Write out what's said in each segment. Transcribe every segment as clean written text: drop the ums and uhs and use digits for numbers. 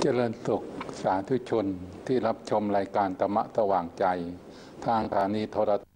เจริญสุขสาธุชนที่รับชมรายการธรรมะสว่างใจทางสถานีโทรทัศน์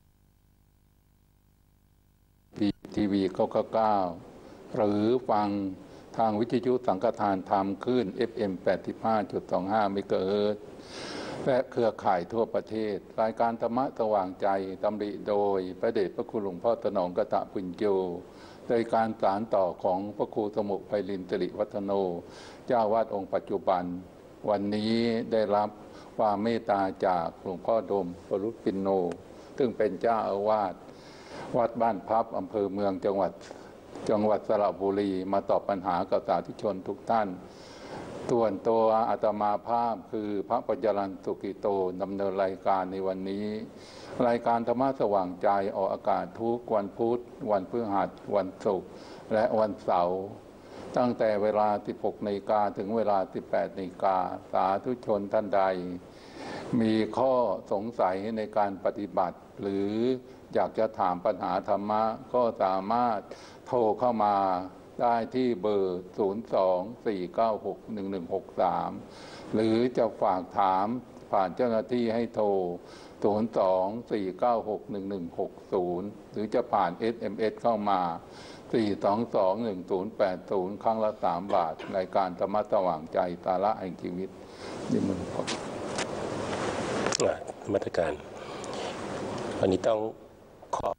ทีวี999หรือฟังทางวิทยุสังฆทานธรรมคลื่น FM 85.25 เมกะเฮิรตซ์และเครือข่ายทั่วประเทศรายการธรรมะสว่างใจดำริโดยพระเดชพระคุณหลวงพ่อถนอมกตปุญโญโดยการสานต่อของพระครูสมุไพลินสิริวัฒโนเจ้าวาดองค์ปัจจุบันวันนี้ได้รับความเมตตาจากหลวงพ่อดมปรุปินโนซึ่งเป็นเจ้าอาวาสวัดบ้านพับอำเภอเมืองจังหวัดสระบุรีมาตอบปัญหากับสาธุชนทุกท่านส่วนตัวอาตมาภาพคือพระปัญญาสุกิโตดำเนินรายการในวันนี้รายการธรรมะสว่างใจออกอากาศทุกวันพุธวันพฤหัสวันศุกร์และวันเสาร์ตั้งแต่เวลา 16 นาฬิกาถึงเวลา 18 นาฬิกาสาธุชนท่านใดมีข้อสงสัยในการปฏิบัติหรืออยากจะถามปัญหาธรรมะก็สามารถโทรเข้ามาได้ที่เบอร์ 02-496-1163 หรือจะฝากถามผ่านเจ้าหน้าที่ให้โทร 02-496-1160 หรือจะผ่าน SMS เข้ามา 422-1080 ครั้งละ 3 บาทรายการธรรมะสว่างใจสาระแห่งชีวิตนี่มันพอมาตรการวันนี้ต้องขอ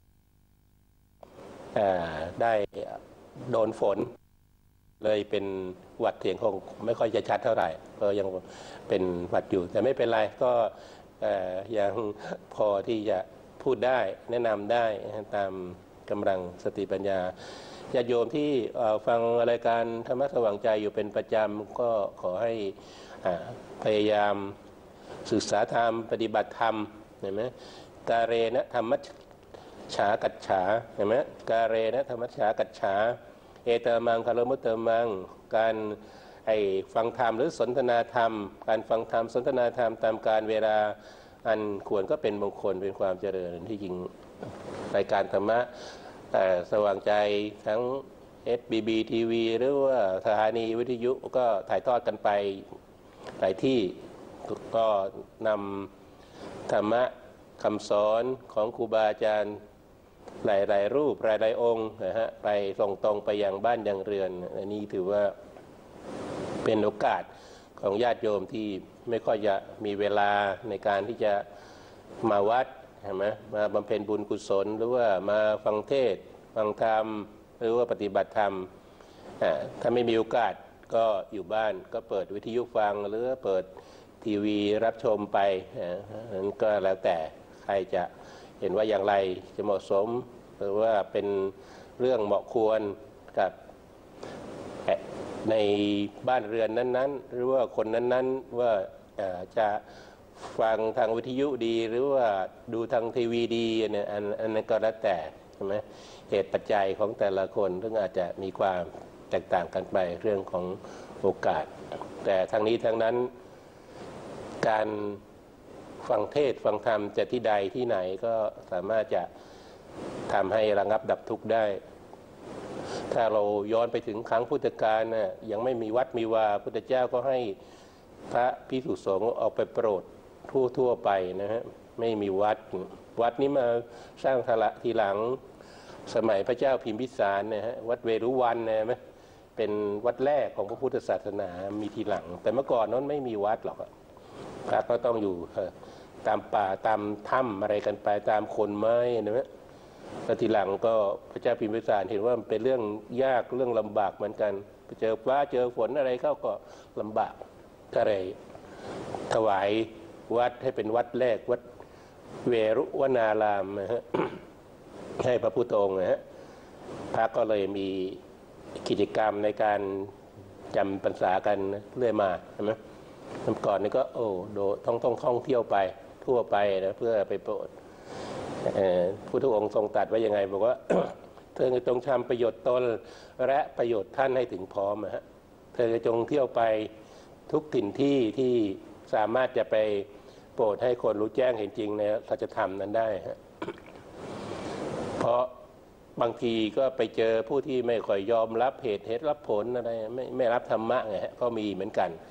ได้โดนฝนเลยเป็นหวัดเสียงคงไม่ค่อยจะชัดเท่าไหร่ก็ยังเป็นหวัดอยู่แต่ไม่เป็นไรก็ยังพอที่จะพูดได้แนะนำได้ตามกำลังสติปัญญาญาติโยมที่ฟังรายการธรรมะสว่างใจอยู่เป็นประจำก็ขอให้พยายามศึกษาธรรมปฏิบัติธรรมเห็นไหมกาเรนะธรรมฉากัจฉาเห็นไหมกาเรนะธรรมฉากัจฉาเอตมังคารมุตเตมังการฟังธรรมหรือสนทนาธรรมการฟังธรรมสนทนาธรรมตามการเวลาอันควรก็เป็นมงคลเป็นความเจริญที่จริงรายการธรรมะสว่างใจทั้ง SBB TV หรือว่าสถานีวิทยุก็ถ่ายทอดกันไปหลายที่ก็นำธรรมะคำสอนของครูบาอาจารย์หลายรูปหลายองค์นะฮะไปส่งตรงไปยังบ้านยังเรือนอันนี้ถือว่าเป็นโอกาสของญาติโยมที่ไม่ค่อยจะมีเวลาในการที่จะมาวัดใช่ไหมมาบำเพ็ญบุญกุศลหรือว่ามาฟังเทศน์ฟังธรรมหรือว่าปฏิบัติธรรมถ้าไม่มีโอกาสก็อยู่บ้านก็เปิดวิทยุฟังหรือเปิดทีวีรับชมไปนั้นก็แล้วแต่ใครจะเห็นว่าอย่างไรจะเหมาะสมหรือว่าเป็นเรื่องเหมาะควรกับในบ้านเรือนนั้นๆหรือว่าคนนั้นๆว่าจะฟังทางวิทยุดีหรือว่าดูทางทีวีดีเนี่ยอันนั้นก็แล้วแต่ใช่ไหมเหตุปัจจัยของแต่ละคนซึ่งอาจจะมีความแตกต่างกันไปเรื่องของโอกาสแต่ทางนี้ทางนั้นการฟังเทศฟังธรรมจะที่ใดที่ไหนก็สามารถจะทำให้ระงับดับทุกข์ได้ถ้าเราย้อนไปถึงครั้งพุทธกาลน่ะยังไม่มีวัดมีวาพุทธเจ้าก็ให้พระภิกษุสงฆ์ออกไปโปรดทั่วไปนะฮะไม่มีวัดนี้มาสร้างทีหลังสมัยพระเจ้าพิมพิสารนะฮะวัดเวรุวันนะไหมเป็นวัดแรกของพระพุทธศาสนามีทีหลังแต่เมื่อก่อนนั้นไม่มีวัดหรอกพระก็ต้องอยู่ตามป่าตามถ้ำอะไรกันไปตามโคนไม้นะฮะแล้วทีหลังก็พระเจ้าพิมพิสารเห็นว่ามันเป็นเรื่องยากเรื่องลำบากเหมือนกันเจอฟ้าเจอฝนอะไรเข้าก็ลำบากก็เลยถวายวัดให้เป็นวัดแรกวัดเวรุวนารามนะฮะให้พระพุทธองค์นะฮะพระก็เลยมีกิจกรรมในการจำพรรษากันเรื่อยมาใช่ไหมเมื่อก่อนนี่ก็ท่องเที่ยวไปทั่วไปนะเพื่อไปโปรดพุทธองค์ทรงตรัสว่ายังไงบอกว่า เธอจงทำประโยชน์ตนและประโยชน์ท่านให้ถึงพร้อมนะฮะเธอจงเที่ยวไปทุกถิ่นที่สามารถจะไปโปรดให้คนรู้แจ้งเห็นจริงในสัจธรรมนั้นได้ฮะ เพราะบางทีก็ไปเจอผู้ที่ไม่ค่อยยอมรับเหตุรับผลอะไรไม่รับธรรมะไงฮะก็มีเหมือนกัน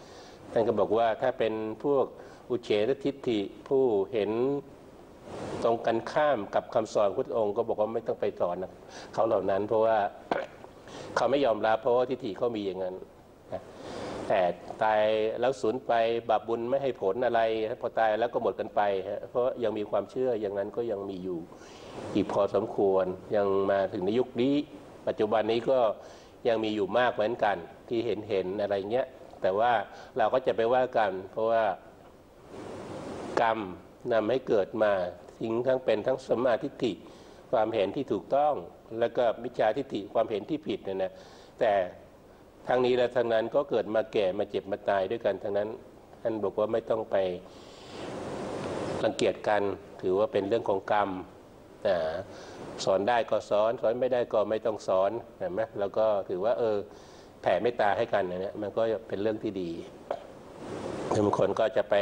ท่านก็บอกว่าถ้าเป็นพวกอุเฉททิฏฐิผู้เห็นตรงกันข้ามกับคำสอนพระพุทธองค์ก็บอกว่าไม่ต้องไปสอนเขาเหล่านั้นเพราะว่า เขาไม่ยอมรับเพราะว่าทิฏฐิเขามีอย่างนั้นแต่ตายแล้วสูญไปบาปบุญไม่ให้ผลอะไรพอตายแล้วก็หมดกันไปเพราะยังมีความเชื่ออย่างนั้นก็ยังมีอยู่อีกพอสมควรยังมาถึงในยุคนี้ปัจจุบันนี้ก็ยังมีอยู่มากเหมือนกันที่เห็นอะไรเงี้ยแต่ว่าเราก็จะไปว่ากันเพราะว่ากรรมนำให้เกิดมาทิ้งทั้งเป็นทั้งสัมมาทิฏฐิความเห็นที่ถูกต้องแล้วก็มิจฉาทิฏฐิความเห็นที่ผิดเนี่ยนะแต่ทางนี้และทางนั้นก็เกิดมาแก่มาเจ็บมาตายด้วยกันทั้งนั้นท่านบอกว่าไม่ต้องไปรังเกียจกันถือว่าเป็นเรื่องของกรรมสอนได้ก็สอนไม่ได้ก็ไม่ต้องสอนเห็นไหมแล้วก็ถือว่าแผ่เมตตาให้กันเนี่ยมันก็เป็นเรื่องที่ดีบางคนก็จะไป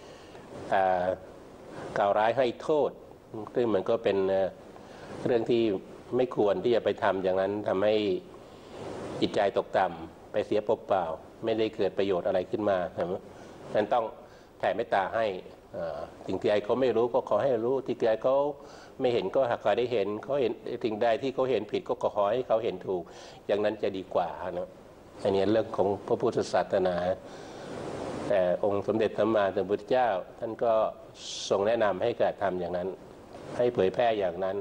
กล่าวร้ายให้โทษซึ่งมันก็เป็นเรื่องที่ไม่ควรที่จะไปทำอย่างนั้นทำให้จิตใจตกต่ำไปเสียเปล่าๆไม่ได้เกิดประโยชน์อะไรขึ้นมานั้นต้องแผ่เมตตาให้สิ่งที่ใดเขาไม่รู้ก็ขอให้รู้ที่ใดเขาไม่เห็นก็หากเขาได้เห็นเขาเห็นสิ่งใดที่เขาเห็นผิดก็ขอให้เขาเห็นถูกอย่างนั้นจะดีกว่านะอันนี้เรื่องของพระพุทธศาสนาแต่องค์สมเด็จพระสัมมาสัมพุทธเจ้าท่านก็ทรงแนะนำให้กระทำอย่างนั้นให้เผยแพร่อย่างนั้น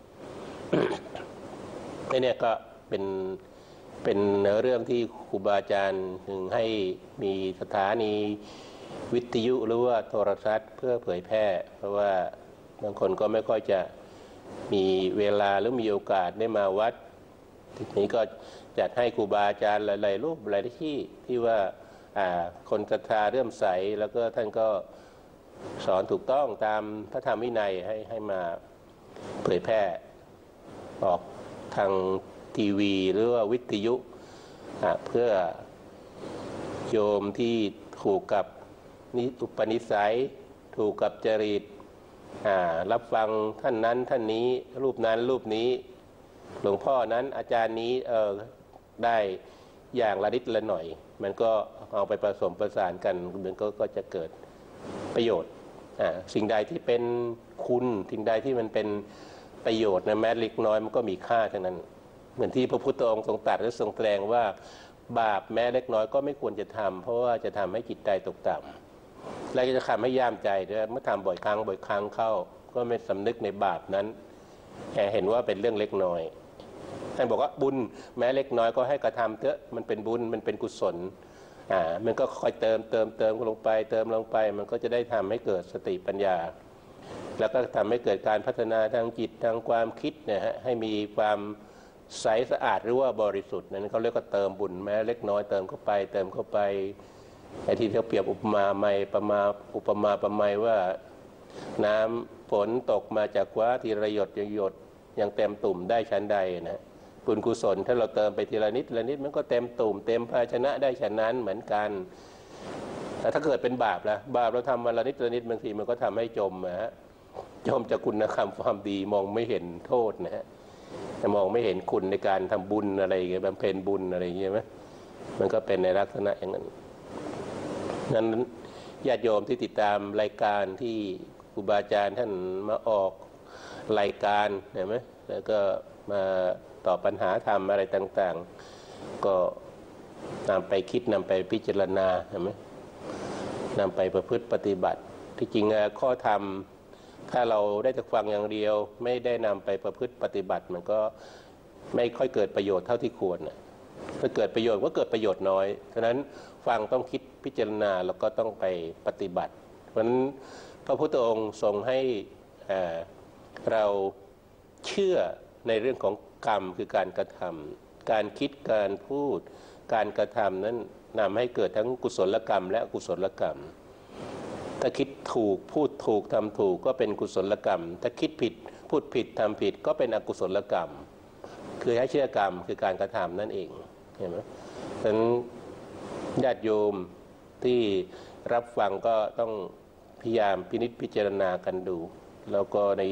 นี่ก็เป็นเรื่องที่ครูบาอาจารย์ถึงให้มีสถานีวิทยุหรือว่าโทรทัศน์เพื่อเผยแพร่เพราะว่าบางคนก็ไม่ค่อยจะมีเวลาหรือมีโอกาสได้มาวัดทีนี้ก็จัดให้ครูบาอาจารย์หลายๆรูปหลายที่ว่าคนศรัทธาเริ่มใสแล้วก็ท่านก็สอนถูกต้องตามพระธรรมวินัยให้มาเผยแพร่ออกทางทีวีหรือว่าวิทยุเพื่อโยมที่ถูกกับอุปนิสัยถูกกับจริตรับฟังท่านนั้นท่านนี้รูปนั้นรูปนี้หลวงพ่อนั้นอาจารย์นี้ได้อย่างละนิดละหน่อยมันก็เอาไปผสมประสานกันมันก็จะเกิดประโยชน์สิ่งใดที่เป็นคุณสิ่งใดที่มันเป็นประโยชน์นะแม้เล็กน้อยมันก็มีค่าทั้งนั้นเหมือนที่พระพุทธองค์ทรงตรัสและทรงแสดงว่าบาปแม้เล็กน้อยก็ไม่ควรจะทำเพราะว่าจะทำให้จิตใจตกต่ำและจะทำให้ย่ามใจด้วยเมื่อทำบ่อยครั้งเข้าก็ไม่สำนึกในบาปนั้นเห็นว่าเป็นเรื่องเล็กน้อยท่านบอกว่าบุญแม้เล็กน้อยก็ให้กระทำเถอะมันเป็นบุญมันเป็นกุศลมันก็ค่อยเติมลงไปมันก็จะได้ทำให้เกิดสติปัญญาแล้วก็ทำให้เกิดการพัฒนาทางจิตทางความคิดเนี่ยให้มีความใสสะอาดหรือว่าบริสุทธิ์นั้นเขาเรียกว่าเติมบุญแม้เล็กน้อยเติมเข้าไปไอ้ที่เขาเปรียบอุปมาประไมยว่าน้ำฝนตกมาจากฟ้าทีละหยดยังเต็มตุ่มได้ชั้นใดนะบุญกุศลถ้าเราเติมไปทีละนิดมันก็เต็มตุ่มเต็มภาชนะได้ฉะนั้นเหมือนกันแต่ถ้าเกิดเป็นบาปละบาปเราทำวันละนิดบางทีมันก็ทำให้จมจากคุณธรรมความดีมองไม่เห็นโทษนะฮะแต่มองไม่เห็นคุณในการทำบุญอะไรอย่างเงี้ยบำเพ็ญบุญอะไรอย่างเงี้ยไหมมันก็เป็นในลักษณะอย่างนั้นนั้นญาติโยมที่ติดตามรายการที่ครูบาอาจารย์ท่านมาออกรายการเห็นไหมแล้วก็มาตอบปัญหาธรรมอะไรต่างๆก็นำไปคิดนำไปพิจารณาเห็นไหมนำไปประพฤติปฏิบัติที่จริงข้อธรรมถ้าเราได้แต่ฟังอย่างเดียวไม่ได้นำไปประพฤติปฏิบัติมันก็ไม่ค่อยเกิดประโยชน์เท่าที่ควรถ้าเกิดประโยชน์ก็เกิดประโยชน์น้อยฉะนั้นฟังต้องคิดพิจารณาแล้วก็ต้องไปปฏิบัติเพราะฉะนั้นพระพุทธองค์ทรงให้เราเชื่อในเรื่องของกรรมคือการกระทำการคิดการพูดการกระทำนั้นนำให้เกิดทั้งกุศลกรรมและอกุศลกรรมถ้าคิดถูกพูดถูกทำถูกก็เป็นกุศลกรรมถ้าคิดผิดพูดผิดทำผิดก็เป็นอกุศลกรรมคือให้เชื่อกรรมคือการกระทำนั่นเองเห็นไหมฉะนั้นญาติโยมที่รับฟังก็ต้องพยายามพินิจพิจารณากันดูแล้วก็ใน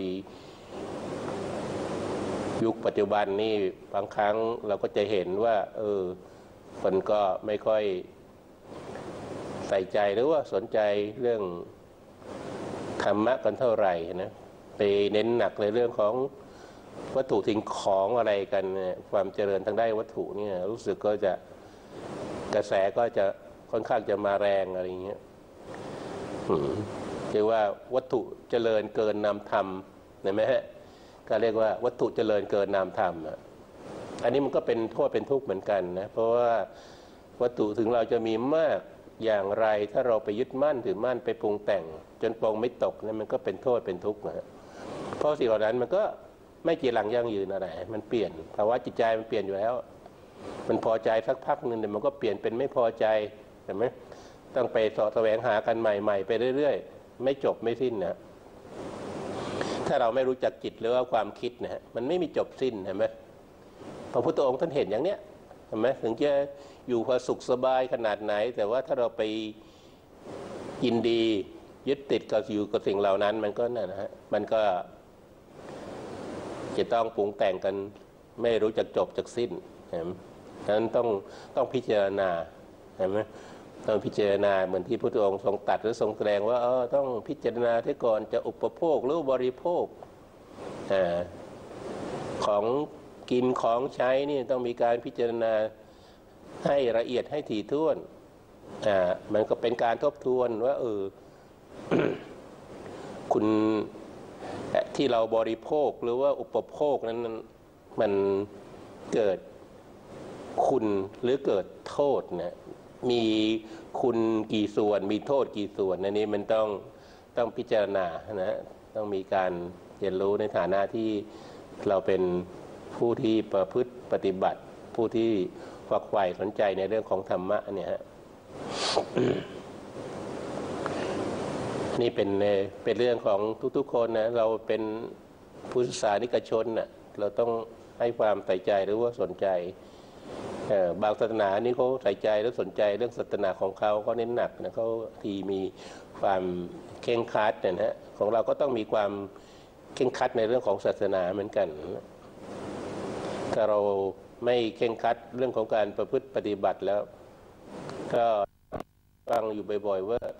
ยุคปัจจุบันนี่บางครั้งเราก็จะเห็นว่าคนก็ไม่ค่อยใส่ใจหรือว่าสนใจเรื่องธรรมะกันเท่าไหร่นะไปเน้นหนักในเรื่องของวัตถุสิ่งของอะไรกันเนี่ยความเจริญทางด้านวัตถุเนี่ยรู้สึกก็จะกระแสก็จะค่อนข้างจะมาแรงอะไรอย่างเงี้ยเรียกว่าวัตถุเจริญเกินนามธรรมเห็นไหมฮะก็เรียกว่าวัตถุเจริญเกินนามธรรมอันนี้มันก็เป็นโทษเป็นทุกข์เหมือนกันนะเพราะว่าวัตถุถึงเราจะมีมากอย่างไรถ้าเราไปยึดมั่นถือมั่นไปปรุงแต่งจนปองไม่ตกเนี่ยมันก็เป็นโทษเป็นทุกข์นะเพราะสิ่งเหล่านั้นมันก็ไม่จีรังยั่งยืนอะไรมันเปลี่ยนภาวะจิตใจมันเปลี่ยนอยู่แล้วมันพอใจสักพักนึงเดี๋ยวมันก็เปลี่ยนเป็นไม่พอใจเห็นไหมต้องไปสอบแสวงหากันใหม่ๆไปเรื่อยๆไม่จบไม่สิ้นนะถ้าเราไม่รู้จักจิตหรือว่าความคิดนะฮะมันไม่มีจบสิ้นเห็นไหมพระพุทธองค์ท่านเห็นอย่างเนี้ยเห็นไหมถึงจะอยู่พอสุขสบายขนาดไหนแต่ว่าถ้าเราไปยินดียึดติดกับอยู่กับสิ่งเหล่านั้นมันก็นั่นนะฮะมันก็จะต้องปรุงแต่งกันไม่รู้จักจบจักสิ้นเห็นไหมฉะนั้นต้องพิจารณาเห็นไหมต้องพิจารณาเหมือนที่พระพุทธองค์ทรงตรัสหรือทรงแสดงว่าต้องพิจารณาที่ก่อนจะอุปโภคหรือบริโภคของกินของใช้นี่ต้องมีการพิจารณาให้ละเอียดให้ถี่ถ้วนมันก็เป็นการทบทวนว่าคุณที่เราบริโภคหรือว่าอุปโภคนั้นมันเกิดคุณหรือเกิดโทษนะมีคุณกี่ส่วนมีโทษกี่ส่วนอันนี้มันต้องพิจารณานะต้องมีการเรียนรู้ในฐานะที่เราเป็นผู้ที่ประพฤติปฏิบัติผู้ที่ฝักใฝ่สนใจในเรื่องของธรรมะเนี่ยฮะ นี่เป็นเรื่องของทุกๆคนนะเราเป็นพุทธศาสนิกชนนะเราต้องให้ความใส่ใจหรือว่าสนใจบางศาสนานี่เขาใส่ใจและสนใจเรื่องศาสนาของเขาเน้นหนักนะเขาที่มีความเคร่งครัดเนี่ยนะของเราก็ต้องมีความเคร่งครัดในเรื่องของศาสนาเหมือนกันถ้าเราไม่เคร่งครัดเรื่องของการประพฤติปฏิบัติแล้วก็ฟังอยู่บ่อยๆว่า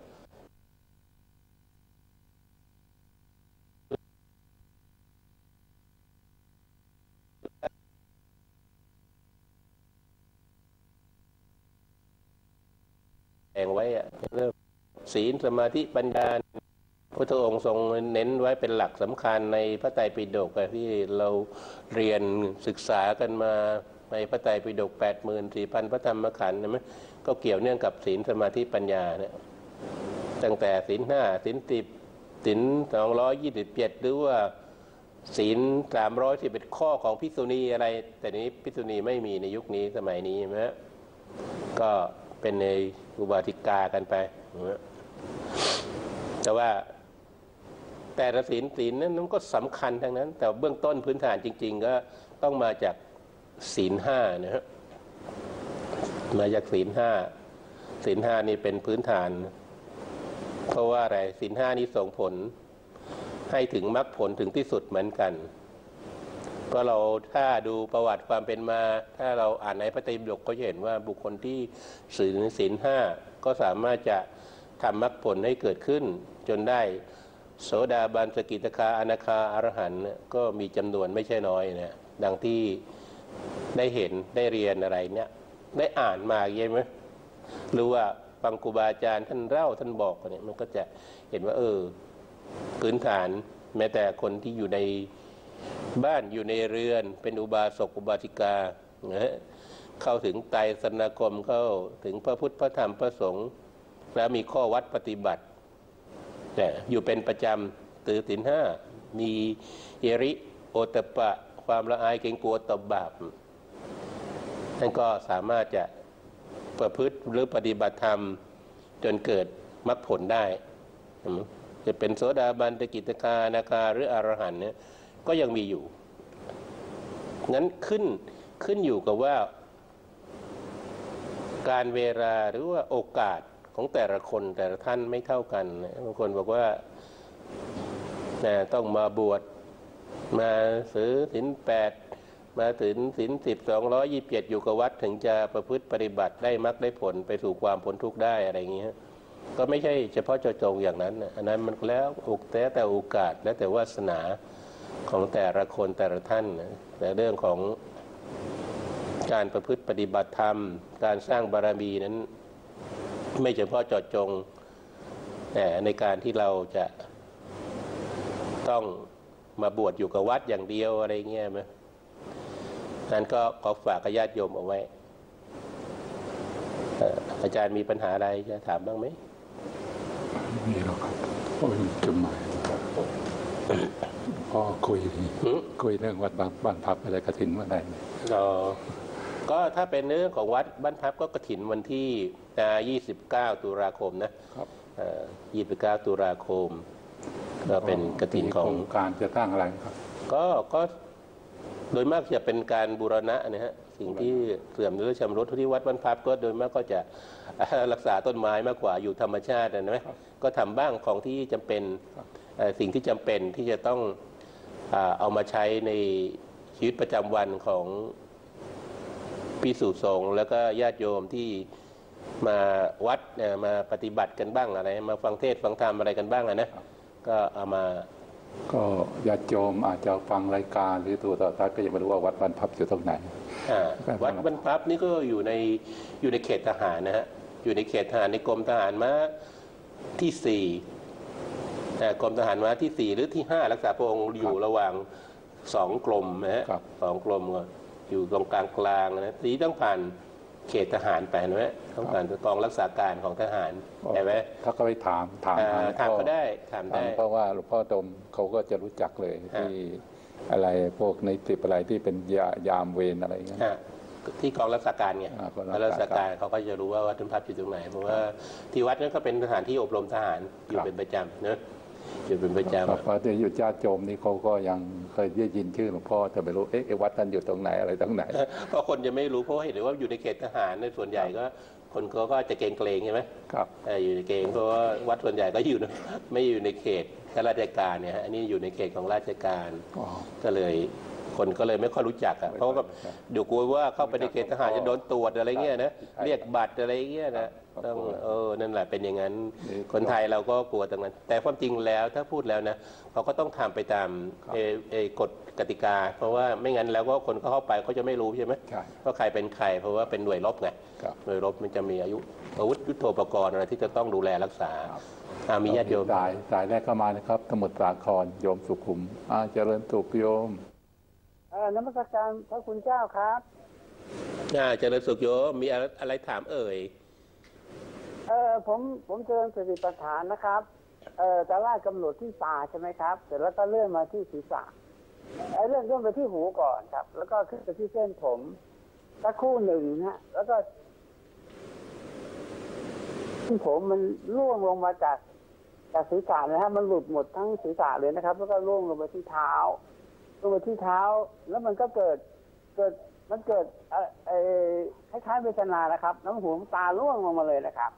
แองไว้เรื่องศีลสมาธิปัญญาพระองค์ทรงเน้นไว้เป็นหลักสำคัญในพระไตรปิฎกที่เราเรียนศึกษากันมาในพระไตรปิฎก 84,000 พระธรรมขันธ์ใช่ไหมก็เกี่ยวเนื่องกับศีลสมาธิปัญญาเนี่ยตั้งแต่ศีล 5 ศีล 10 ศีล 227 หรือว่าศีล 311 ข้อของภิกษุณีอะไรแต่นี้ภิกษุณีไม่มีในยุคนี้สมัยนี้ใช่ไหมก็เป็นในอุบาสิกากันไปแต่ว่าแต่ละศีลนั้นมันก็สำคัญทั้งนั้นแต่เบื้องต้นพื้นฐานจริงๆก็ต้องมาจากศีล 5นะฮะมาจากศีล 5ศีล 5นี่เป็นพื้นฐานเพราะว่าอะไรศีล 5นี้ส่งผลให้ถึงมรรคผลถึงที่สุดเหมือนกันเพราะเราถ้าดูประวัติความเป็นมาถ้าเราอ่านในพระไตรปิฎกก็จะเห็นว่าบุคคลที่ศีล 5ก็สามารถจะทำมรรคผลให้เกิดขึ้นจนได้โสดาบันสกิทาคาอนาคาอรหันต์ก็มีจำนวนไม่ใช่น้อยนะดังที่ได้เห็นได้เรียนอะไรเนี่ยได้อ่านมาใช่ไหมหรือว่าฟังครูบาอาจารย์ท่านเล่าท่านบอกเนี่ยมันก็จะเห็นว่าพื้นฐานแม้แต่คนที่อยู่ในบ้านอยู่ในเรือนเป็นอุบาสกอุบาสิกาเข้าถึงไตรสรณคมเข้าถึงพระพุทธพระธรรมพระสงฆ์แล้วมีข้อวัดปฏิบัติแต่อยู่เป็นประจำถือศีล 5มีเอริโอตปะความละอายเกรงกลัวต่อบาปท่านก็สามารถจะประพฤติหรือปฏิบัติธรรมจนเกิดมรรคผลได้จะเป็นโสดาบันสกิทาคาอนาคาหรืออรหันต์เนี่ยก็ยังมีอยู่งั้นขึ้นอยู่กับว่าการเวลาหรือว่าโอกาสของแต่ละคนแต่ละท่านไม่เท่ากันบางคนบอกว่าต้องมาบวชมาถือศีล 8มาถึงศีล 10 227อยู่กับวัดถึงจะประพฤติปฏิบัติได้มรรคได้ผลไปสู่ความพ้นทุกข์ได้อะไรอย่างเงี้ยก็ไม่ใช่เฉพาะเจาะจงอย่างนั้นนะอันนั้นมันแล้วแต่โอกาสและแต่วาสนาของแต่ละคนแต่ละท่านนะแต่เรื่องของการประพฤติปฏิบัติธรรมการสร้างบารมีนั้นไม่เฉพาะเจาะจงแต่ในการที่เราจะต้องมาบวชอยู่กับวัดอย่างเดียวอะไรเงี้ยไหมนั้นก็ขอฝากญาติโยมเอาไว้อาจารย์มีปัญหาอะไรจะถามบ้างไหมมีหรอกครับโอ้ยจุดหมายพ่อคุยเรื่องวัดบ้านพับอะไรกฐินเมื่อไหร่ก็ถ้าเป็นเรื่องของวัดบ้านพับก็กฐินวันที่29 ตุลาคมนะครับ29 ตุลาคมก็เป็นกฐินของการจะตั้งอะไรครับก็โดยมากจะเป็นการบูรณะนะฮะสิ่งที่เสื่อมหรือชำรุดที่วัดบ้านพับก็โดยมากก็จะรักษาต้นไม้มากกว่าอยู่ธรรมชาตินะไหมก็ทำบ้างของที่จำเป็นสิ่งที่จำเป็นที่จะต้องเอามาใช้ในชีวิตประจำวันของภิกษุสงฆ์แล้วก็ญาติโยมที่มาวัดมาปฏิบัติกันบ้างอะไรมาฟังเทศน์ฟังธรรมอะไรกันบ้างนะก็เอามาก็ญาติโยมอาจจะฟังรายการหรือตัวต่อทัศน์ก็ยังไม่รู้ว่าวัดบ้านพับอยู่ตรงไหนวัดบ้านพับนี่ก็อยู่ในเขตทหารนะฮะอยู่ในเขตทหารในกรมทหารม้าที่4กรมทหารม้าที่4หรือที่5รักษาพระองค์อยู่ระหว่าง2 กรมนะฮะ2 กรมอยู่ตรงกลางนะทีต้องผ่านเขตทหารไปนะต้องผ่านกองรักษาการของทหารใช่ไหมถ้าก็ไปถามก็ได้ถามได้เพราะว่าหลวงพ่อดมเขาก็จะรู้จักเลยที่อะไรพวกในติดอะไรที่เป็นยามเวรอะไรเงี้ยที่กองรักษาการไงกองรักษาการเขาก็จะรู้ว่าวัดบ้านพับอยู่ตรงไหนเพราะว่าที่วัดนั้นก็เป็นสถานที่อบรมทหารอยู่เป็นประจำนะอยู่เป็นประจำเพราะที่อยู่ญาติโยมนี่เขาก็ยังเคยได้ยินชื่อหลวงพ่อแต่ไม่รู้วัดท่านอยู่ตรงไหนอะไรตรงไหนเพราะคนจะไม่รู้เพราะเห็นว่าอยู่ในเขตทหารในส่วนใหญ่ก็คนก็จะเกรงใช่ไหมครับอยู่ในเกรงเพราะว่าวัดส่วนใหญ่ก็อยู่ไม่อยู่ในเขตข้าราชการเนี่ยอันนี้อยู่ในเขตของราชการก็เลยคนก็เลยไม่ค่อยรู้จักเพราะว่าเดี๋ยวกลัวว่าเข้าไปในเขตทหารจะโดนตรวจอะไรเงี้ยนะเรียกบัตรอะไรเงี้ยนะต้องนั่นแหละเป็นอย่างนั้นคนไทยเราก็กลัวตรงนั้นแต่ความจริงแล้วถ้าพูดแล้วนะเขาก็ต้องทำไปตามกฎกติกาเพราะว่าไม่งั้นแล้วก็คนเข้าไปเขาจะไม่รู้ใช่ไหมว่าใครเป็นใครเพราะว่าเป็นหน่วยรบไงหน่วยรบมันจะมีอาวุธยุทโธปกรณ์อะไรที่จะต้องดูแลรักษามีญาติโยมสายแรกเข้ามานะครับสมุทรสาครโยมสุขุมเจริญสุขโยมนมัสการพระคุณเจ้าครับเจริญสุขโยมมีอะไรถามผมเจริญสติปัฏฐานนะครับตอนแรกกำหนดที่ตาใช่ไหมครับเสร็จแล้วก็เลื่อนมาที่ศีรษะเลื่อนไปที่หูก่อนครับแล้วก็ขึ้นไปที่เส้นผมสักครู่หนึ่งฮะแล้วก็ผมมันร่วงลงมาจากศีรษะนะฮะมันหลุดหมดทั้งศีรษะเลยนะครับแล้วก็ร่วงลงไปที่เท้าแล้วมันก็เกิดคล้ายๆเวทนานะครับน้ำหูตาร่วงลงมาเลยนะครับ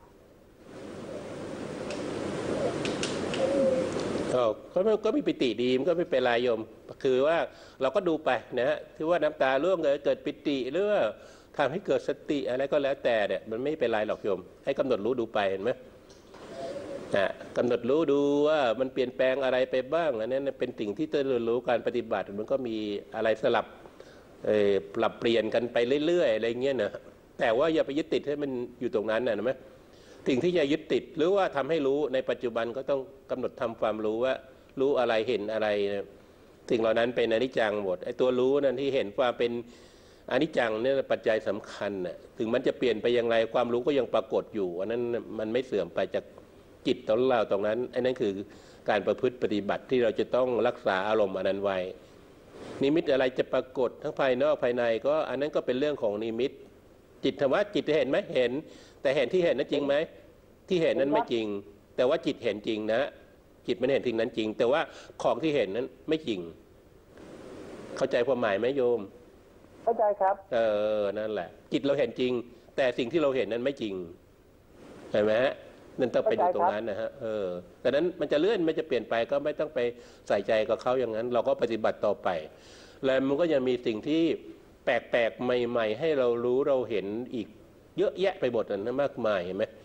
ก็มีปิติดีมันก็ไม่เป็นไรโยมคือว่าเราก็ดูไปนะฮะที่ว่าน้ำตาร่วงเกิดปิติหรือว่าทำให้เกิดสติอะไรก็แล้วแต่เนี่ยมันไม่เป็นไรหรอกโยมให้กำหนดรู้ดูไปเห็นไหมกำหนดรู้ดูว่ามันเปลี่ยนแปลงอะไรไปบ้างอันนั้นเป็นสิ่งที่ต้องเรียนรู้การปฏิบัติมันก็มีอะไรสลับปรับเปลี่ยนกันไปเรื่อยๆอะไรเงี้ยนะแต่ว่าอย่าไปยึดติดให้มันอยู่ตรงนั้นนะไหมสิ่งที่จะยึดติดหรือว่าทำให้รู้ในปัจจุบันก็ต้องกำหนดทำความรู้ว่ารู้อะไรเห็นอะไรสิ่งเหล่านั้นเป็นอนิจจังหมดไอ้ตัวรู้นั้นที่เห็นความเป็นอนิจจังเนี่ยปัจจัยสำคัญน่ะถึงมันจะเปลี่ยนไปอย่างไรความรู้ก็ยังปรากฏอยู่อันนั้นมันไม่เสื่อมไปจากจิตของเราตรงนั้นไอ้นั่นคือการประพฤติปฏิบัติที่เราจะต้องรักษาอารมณ์อันนั้นไว้นิมิตอะไรจะปรากฏทั้งภายนอกภายในก็อันนั้นก็เป็นเรื่องของนิมิตจิตธรรมะจิตเห็นไหมเห็นแต่เห็นที่เห็นนั้นจริงไหมที่เห็นนั้นไม่จริงแต่ว่าจิตเห็นจริงนะจิตมันเห็นสิ่งนั้นจริงแต่ว่าของที่เห็นนั้นไม่จริงเข้าใจความหมายไหมโยมเข้าใจครับนั่นแหละจิตเราเห็นจริงแต่สิ่งที่เราเห็นนั้นไม่จริงเห็นไหมฮะนั่นต้องไปดูตรงนั้นนะฮะแต่นั้นมันจะเลื่อนมันจะเปลี่ยนไปก็ไม่ต้องไปใส่ใจกับเขาอย่างนั้นเราก็ปฏิบัติต่อไปแล้วมันก็ยังมีสิ่งที่แปลกๆใหม่ๆให้เรารู้เราเห็นอีกเยอะแยะไปหมดนะมากมายเห็นไหม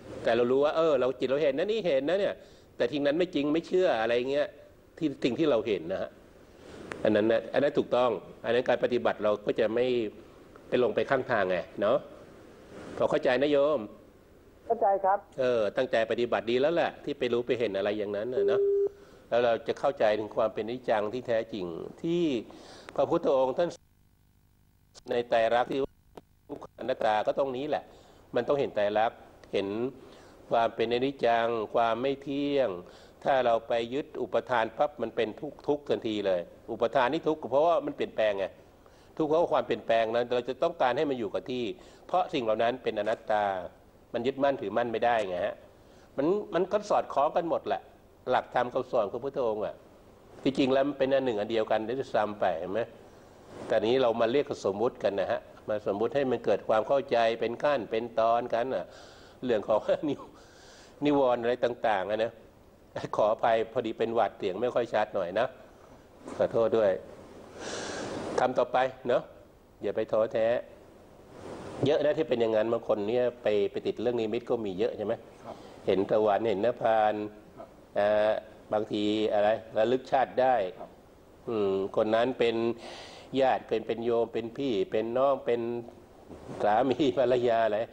แต่เรารู้ว่าเราจิตเราเห็นนะนี่เห็นนะเนี่ยแต่ทิ้งนั้นไม่จริงไม่เชื่ออะไรเงี้ยที่สิ่งที่เราเห็นนะฮะอันนั้นถูกต้องอันนั้นการปฏิบัติเราก็จะไม่ไปลงไปข้างทางไงเนาะพอเข้าใจนะโยมเข้าใจครับตั้งใจปฏิบัติดีแล้วแหละที่ไปรู้ไปเห็นอะไรอย่างนั้นเนาะแล้วเราจะเข้าใจถึงความเป็นนิจจังที่แท้จริงที่พระพุทธองค์ท่านในไตรลักษณ์ที่ทุกขังอนัตตาก็ตรงนี้แหละมันต้องเห็นไตรลักษณ์เห็นความเป็นอนิจจังความไม่เที่ยงถ้าเราไปยึดอุปทานปั๊บมันเป็นทุกข์ทันทีเลยอุปทานนี่ทุกข์เพราะว่ามันเปลี่ยนแปลงไงทุกข์เพราะความเปลี่ยนแปลงนั้นเราจะต้องการให้มันอยู่กับที่เพราะสิ่งเหล่านั้นเป็นอนัตตามันยึดมั่นถือมั่นไม่ได้ไงฮะมันก็สอดคล้องกันหมดแหละหลักธรรมคำสอนของพระพุทธองค์อ่ะที่จริงแล้วมันเป็นอันหนึ่งอันเดียวกันได้ซ้ำไปเห็นไหมแต่นี้เรามาเรียกสมมุติกันนะฮะมาสมมุติให้มันเกิดความเข้าใจเป็นขั้นเป็นตอนกันอ่ะเรื่องของนิวรณ์อะไรต่างๆนะขออภัยพอดีเป็นหวัดเสียงไม่ค่อยชัดหน่อยนะขอโทษด้วยทำต่อไปเนาะอย่าไปท้อแท้เยอะนะที่เป็นอย่างนั้นบางคนเนี่ยไปติดเรื่องนิมิตก็มีเยอะใช่ไหมเห็นตะวันเห็นนภานบางทีอะไรระลึกชาติได้คนนั้นเป็นญาติเป็นโยมเป็นพี่เป็นน้องเป็นสามีภรรยาอะไร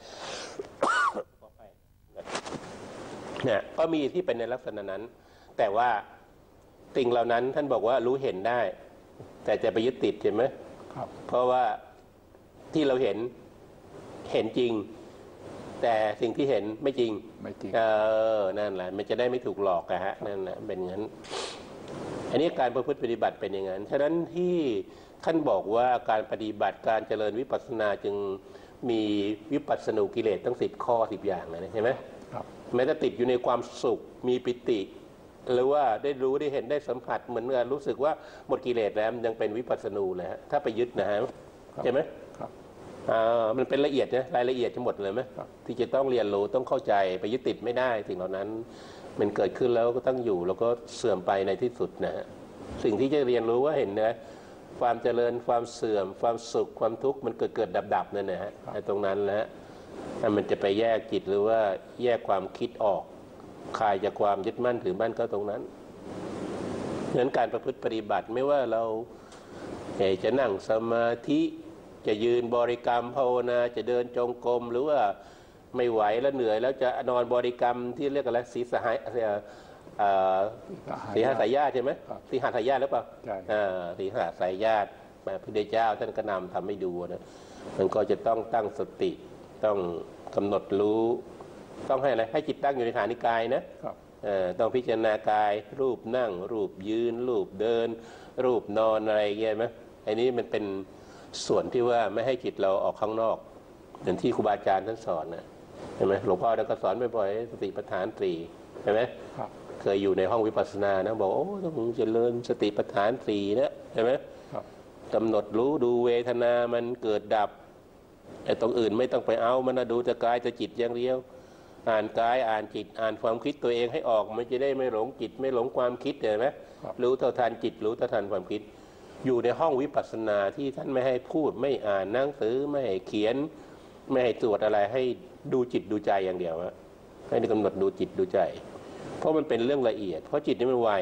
เนี่ยก็มีที่เป็นในลักษณะนั้นแต่ว่าสิ่งเหล่านั้นท่านบอกว่ารู้เห็นได้แต่จะไปยึดติดใช่ไหมเพราะว่าที่เราเห็นจริงแต่สิ่งที่เห็นไม่จริงนั่นแหละมันจะได้ไม่ถูกหลอกนะฮะนั่นแหละเป็นงั้นอันนี้การประพฤติปฏิบัติเป็นอย่างนั้นฉะนั้นที่ท่านบอกว่าการปฏิบัติการเจริญวิปัสสนาจึงมีวิปัสสนูกิเลสตั้ง10 ข้อ10 อย่างนะใช่ไหมแม้จะติดอยู่ในความสุขมีปิติหรือว่าได้รู้ได้เห็นได้สัมผัสเหมือนกันรู้สึกว่าหมดกิเลสแล้วยังเป็นวิปัสสนูเลยฮะถ้าไปยึดนะฮะใช่ไหมมันเป็นละเอียดนะรายละเอียดทั้งหมดเลยไหมที่จะต้องเรียนรู้ต้องเข้าใจไปยึดติดไม่ได้สิ่งเหล่านั้นมันเกิดขึ้นแล้วก็ต้องอยู่แล้วก็เสื่อมไปในที่สุดนะฮะสิ่งที่จะเรียนรู้ว่าเห็นนะความเจริญความเสื่อมความสุขความทุกข์มันเกิดดับนั่นนะฮะตรงนั้นแหละมันจะไปแยกจิตหรือว่าแยกความคิดออกคลายจากความยึดมั่นถือมั่นก็ตรงนั้นเหมือนการประพฤติปฏิบัติไม่ว่าเราจะนั่งสมาธิจะยืนบริกรรมภาวนาจะเดินจงกรมหรือว่าไม่ไหวแล้วเหนื่อยแล้วจะนอนบริกรรมที่เรียกอะไรสีหสายญาติใช่ไหมสีหสายญาติหรือเปล่าสีหสายญาติพระพุทธเจ้าท่านก็นำทำให้ดูนะมันก็จะต้องตั้งสติต้องกำหนดรู้ต้องให้อะไรให้จิตตั้งอยู่ในฐานิกายนะต้องพิจารณากายรูปนั่งรูปยืนรูปเดินรูปนอนอะไรเงี้ยไหมไอ้นี้มันเป็นส่วนที่ว่าไม่ให้จิตเราออกข้างนอกอย่างที่ครูบาอาจารย์ท่านสอนนะเห็นไหมหลวงพ่อท่านก็สอนบ่อยๆสติปัฏฐานสี่เห็นไหมเคยอยู่ในห้องวิปัสสนานะบอกโอ้ต้องเจริญสติปัฏฐานสี่นะเห็นไหมกำหนดรู้ดูเวทนามันเกิดดับไอ้ตรงอื่นไม่ต้องไปเอามันดูแต่กายแต่จิตอย่างเดียวอ่านกายอ่านจิตอ่านความคิดตัวเองให้ออกมันจะได้ไม่หลงจิตไม่หลงความคิดเห็นไหมรู้เท่าทันจิตรู้เท่าทันความคิดอยู่ในห้องวิปัสสนาที่ท่านไม่ให้พูดไม่อ่านหนังสือไม่ให้เขียนไม่ให้ตรวจอะไรให้ดูจิตดูใจอย่างเดียวให้กำหนดดูจิตดูใจเพราะมันเป็นเรื่องละเอียดเพราะจิตนี่มันไว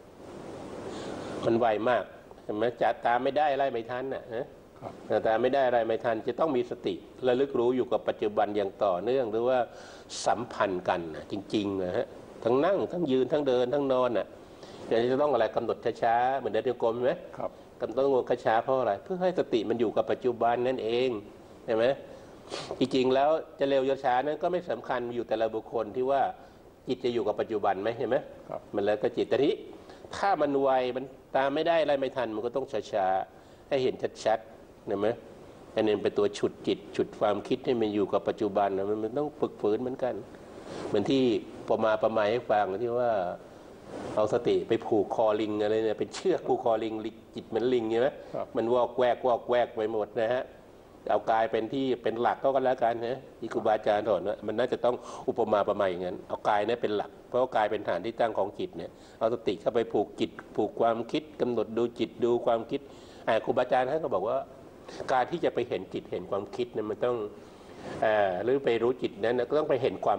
มากเห็นไหมจัดตามไม่ได้ไล่ไม่ทันนะแต่ไม่ได้อะไรไม่ทันจะต้องมีสติระลึกรู้อยู่กับปัจจุบันอย่างต่อเนื่องหรือว่าสัมพันธ์กันจริงๆนะฮะทั้งนั่งทั้งยืนทั้งเดินทั้งนอนน่ะจะต้องอะไรกำหนดช้าๆเหมือนเดินโยกมไหมกำหนดช้าๆเพราะอะไรเพื่อให้สติมันอยู่กับปัจจุบันนั่นเองเห็นไหมจริงๆแล้วจะเร็วจะช้านั้นก็ไม่สำคัญอยู่แต่ละบุคคลที่ว่าจิตจะอยู่กับปัจจุบันไหมเห็นไหมมันแล้วแต่จิตแต่นี้ถ้ามันไวมันตามไม่ได้อะไรไม่ทันมันก็ต้องช้าๆให้เห็นชัดๆเห็นไหมอันนี้เป็นตัวฉุดจิตฉุดความคิดให้มันอยู่กับปัจจุบันมันต้องฝึกฝืนเหมือนกันเหมือนที่ประมาให้ฟังที่ว่าเอาสติไปผูกคอลิงอะไรเนี่ยเป็นเชือกผูกคอลิงจิตเหมือนลิงใช่ไหมมันวอกแวกไปหมดนะฮะเอากายเป็นที่เป็นหลักก็แล้วกันนะที่ครูบาอาจารย์สอนมันน่าจะต้องอุปมาอย่างนั้นเอากายนี่เป็นหลักเพราะกายเป็นฐานที่ตั้งของจิตเนี่ยเอาสติเข้าไปผูกจิตผูกความคิดกำหนดดูจิตดูความคิดครูบาอาจารย์ท่านก็บอกว่าการที่จะไปเห็นจิตเห็นความคิดเนี่ยมันต้องหรือไปรู้จิตนั้นก็ต้องไปเห็นความคิด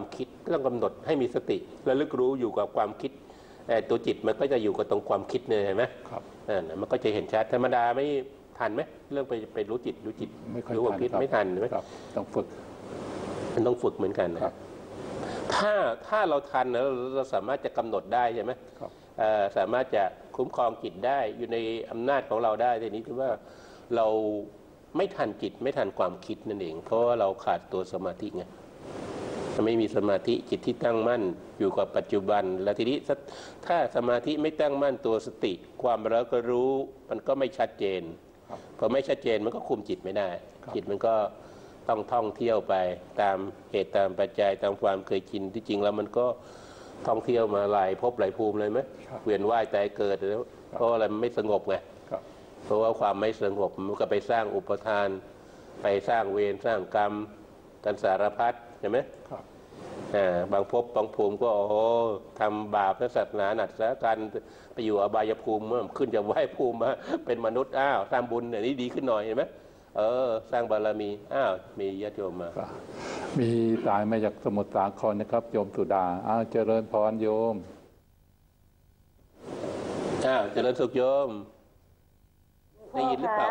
ต้องกำหนดให้มีสติระลึกรู้อยู่กับความคิดตัวจิตมันก็จะอยู่กับตรงความคิดเนี่ยเห็นไหมครับมันก็จะเห็นชัดธรรมดาไม่ทันไหมเรื่องไปรู้จิตรู้ความคิดไม่ทันไหมต้องฝึกมันต้องฝึกเหมือนกันนะถ้าเราทันเราสามารถจะกำหนดได้ใช่ไหมสามารถจะคุ้มครองจิตได้อยู่ในอำนาจของเราได้ทีนี้ถือว่าเราไม่ทันจิตไม่ทันความคิดนั่นเองเพราะว่าเราขาดตัวสมาธิไงไม่มีสมาธิจิตที่ตั้งมั่นอยู่กับปัจจุบันแล้วทีนี้ถ้าสมาธิไม่ตั้งมั่นตัวสติความแล้วก็รู้มันก็ไม่ชัดเจนพอไม่ชัดเจนมันก็คุมจิตไม่ได้จิตมันก็ต้องท่องเที่ยวไปตามเหตุตามปัจจัยตามความเคยชินที่จริงแล้วมันก็ท่องเที่ยวมาหลายภพหลายภูมิเลยไหมเวียนว่ายตายเกิดแล้วเพราะอะไรมันไม่สงบไงเพราะว่าความไม่สงบมันก็ไปสร้างอุปทานไปสร้างเวรสร้างกรรมกันสารพัดใช่ไหมบางภพบางภูมิก็โอ้โหทำบาปและศาสนาหนักซะกันไปอยู่อบายภูมิเมื่อขึ้นจากไหวภูมิมาเป็นมนุษย์ทำบุญเนี่ยนี่ดีขึ้นหน่อยเห็นไหมสร้างบารมีมีญาติโยมมามีสายมาจากสมุทรสาครนะครับโยมสุดาเจริญพรโยมเจริญสุขโยมได้ยินหรือเปล่า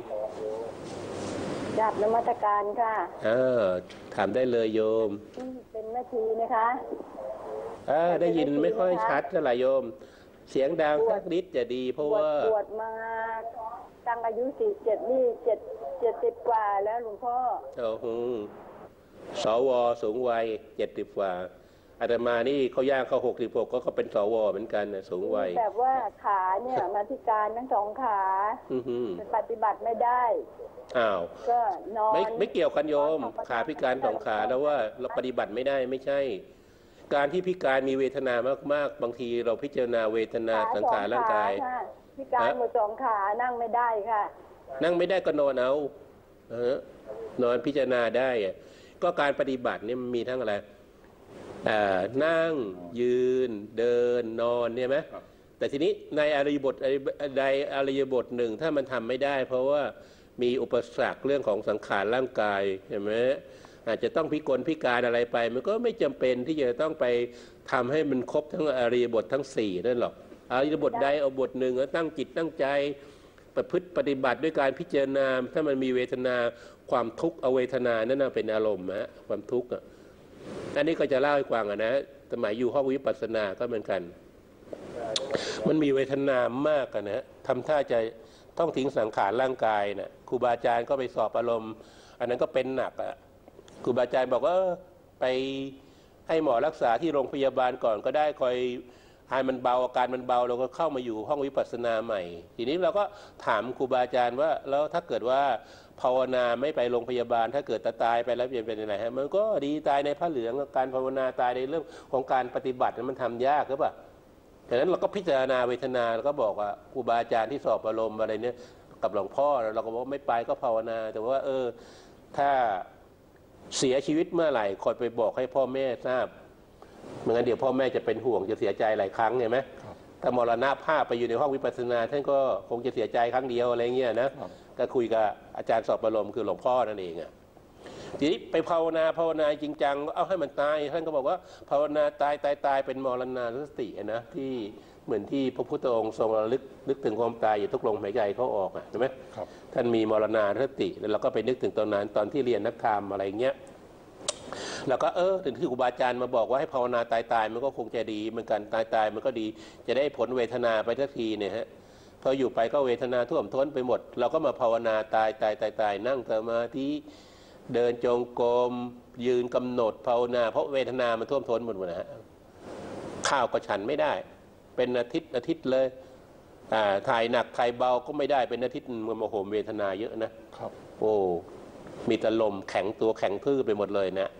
จับนมัสการค่ะถามได้เลยโยมเป็นแม่ชีนะคะได้ยินไม่ค่อยชัดเท่าไหร่โยมเสียงดังสักนิดจะดีเพราะว่าบวชมาตั้งอายุ47นี่70กว่าแล้วหลวงพ่อสวสูงวัย70กว่าอาตมานี่เขาย่างเขา66ก็เป็นสวเหมือนกันนะสูงวัยแบบว่าขาเนี่ยมาพิการทั้งสองขาปฏิบัติไม่ได้ก็นอนไม่เกี่ยวกันโยมขาพิการสองขาแล้วว่าเราปฏิบัติไม่ได้ไม่ใช่การที่พิการมีเวทนามากๆบางทีเราพิจารณาเวทนาสังขารร่างกายพิการหมดสองขานั่งไม่ได้ค่ะนั่งไม่ได้ก็นอนเอานอนพิจารณาได้ก็การปฏิบัติเนี่ยมันมีทั้งอะไรนั่งยืนเดินนอนเนี่ยไหมแต่ทีนี้ในอริยบทใดอริยบทหนึ่งถ้ามันทำไม่ได้เพราะว่ามีอุปสรรคเรื่องของสังขารร่างกายใช่ไหมอาจจะต้องพิการอะไรไปมันก็ไม่จำเป็นที่จะต้องไปทำให้มันครบทั้งอริยบททั้ง4นั่นหรอกอริยบทใดเอาบทหนึ่งตั้งจิตตั้งใจประพฤติปฏิบัติด้วยการพิจารณาถ้ามันมีเวทนาความทุกข์เอาเวทนานั่นเป็นอารมณ์ความทุกข์อันนี้ก็จะเล่าให้ฟังนะสมัยอยู่ห้องวิปัสสนาก็เหมือนกันมันมีเวทนามากนะทำท่าจะต้องทิ้งสังขารร่างกายนะครูบาอาจารย์ก็ไปสอบอารมณ์อันนั้นก็เป็นหนักครูบาอาจารย์บอกว่าไปให้หมอรักษาที่โรงพยาบาลก่อนก็ได้คอยให้มันเบาอาการมันเบาเราก็เข้ามาอยู่ห้องวิปัสสนาใหม่ทีนี้เราก็ถามครูบาอาจารย์ว่าแล้วถ้าเกิดว่าภาวนาไม่ไปโรงพยาบาลถ้าเกิดตายไปแล้วเป็นยังไงมันก็ดีตายในผ้าเหลืองการภาวนาตายในเรื่องของการปฏิบัติมันทำยากหรือเปล่าดังนั้นเราก็พิจารณาเวทนาแล้วก็บอกว่าครูบาอาจารย์ที่สอบอารมณ์อะไรเนี่ยกับหลวงพ่อเราก็บอกไม่ไปก็ภาวนาแต่ว่าถ้าเสียชีวิตเมื่อไหร่คอยไปบอกให้พ่อแม่ทราบไม่งั้นเดี๋ยวพ่อแม่จะเป็นห่วงจะเสียใจหลายครั้งเห็นไหมถ้ามรณภาพไปอยู่ในห้องวิปัสสนาท่านก็คงจะเสียใจครั้งเดียวอะไรเงี้ยนะก็คุยกับอาจารย์สอบอารมณ์คือหลวงพ่อนั่นเองทีนี้ไปภาวนาจริงจังเอาให้มันตายท่านก็บอกว่าภาวนาตายเป็นมรณานุสตินะที่เหมือนที่พระพุทธองค์ทรงระลึกถึงความตายอยู่ทุกลมหายใจเขาออกใช่ไหมท่านมีมรณานุสติแล้วเราก็ไปนึกถึงตอนนั้นตอนที่เรียนนักธรรมอะไรเงี้ยแล้วก็ถึงที่ครูบาอาจารย์มาบอกว่าให้ภาวนาตายมันก็คงจะดีเหมือนกันตายมันก็ดีจะได้ผลเวทนาไปทันทีเนี่ยฮะพออยู่ไปก็เวทนาท่วมท้นไปหมดเราก็มาภาวนาตายนั่งสมาธิเดินจงกรมยืนกำหนดภาวนาเพราะเวทนามันท่วมท้นหมดนะฮะข้าวก็ฉันไม่ได้เป็นอาทิตย์เลยถ่ายหนักถ่ายเบาก็ไม่ได้เป็นอาทิตย์มันโมโหเวทนาเยอะนะครับโอ้มีแต่ลมแข็งตัวแข็งทื่อไปหมดเลยนะ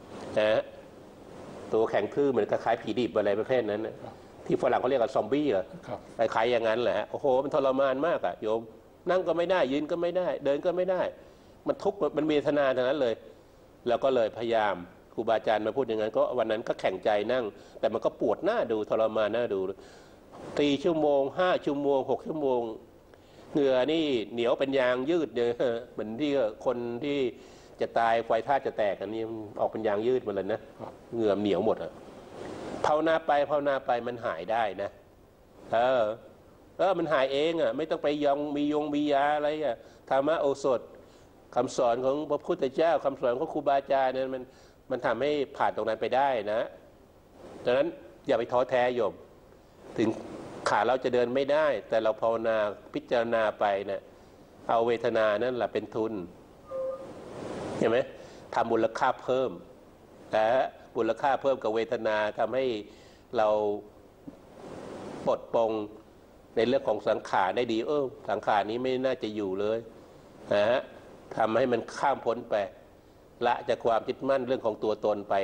ตัวแข็งทื่อเหมือนคล้ายๆผีดิบอะไรประเภทนั้นนะที่ฝรั่งเขาเรียกว่าซอมบี้เหรอคล้ายๆอย่างนั้นแหละโอ้โหมันทรมานมากโยมนั่งก็ไม่ได้ยืนก็ไม่ได้เดินก็ไม่ได้มันทุกข์มันเวทนาทั้งนั้นเลยแล้วก็เลยพยายามครูบาอาจารย์มาพูดอย่างนั้นก็วันนั้นก็แข่งใจนั่งแต่มันก็ปวดหน้าดูทรมานหน้าดู4 ชั่วโมง5 ชั่วโมง6 ชั่วโมงเหงื่อนี่เหนียวเป็นยางยืดเนี่ยเหมือนที่คนที่จะตายไฟธาตุจะแตกอันนี้ออกเป็นยางยืดมาเลยนะเหงื่อเหนียวหมดอะภาวนาไปมันหายได้นะมันหายเองอ่ะไม่ต้องไปมียาอะไรอ่ะธรรมะโอสถคำสอนของพระพุทธเจ้าคำสอนของครูบาอาจารย์เนี่ยมันทำให้ผ่านตรงนั้นไปได้นะดังนั้นอย่าไปท้อแท้โยมถึงขาเราจะเดินไม่ได้แต่เราภาวนาพิจารณาไปเนี่ยเอาเวทนานั่นแหละเป็นทุนเห็นไหมทำมูลค่าเพิ่มแต่มูลค่าเพิ่มกับเวทนาทำให้เราปลดปลงในเรื่องของสังขารได้ดีสังขารนี้ไม่น่าจะอยู่เลยนะทำให้มันข้ามพ้นไปละจากความยึดมั่นเรื่องของตัวตนไป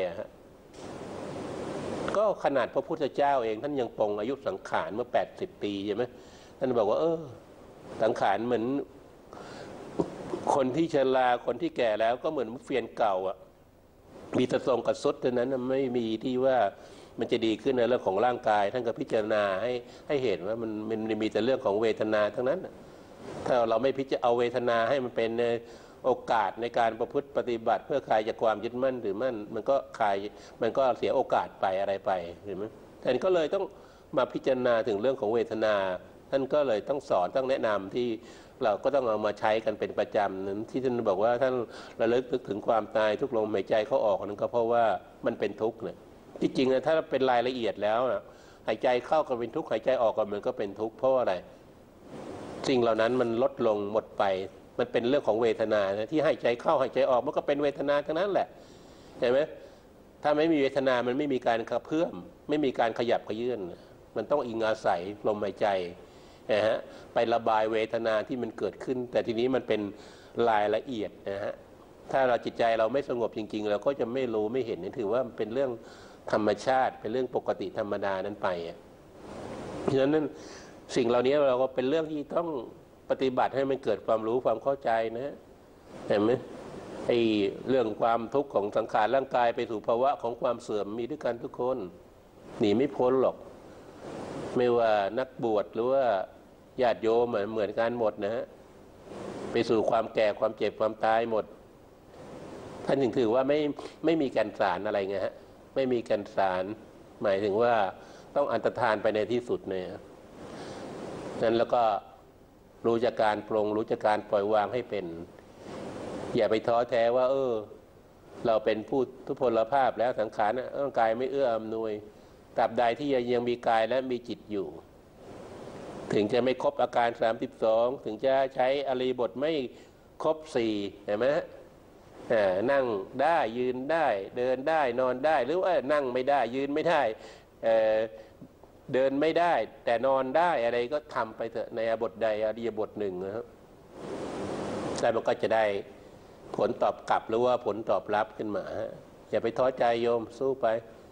ก็ขนาดพระพุทธเจ้าเองท่านยังปลงอายุสังขารเมื่อ80 ปีใช่ไหมท่านบอกว่าสังขารเหมือนคนที่ชราคนที่แก่แล้วก็เหมือนเฟียนเก่ามีแต่ทรงกับสุดเท่านั้นไม่มีที่ว่ามันจะดีขึ้นในเรื่องของร่างกายท่านก็พิจารณาให้เห็นว่ามันมีแต่เรื่องของเวทนาทั้งนั้นถ้าเราไม่พิจารณาเอาเวทนาให้มันเป็นโอกาสในการประพฤติปฏิบัติเพื่อคลายจากความยึดมั่นหรือมั่นมันก็เสียโอกาสไปอะไรไปเห็นไหมท่านก็เลยต้องมาพิจารณาถึงเรื่องของเวทนาท่านก็เลยต้องสอนต้องแนะนำที่เราก็ต้องเอามาใช้กันเป็นประจำนั้นที่ท่านบอกว่าท่านระลึกถึงความตายทุกลมหายใจเข้าออกนั้นก็เพราะว่ามันเป็นทุกข์เนี่ยที่จริงนะถ้าเป็นรายละเอียดแล้วนะหายใจเข้าก็เป็นทุกข์หายใจออกก็มันก็เป็นทุกข์เพราะอะไรสิ่งเหล่านั้นมันลดลงหมดไปมันเป็นเรื่องของเวทนานะที่หายใจเข้าหายใจออกมันก็เป็นเวทนาทั้งนั้นแหละเห็นไหมถ้าไม่มีเวทนามันไม่มีการกระเพื่อมไม่มีการขยับขยื่นมันต้องอิงอาศัยลมหายใจไประบายเวทนาที่มันเกิดขึ้นแต่ทีนี้มันเป็นรายละเอียดถ้าเราจิตใจเราไม่สงบจริงๆเราก็จะไม่รู้ไม่เห็นนี่ถือว่ามันเป็นเรื่องธรรมชาติเป็นเรื่องปกติธรรมดานั้นไปเพราะฉะนั้นสิ่งเหล่านี้เราก็เป็นเรื่องที่ต้องปฏิบัติให้มันเกิดความรู้ความเข้าใจนะเห็นไหมไอ้เรื่องความทุกข์ของสังขารร่างกายไปสู่ภาวะของความเสื่อมมีด้วยกันทุกคนหนีไม่พ้นหรอกไม่ว่านักบวชหรือว่าญาติโยมเหมือนกันหมดนะฮะไปสู่ความแก่ความเจ็บความตายหมดท่านถึงถือว่าไม่มีแก่นสารอะไรไงฮะไม่มีแก่นสารหมายถึงว่าต้องอันตรธานไปในที่สุดเนี่ยนั้นแล้วก็รู้จักการปรงรู้จักการปล่อยวางให้เป็นอย่าไปท้อแท้ว่าเราเป็นผู้ทุพพลภาพแล้วสังขารร่างกายไม่เอื้ออำนวยตราบใดที่ยังมีกายและมีจิตอยู่ถึงจะไม่ครบอาการ32ถึงจะใช้อริยบทไม่ครบ4เห็นไหมนั่งได้ยืนได้เดินได้นอนได้หรือว่านั่งไม่ได้ยืนไม่ได้เดินไม่ได้แต่นอนได้อะไรก็ทำไปเถอะในบทใดอริยบทหนึ่งนะครับแล้วมันก็จะได้ผลตอบกลับหรือว่าผลตอบรับขึ้นมาอย่าไปท้อใจโยมสู้ไป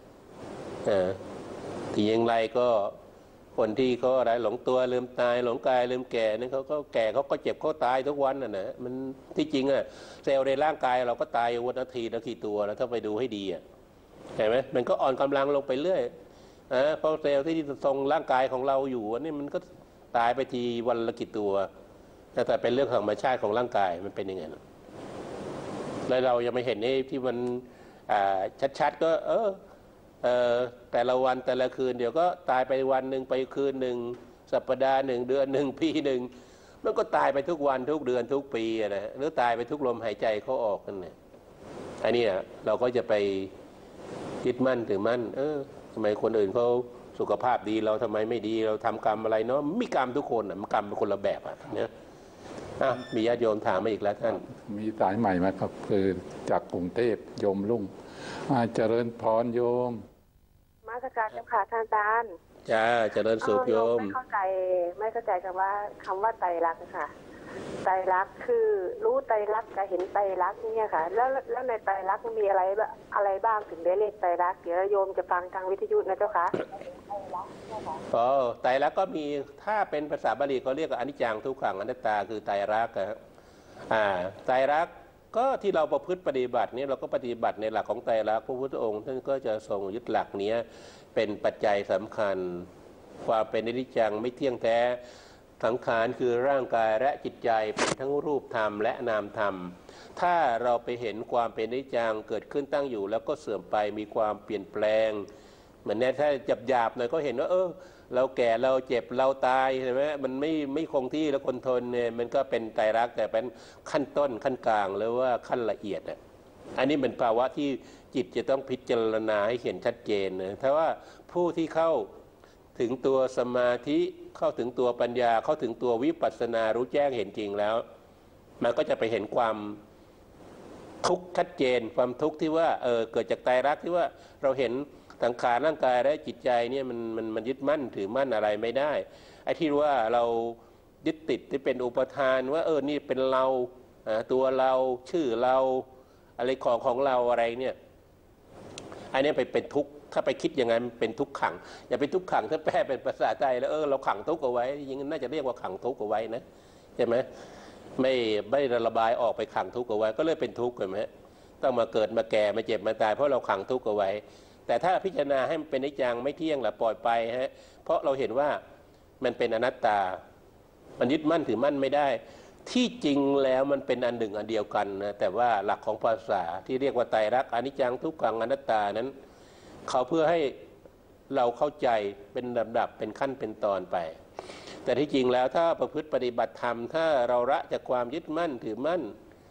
ที่อย่างไรก็คนที่เขาอะไรหลงตัวลืมตายหลงกายลืมแก่นั่นเขาก็แก่เขาก็เจ็บเขาตายทุกวันนะมันที่จริงเซลล์ในร่างกายเราก็ตายวันละทีละกี่ตัวแล้วถ้าไปดูให้ดีเห็นไหมมันก็อ่อนกำลังลงไปเรื่อยเพราะเซลล์ที่ทรงร่างกายของเราอยู่นี่มันก็ตายไปทีวันละกี่ตัวแต่เป็นเรื่องธรรมชาติของร่างกายมันเป็นยังไงแล้วเรายังไม่เห็นนี่ที่มันชัดๆก็แต่ละวันแต่ละคืนเดี๋ยวก็ตายไปวันหนึ่งไปคืนหนึ่งสัปดาห์หนึ่งเดือนหนึ่งปีหนึ่งมันก็ตายไปทุกวันทุกเดือนทุกปีนะหรือตายไปทุกลมหายใจเขาออกกันเนี่ยอันนี้เราก็จะไปยึดมั่นถือมั่นทำไมคนอื่นเขาสุขภาพดีเราทำไมไม่ดีเราทำกรรมอะไรเนาะมีกรรมทุกคนมันกรรมเป็นคนละแบบเนี่ยมีญาติโยมถามมาอีกแล้วท่านมีสายใหม่มาครับคือจากกรุงเทพโยมลุ่งเจริญพรโยมมาสการเจ้าค่ะท่านอาจารย์จ้าเจริญสุขโยมไม่เข้าใจคำว่าไตรลักษณ์ค่ะไตรลักษณ์คือรู้ไตรลักษณ์กับเห็นไตรลักษณ์เนี่ยค่ะแล้วในไตรลักษณ์มีอะไรบ้างถึงได้เรียกไตรลักษณ์เดี๋ยวโยมจะฟังทางวิทยุนะเจ้าค่ะไตรลักษณ์ก็มีถ้าเป็นภาษาบาลีเขาเรียกว่าอนิจจังทุกขังอนัตตาคือไตรลักษณ์ไตรลักษณ์ก็ที่เราประพฤติปฏิบัตินี้เราก็ปฏิบัติในหลักของไตรลักษณ์พระพุทธองค์ท่านก็จะทรงยึดหลักนี้เป็นปัจจัยสำคัญความเป็นอนิจจังไม่เที่ยงแท้สังขารคือร่างกายและจิตใจเป็นทั้งรูปธรรมและนามธรรมถ้าเราไปเห็นความเป็นอนิจจังเกิดขึ้นตั้งอยู่แล้วก็เสื่อมไปมีความเปลี่ยนแปลงเหมือนเนี่ยถ้าหยาบๆหน่อยก็เห็นว่าเราแก่เราเจ็บเราตายใช่ไหมมันไม่คงที่แล้วคนทนเนี่ยมันก็เป็นไตรลักษณ์แต่เป็นขั้นต้นขั้นกลางหรือว่าขั้นละเอียดอ่ะอันนี้เป็นภาวะที่จิตจะต้องพิจารณาให้เห็นชัดเจนนะถ้าว่าผู้ที่เข้าถึงตัวสมาธิเข้าถึงตัวปัญญาเข้าถึงตัววิปัสสนารู้แจ้งเห็นจริงแล้วมันก็จะไปเห็นความทุกข์ชัดเจนความทุกข์ที่ว่าเกิดจากไตรลักษณ์ที่ว่าเราเห็นสังขารร่างกายและจิตใจเนี่ยมันยึดมั่นถือมั่นอะไรไม่ได้ไอ้ที่ว่าเรายึดติดที่เป็นอุปทานว่านี่เป็นเราตัวเราชื่อเราอะไรของเราอะไรเนี่ยอันนี้เป็นทุกข์ถ้าไปคิดอย่างนั้นเป็นทุกข์ขังอย่าเป็นทุกข์ขังถ้าแปลเป็นภาษาไทยแล้วเราขังทุกข์เอาไว้ยิ่งน่าจะเรียกว่าขังทุกข์เอาไว้นะใช่ไหมไม่ระบายออกไปขังทุกข์เอาไว้ก็เลยเป็นทุกข์เห็นไหมต้องมาเกิดมาแก่มาเจ็บมาตายเพราะเราขังทุกข์เอาไว้แต่ถ้าพิจารณาให้มันเป็นอนิจจังไม่เที่ยงหรือปล่อยไปเพราะเราเห็นว่ามันเป็นอนัตตามันยึดมั่นถือมั่นไม่ได้ที่จริงแล้วมันเป็นอันหนึ่งอันเดียวกันนะแต่ว่าหลักของภาษาที่เรียกว่าไตรลักษณ์อนิจจังทุกขังอนัตตานั้นเขาเพื่อให้เราเข้าใจเป็นลำดับเป็นขั้นเป็นตอนไปแต่ที่จริงแล้วถ้าประพฤติปฏิบัติธรรมถ้าเราละจากความยึดมั่นถือมั่น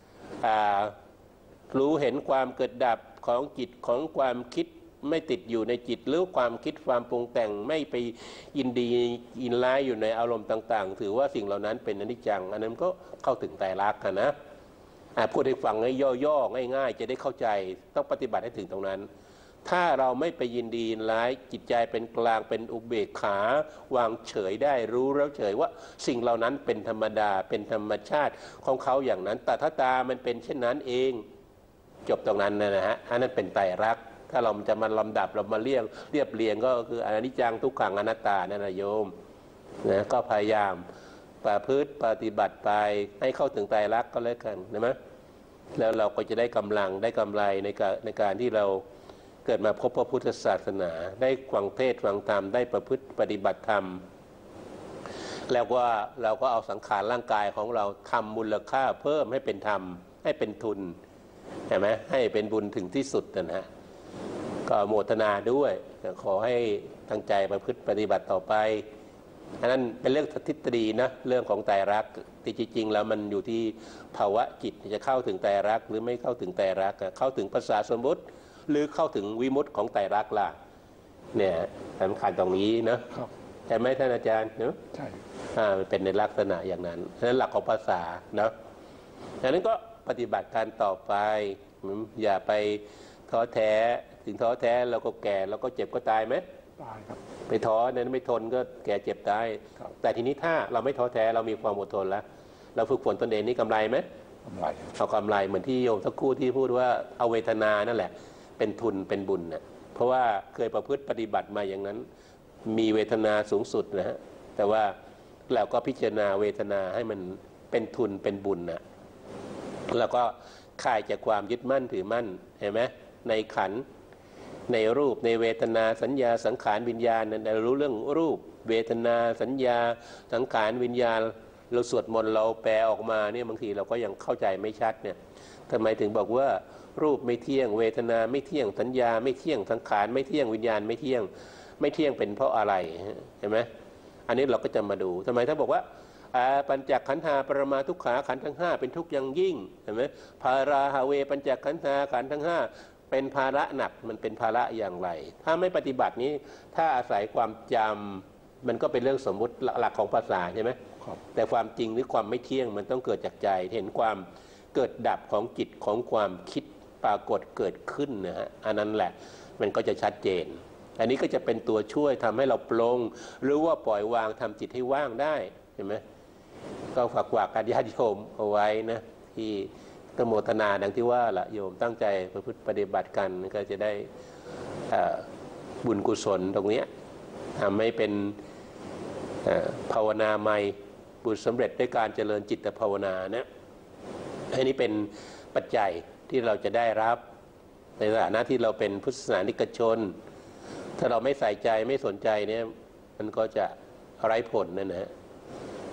รู้เห็นความเกิดดับของจิตของความคิดไม่ติดอยู่ในจิตหรือความคิดความปรุงแต่งไม่ไปยินดียินร้ายอยู่ในอารมณ์ต่างๆถือว่าสิ่งเหล่านั้นเป็นอนิจจังอันนั้นก็เข้าถึงไตรลักษณ์นะพูดให้ฟังให้ย่อๆง่ายๆจะได้เข้าใจต้องปฏิบัติให้ถึงตรงนั้นถ้าเราไม่ไปยินดียินร้ายจิตใจเป็นกลางเป็นอุเบกขาวางเฉยได้รู้แล้วเฉยว่าสิ่งเหล่านั้นเป็นธรรมดาเป็นธรรมชาติของเขาอย่างนั้นแต่ถ้าตามันเป็นเช่นนั้นเองจบตรงนั้นนะฮะอันนั้นเป็นไตรลักษณ์ถ้าเราจะมาลำดับเรามาเรียบเรียงก็คืออนิจจังทุกขังอนัตตานั่นนะโยมนะก็พยายามประพฤติปฏิบัติไปให้เข้าถึงไตรลักษณ์ก็แล้วกันนะมั้ยแล้วเราก็จะได้กำลังได้กำไรในการที่เราเกิดมาพบพระพุทธศาสนาได้ฟังเทศน์ฟังธรรมได้ประพฤติปฏิบัติธรรมแล้วว่าเราก็เอาสังขารร่างกายของเราทำมูลค่าเพิ่มให้เป็นธรรมให้เป็นทุนเห็นไหมให้เป็นบุญถึงที่สุดนะฮะก็โมทนาด้วยขอให้ตั้งใจประพฤติปฏิบัติต่อไปอันนั้นเป็นเรื่องทฤษฎีนะเรื่องของไตรลักษณ์ที่จริงๆแล้วมันอยู่ที่ภาวะจิตจะเข้าถึงไตรลักษณ์หรือไม่เข้าถึงไตรลักษณ์เข้าถึงภาษาสมมุติหรือเข้าถึงวิมุตติของไตรลักษณ์ล่ะเนี่ยสำคัญตรงนี้นะใช่ไหมท่านอาจารย์เนาะใช่เป็นในลักษณะอย่างนั้นฉะนั้นหลักของภาษาเนาะดังนั้นก็ปฏิบัติการต่อไปอย่าไปท้อแท้ถึงท้อแท้เราก็แก่เราก็เจ็บก็ตายไหมตายครับไปท้อเนี่ยไม่ทนก็แก่เจ็บตายแต่ทีนี้ถ้าเราไม่ท้อแท้เรามีความอดทนแล้วเราฝึกฝนตนเองนี่กำไรไหมกำไรเอากำไรเหมือนที่โยมสักครู่ที่พูดว่าเอาเวทนานั่นแหละเป็นทุนเป็นบุญนะเพราะว่าเคยประพฤติปฏิบัติมาอย่างนั้นมีเวทนาสูงสุดนะฮะแต่ว่าเราก็พิจารณาเวทนาให้มันเป็นทุนเป็นบุญนะแล้วก็คลายจากความยึดมั่นถือมั่นเห็นไหมในขันธ์ในรูปในเวทนาสัญญาสังขารวิญญาณนั้นเรารู้เรื่องรูปเวทนาสัญญาสังขารวิญญาณเราสวดมนต์เราแปลออกมาเนี่ยบางทีเราก็ยังเข้าใจไม่ชัดเนี่ยทำไมถึงบอกว่ารูปไม่เที่ยงเวทนาไม่เที่ยงสัญญาไม่เที่ยงสังขารไม่เที่ยงวิญญาณไม่เที่ยงเป็นเพราะอะไรเห็นไหมอันนี้เราก็จะมาดูทำไมถ้าบอกว่าปัญจขันธาปรมาทุกขาขันธ์ทั้ง5เป็นทุกข์อย่างยิ่งเห็นไหมภาราหาเวปัญจขันธาขันธ์ทั้ง5เป็นภาระหนักมันเป็นภาระอย่างไรถ้าไม่ปฏิบัตินี้ถ้าอาศัยความจำมันก็เป็นเรื่องสมมุติหลักของภาษาใช่ไหมแต่ความจริงหรือความไม่เที่ยงมันต้องเกิดจากใจเห็นความเกิดดับของจิตของความคิดปรากฏเกิดขึ้นนะฮะอันนั้นแหละมันก็จะชัดเจนอันนี้ก็จะเป็นตัวช่วยทำให้เราปลงหรือว่าปล่อยวางทำจิตให้ว่างได้เห็นไหมก็ฝากกันญาติโยมเอาไว้นะที่โมทนาดังที่ว่าละโยมตั้งใจประพฤติปฏิบัติกันก็จะได้บุญกุศลตรงนี้ทำให้เป็นภาวนาใหม่บุญสำเร็จด้วยการเจริญจิตภาวนานะอันนี้เป็นปัจจัยที่เราจะได้รับในฐานะที่เราเป็นพุทธศาสนิกชนถ้าเราไม่ใส่ใจไม่สนใจเนี่ยมันก็จะไร้ผลนะฮะ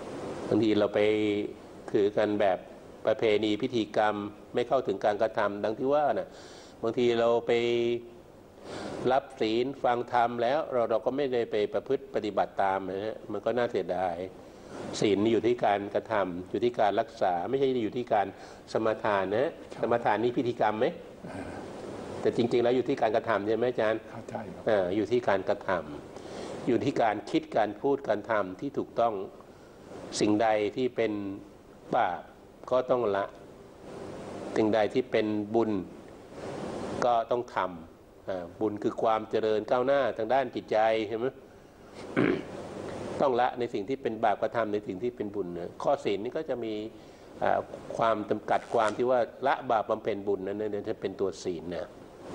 บางทีเราไปถือกันแบบประเพณีพิธีกรรมไม่เข้าถึงการกระทำดังที่ว่านะบางทีเราไปรับศีลฟังธรรมแล้วเราก็ไม่ได้ไปประพฤติปฏิบัติตามนะฮะมันก็น่าเสียดายศีลอยู่ที่การกระทำอยู่ที่การรักษาไม่ใช่อยู่ที่การสมทานนะสมทานนี่พิธีกรรมไหมแต่จริงๆแล้วอยู่ที่การกระทำใช่ไหมอาจารย์ใช่ครับอยู่ที่การกระทำอยู่ที่การคิดการพูดการทำที่ถูกต้องสิ่งใดที่เป็นบาปก็ต้องละสิ่งใดที่เป็นบุญก็ต้องทำบุญคือความเจริญก้าวหน้าทางด้านจิตใจใช่ไหม ต้องละในสิ่งที่เป็นบาปกระทำในสิ่งที่เป็นบุญนะข้อศีลนี่ก็จะมีความจำกัดความที่ว่าละบาปบำเพ็ญบุญนั้นจะเป็นตัวศีลนะ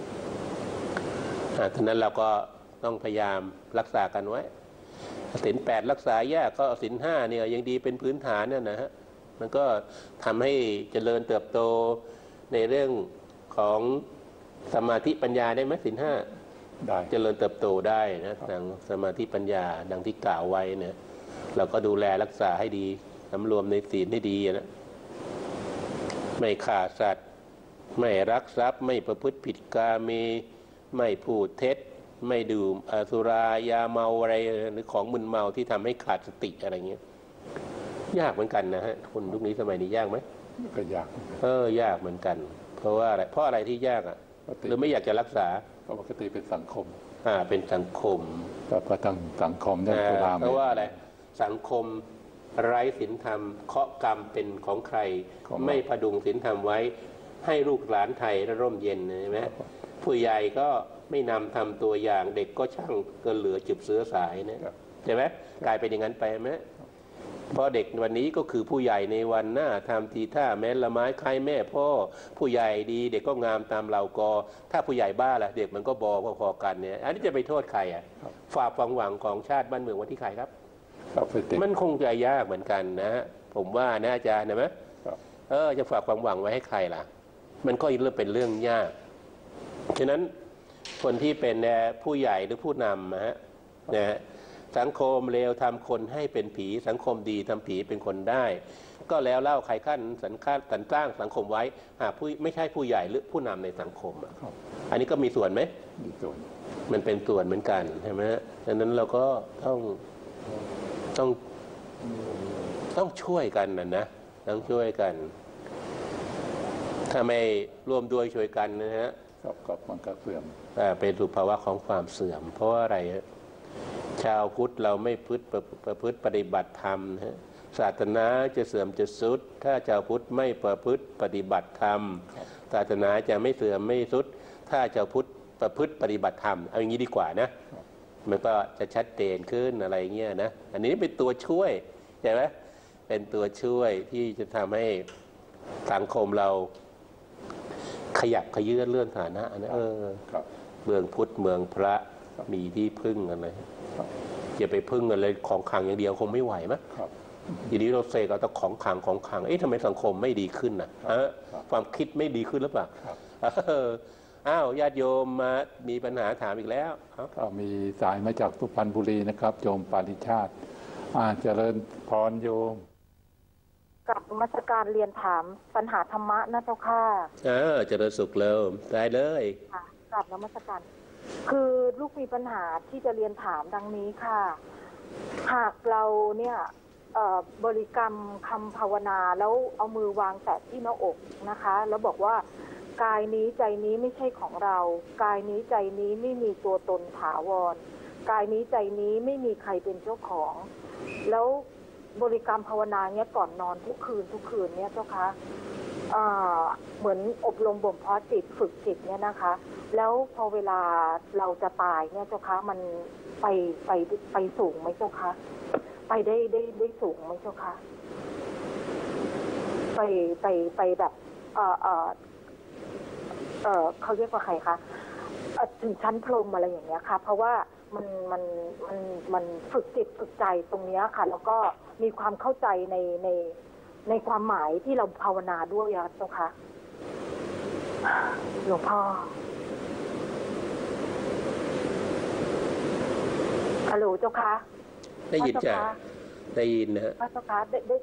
ฉะนั้นเราก็ต้องพยายามรักษากันไว้ศีล 8รักษายากก็ศีล 5เนี่ยยังดีเป็นพื้นฐานนะฮะมันก็ทำให้เจริญเติบโตในเรื่องของสมาธิปัญญาได้ไหมศีล 5ได้เจริญเติบโตได้นะทางสมาธิปัญญาดังที่กล่าวไว้เนี่ยเราก็ดูแลรักษาให้ดีสำรวมในศีลให้ดีนะไม่ฆ่าสัตว์ไม่รักทรัพย์ไม่ประพฤติผิดกาเมไม่พูดเท็จไม่ดื่มสุรายาเมาอะไรหรือของมึนเมาที่ทำให้ขาดสติอะไรเงี้ยยากเหมือนกันนะฮะคนยุคนี้สมัยนี้ยากไหมก็ยากยากเหมือนกันเพราะว่าอะไรเพราะอะไรที่ยากอ่ะหรือไม่อยากจะรักษาปกติเป็นสังคมเป็นสังคมแต่ทางสังคมได้ตุลาเพราะว่าอะไรสังคมไร้ศีลธรรมเคาะกรรมเป็นของใครไม่พดุงศีลธรรมไว้ให้ลูกหลานไทยร่มเย็นใช่ไหมผู้ใหญ่ก็ไม่นำทำตัวอย่างเด็กก็ช่างเกินเหลือจุบเสือสายนะใช่ไหมกลายเป็นอย่างนั้นไปไหมเพราะเด็กวันนี้ก็คือผู้ใหญ่ในวันหน้าทำทีท่าแม้ละไม้คล้ายแม่พ่อผู้ใหญ่ดีเด็กก็งามตามเราก็ถ้าผู้ใหญ่บ้าล่ะเด็กมันก็บอพอๆกันเนี่ยอันนี้จะไปโทษใครอ่ะฝากความหวังของชาติบ้านเมืองไว้ที่ใครครับมันคงจะยากเหมือนกันนะผมว่านะอาจารย์นะไหมจะฝากความหวังไว้ให้ใครล่ะมันก็เริ่มเป็นเรื่องยากฉะนั้นคนที่เป็นผู้ใหญ่หรือผู้นำนะฮะสังคมเลวทำคนให้เป็นผีสังคมดีทำผีเป็นคนได้ก็แล้วเล่าใครขั้นสรรสร้างสังคมไว้ผู้ไม่ใช่ผู้ใหญ่หรือผู้นำในสังคมอันนี้ก็มีส่วนไหมมีส่วนมันเป็นส่วนเหมือนกันใช่ไหมดังนั้นเราก็ต้องช่วยกันนะต้องช่วยกันถ้าไม่ร่วมด้วยช่วยกันนะฮะก็มันก็เสื่อมเป็นสุภาวะของความเสื่อมเพราะว่าอะไรชาวพุทธเราไม่ประพฤติปฏิบัติธรรมนะศาสนาจะเสื่อมจะทรุดถ้าชาวพุทธไม่ประพฤติปฏิบัติธรรมศาสนาจะไม่เสื่อมไม่ทรุดถ้าชาวพุทธประพฤติปฏิบัติธรรมเอาอย่างนี้ดีกว่านะมันก็จะชัดเจนขึ้นอะไรเงี้ยนะอันนี้เป็นตัวช่วยใช่ไหมเป็นตัวช่วยที่จะทำให้สังคมเราขยับขยื่นเลื่อนฐานะนะเมืองพุทธเมืองพระมีที่พึ่งอะไรอย่าไปพึ่งอะไรของขังอย่างเดียวคงไม่ไหวมั้ยทีนี้เราเสกเอาแต่ของขังทำไมสังคมไม่ดีขึ้นน่ะความคิดไม่ดีขึ้นหรือเปล่าญาติโยมมามีปัญหาถามอีกแล้วก็มีสายมาจากสุพรรณบุรีนะครับโยมปาริชาติเจริญพรโยมกับนมัสการเรียนถามปัญหาธรรมะนะเจ้าค่ะเจริญสุขเลยได้เลยค่ะกับนมัสการคือลูกมีปัญหาที่จะเรียนถามดังนี้ค่ะหากเราเนี่ยบริกรรมคำภาวนาแล้วเอามือวางแตะที่หน้าอกนะคะแล้วบอกว่ากายนี้ใจนี้ไม่ใช่ของเรากายนี้ใจนี้ไม่มีตัวตนถาวรกายนี้ใจนี้ไม่มีใครเป็นเจ้าของแล้วบริกรรมภาวนาเนี้ยก่อนนอนทุกคืนเนี่ยเจ้าคะเหมือนอบรมบ่มเพาะจิตฝึกจิตเนี่ยนะคะแล้วพอเวลาเราจะตายเนี่ยเจ้าคะมันไปสูงไหมเจ้าคะไปได้สูงไหมเจ้าคะไปแบบเขาเรียกว่าใครคะถึงชั้นพรหมอะไรอย่างเงี้ยค่ะเพราะว่ามันฝึกจิตฝึกใจตรงนี้ค่ะแล้วก็มีความเข้าใจในความหมายที่เราภาวนาด้วยเจ้าค่ะหลวงพ่อฮัลโหลเจ้าค่ะได้ยินจ้ะได้ยินนะฮะพระเจ้าคะได้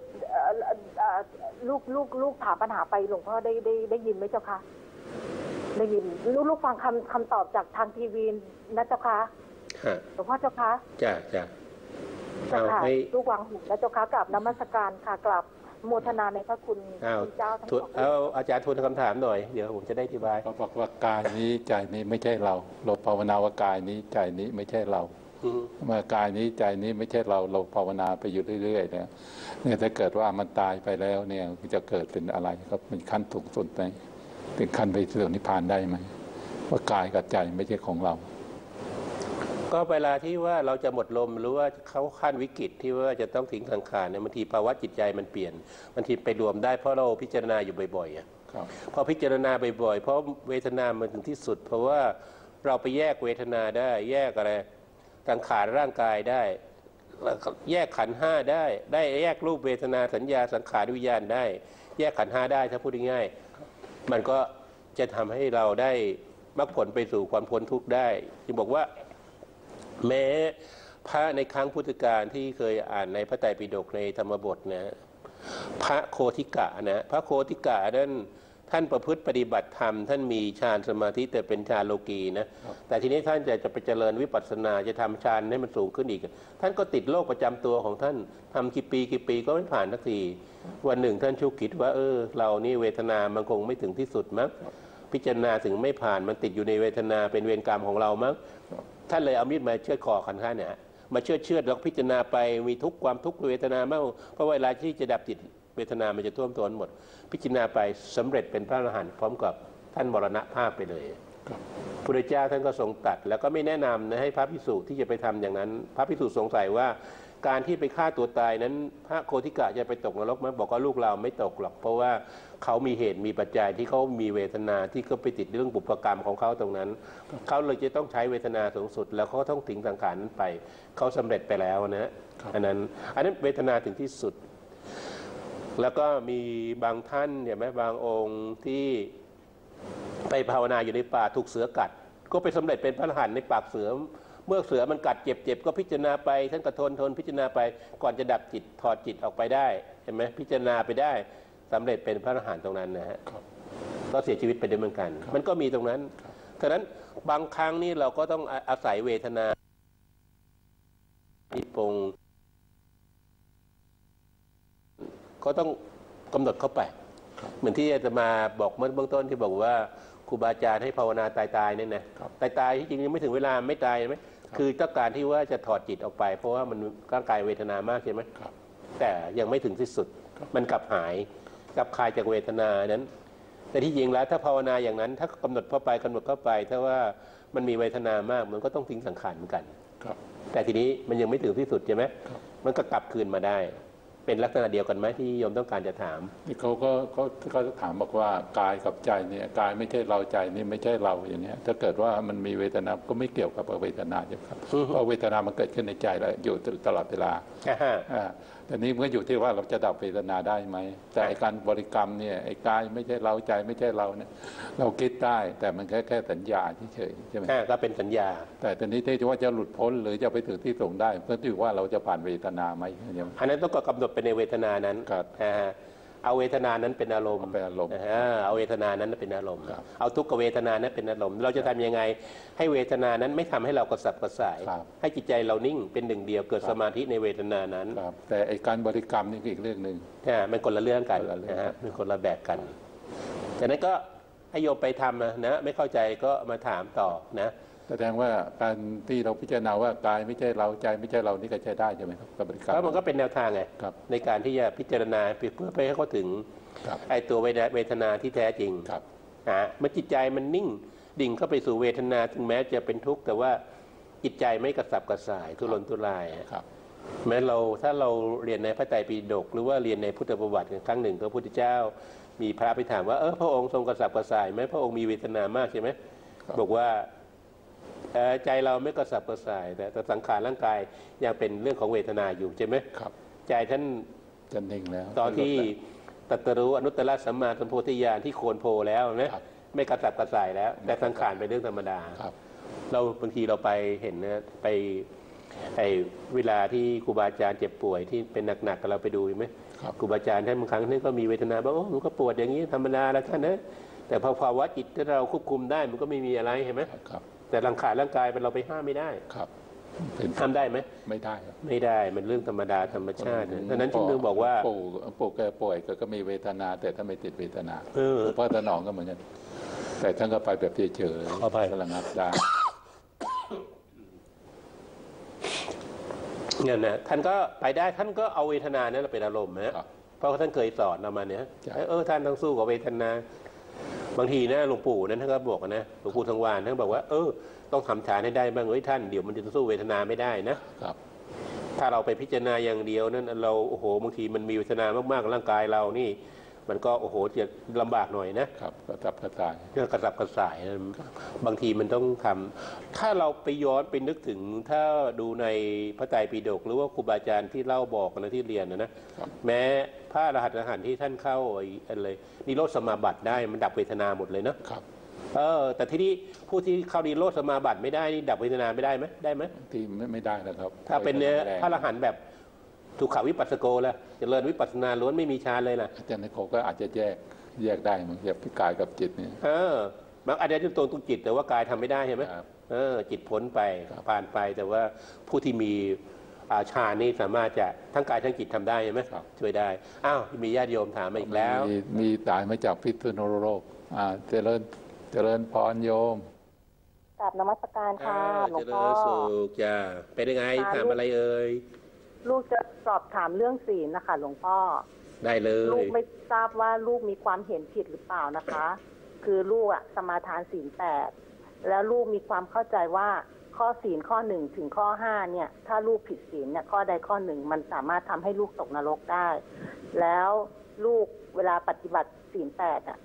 ลูกถามปัญหาไปหลวงพ่อได้ยินไหมเจ้าคะได้ยินลูกฟังคำตอบจากทางทีวีนะเจ้าคะหลวงพ่อเจ้าคะจ้าเอาให้ลูกวางหูแล้วเจ้าคะกราบนมัสการค่ะกราบโมทนาในพระคุณเจ้าทั้งสองเอาอาจารย์ทวนคำถามหน่อยเดี๋ยวผมจะได้อธิบายเขาบอกว่ากายนี้ใจนี้ไม่ใช่เราภาวนาว่ากายนี้ใจนี้ไม่ใช่เราเมื่อกายนี้ใจนี้ไม่ใช่เราภาวนาไปอยู่เรื่อยๆเนี่ยถ้าเกิดว่ามันตายไปแล้วเนี่ยจะเกิดเป็นอะไรครับเป็นขั้นสูงสุดไหมถึงขั้นไปสู่นิพพานได้ไหมว่ากายกับใจไม่ใช่ของเราก็เวลาที่ว่าเราจะหมดลมหรือว่าเขาขั้นวิกฤตที่ว่าจะต้องทิ้งสังขารเนี่ยบางทีภาวะจิตใจมันเปลี่ยนบางทีไปรวมได้เพราะเราพิจารณาอยู่บ่อยๆพอพิจารณาบ่อยๆเพราะเวทนามันถึงที่สุดเพราะว่าเราไปแยกเวทนาได้แยกอะไรสังขารร่างกายได้แยกขันธ์ห้าได้แยกรูปเวทนาสัญญาสังขารวิญญาณได้แยกขันธ์ห้าได้ถ้าพูดง่ายๆมันก็จะทำให้เราได้มรรคผลไปสู่ความพ้นทุกข์ได้ที่บอกว่าแม้พระในครั้งพุทธกาลที่เคยอ่านในพระไตรปิฎกในธรรมบทนะพระโคทิกะนะพระโคทิกะนั้นท่านประพฤติปฏิบัติธรรมท่านมีฌานสมาธิแต่เป็นฌานโลกีนะแต่ทีนี้ท่านจะไปเจริญวิปัสสนาจะทำฌานให้มันสูงขึ้นอีกท่านก็ติดโรคประจำตัวของท่านทำกี่ปีก็ไม่ผ่านสักทีวันหนึ่งท่านชุกคิดว่าเรานี่เวทนามันคงไม่ถึงที่สุดมั้งพิจารณาถึงไม่ผ่านมันติดอยู่ในเวทนาเป็นเวรกรรมของเรามั้งท่านเลยเอามีดมาเชือดคอขันธ์ห้าเนี่ยมาเชือดแล้วพิจารณาไปมีทุกความทุกข์เวทนามากเพราะเวลาที่จะดับจิตเวทนามันจะท่วมท้นหมดพิจารณาไปสำเร็จเป็นพระอรหันต์พร้อมกับท่านมรณภาพไปเลยพระพุทธเจ้าท่านก็ทรงตัดแล้วก็ไม่แนะนำนะให้พระภิกษุที่จะไปทำอย่างนั้นพระภิกษุสงสัยว่าการที่ไปฆ่าตัวตายนั้นพระโคทิกะจะไปตกนรกไหมบอกว่าลูกเราไม่ตกหรอกเพราะว่าเขามีเหตุมีปัจจัยที่เขามีเวทนาที่เขาไปติดเรื่องบุพกรรมของเขาตรงนั้นเขาเลยจะต้องใช้เวทนาสูงสุดแล้วเขาต้องทิ้งสังขารนั้นไปเขาสำเร็จไปแล้วนะอันนั้นเวทนาถึงที่สุดแล้วก็มีบางท่านเห็นไหมบางองค์ที่ไปภาวนาอยู่ในป่าถูกเสือกัดก็ไปสำเร็จเป็นพระอรหันต์ในปากเสือเมื่อเสือมันกัดเจ็บก็พิจารณาไปท่านก็ทนพิจารณาไปก่อนจะดับจิตถอดจิตออกไปได้เห็นไหมพิจารณาไปได้สำเร็จเป็นพระอรหันต์ตรงนั้นนะฮะก็เสียชีวิตไปด้วยเหมือนกันมันก็มีตรงนั้นฉะนั้นบางครั้งนี่เราก็ต้องอาศัยเวทนาที่ปรุงก็ต้องกำหนดเข้าไปเหมือนที่จะมาบอกเมื่อเบื้องต้นที่บอกว่าครูบาอาจารย์ให้ภาวนาตายเนี่ยนะตายที่จริงยังไม่ถึงเวลาไม่ตายไหมคือต้องการที่ว่าจะถอดจิตออกไปเพราะว่ามันร่างกายเวทนามากใช่ไหมแต่ยังไม่ถึงที่สุดมันกลับหายกลับคลายจากเวทนานั้นแต่ที่จริงแล้วถ้าภาวนาอย่างนั้นถ้ากำหนดเข้าไปถ้าว่ามันมีเวทนามากมันก็ต้องทิ้งสังขารเหมือนกันแต่ทีนี้มันยังไม่ถึงที่สุดใช่ไหมมันก็กลับคืนมาได้เป็นลักษณะเดียวกันไหมที่โยมต้องการจะถามเขาถามบอกว่ากายกับใจเนี่ยกายไม่ใช่เราใจนี่ไม่ใช่เราอย่างนี้ถ้าเกิดว่ามันมีเวทนาก็ไม่เกี่ยวกับเวทนาใช่ไหมครับเพราะเวทนามันเกิดขึ้นในใจแล้วอยู่ตลอดเวลาแต่นี้มันก็อยู่ที่ว่าเราจะดับเวทนาได้ไหมแต่การบริกรรมเนี่ยไอ้กายไม่ใช่เราใจไม่ใช่เราเนี่ยเราคิดได้แต่มันแค่สัญญาเฉยๆใช่ไหมก็เป็นสัญญาแต่ตอนนี้ที่ว่าจะหลุดพ้นหรือจะไปถึงที่ตรงได้เพื่อที่ว่าเราจะผ่านเวทนาไหมอันนั้นต้องกำหนดไปในเวทนานั้นเอาเวทนานั้นเป็นอารมณ์เอาเวทนานั้นเป็นอารมณ์เอาทุกขเวทนานั้นเป็นอารมณ์เราจะทำยังไงให้เวทนานั้นไม่ทำให้เรากระสับกระส่ายให้จิตใจเรานิ่งเป็นหนึ่งเดียวเกิดสมาธิในเวทนานั้นแต่ไอการบริกรรมนี่อีกเรื่องหนึ่งมันคนละเรื่องกันนะฮะมันคนละแบบกันจากนั้นก็ให้โยมไปทำนะไม่เข้าใจก็มาถามต่อนะแสดงว่าการที่เราพิจารณาว่ากายไม่ใช่เราใจไม่ใช่เรานี่ก็ใช้ได้ใช่ไหมครับกับบริกรรมแล้วมันก็เป็นแนวทางไงในการที่จะพิจารณาเพื่อไปให้เขาถึงไอ้ตัวเวทนาที่แท้จริงเมื่อจิตใจมันนิ่งดิ่งเข้าไปสู่เวทนาถึงแม้จะเป็นทุกข์แต่ว่าจิตใจไม่กระสับกระส่ายทุรนทุรายแม้ถ้าเราเรียนในพระไตรปิฎกหรือว่าเรียนในพุทธประวัติครั้งหนึ่งพระพุทธเจ้ามีพระไปถามว่าพระองค์ทรงกระสับกระส่ายไหมพระองค์มีเวทนามากใช่ไหมบอกว่าใจเราไม่กระสับกระส่ายแต่สังขารร่างกายยังเป็นเรื่องของเวทนาอยู่ใช่ไหมใจท่านจะนิ่งแล้วตอนที่ตรัสรู้อนุตตรสัมมาสัมโพธิญาณที่โคนโพแล้วนะไม่กระสับกระส่ายแล้วแต่สังขารเป็นเรื่องธรรมดาเราบางทีเราไปเห็นนะไปเวลาที่ครูบาอาจารย์เจ็บป่วยที่เป็นหนักๆเราไปดูไหมครูบาอาจารย์ท่านบางครั้งท่านก็มีเวทนาบอกโอ้หนูก็ปวดอย่างนี้ธรรมดาแล้วท่านนะแต่พอภาวะจิตที่เราควบคุมได้มันก็ไม่มีอะไรเห็นไหมแต่ร่างกายเป็นเราไปห้ามไม่ได้ห้ามได้ไหมไม่ได้ไม่ได้มันเรื่องธรรมดาธรรมชาติดังนั้นที่นึงบอกว่าปู่แกป่วยก็มีเวทนาแต่ถ้าไม่ติดเวทนาพ่อตาหนองก็เหมือนกันแต่ท่านก็ไปแบบเฉยๆระงับได้เนี่ยนะท่านก็ไปได้ท่านก็เอาเวทนานั้นเป็นอารมณ์นะเพราะท่านเคยสอนเรามาเนี่ยท่านต้องสู้กับเวทนาบางทีนะหลวงปู่นั้นท่านก็บอกนะหลวงปู่ทองวานท่านบอกว่าต้องทำฌานให้ได้บ้างท่านเดี๋ยวมันจะสู้เวทนาไม่ได้นะครับถ้าเราไปพิจารณาอย่างเดียวนั้นเราโอ้โหบางทีมันมีเวทนามากๆร่างกายเรานี่มันก็โอ้โหจะลำบากหน่อยนะครับกระสับกระส่ายกระสับกระส่ายบางทีมันต้องทำถ้าเราไปย้อนไปนึกถึงถ้าดูในพระไตรปิฎกหรือว่าครูบาอาจารย์ที่เล่าบอกนะที่เรียนนะแม้พระอรหันต์ที่ท่านเข้าอะไรนิโรธสมาบัติได้มันดับเวทนาหมดเลยนะครับแต่ที่นี้ผู้ที่เข้านิโรธสมาบัติไม่ได้นี่ดับเวทนาไม่ได้ไหมได้ไหมที่ไม่ได้นะครับถ้าเป็นพระอรหันต์แบบทุกขวิปัสสโกแล้วเจริญวิปัสสนาล้วนไม่มีฌานเลยล่ะอาจารย์ในเขาก็อาจจะแยกได้มั้งแยกกายกับจิตเนี่ยบางอาจจะตรงจิตแต่ว่ากายทำไม่ได้ใช่ไหมจิตพ้นไปผ่านไปแต่ว่าผู้ที่มีฌานนี่สามารถจะทั้งกายทั้งจิตทำได้ใช่ไหมช่วยได้มีญาติโยมถามมาอีกแล้วมีตายมาจากพิษณุโลกเจริญพรโยมกราบนมัสการค่ะหลวงพ่อสุขจ้าเป็นยังไงถามอะไรเอ่ยลูกจะสอบถามเรื่องศีลนะคะหลวงพ่อได้เลยลูกไม่ทราบว่าลูกมีความเห็นผิดหรือเปล่านะคะคือลูกสมาทานศีล8แล้วลูกมีความเข้าใจว่าข้อศีลข้อ1ถึงข้อ5เนี่ยถ้าลูกผิดศีลเนี่ยข้อใดข้อหนึ่งมันสามารถทำให้ลูกตกนรกได้แล้วลูกเวลาปฏิบัติศีล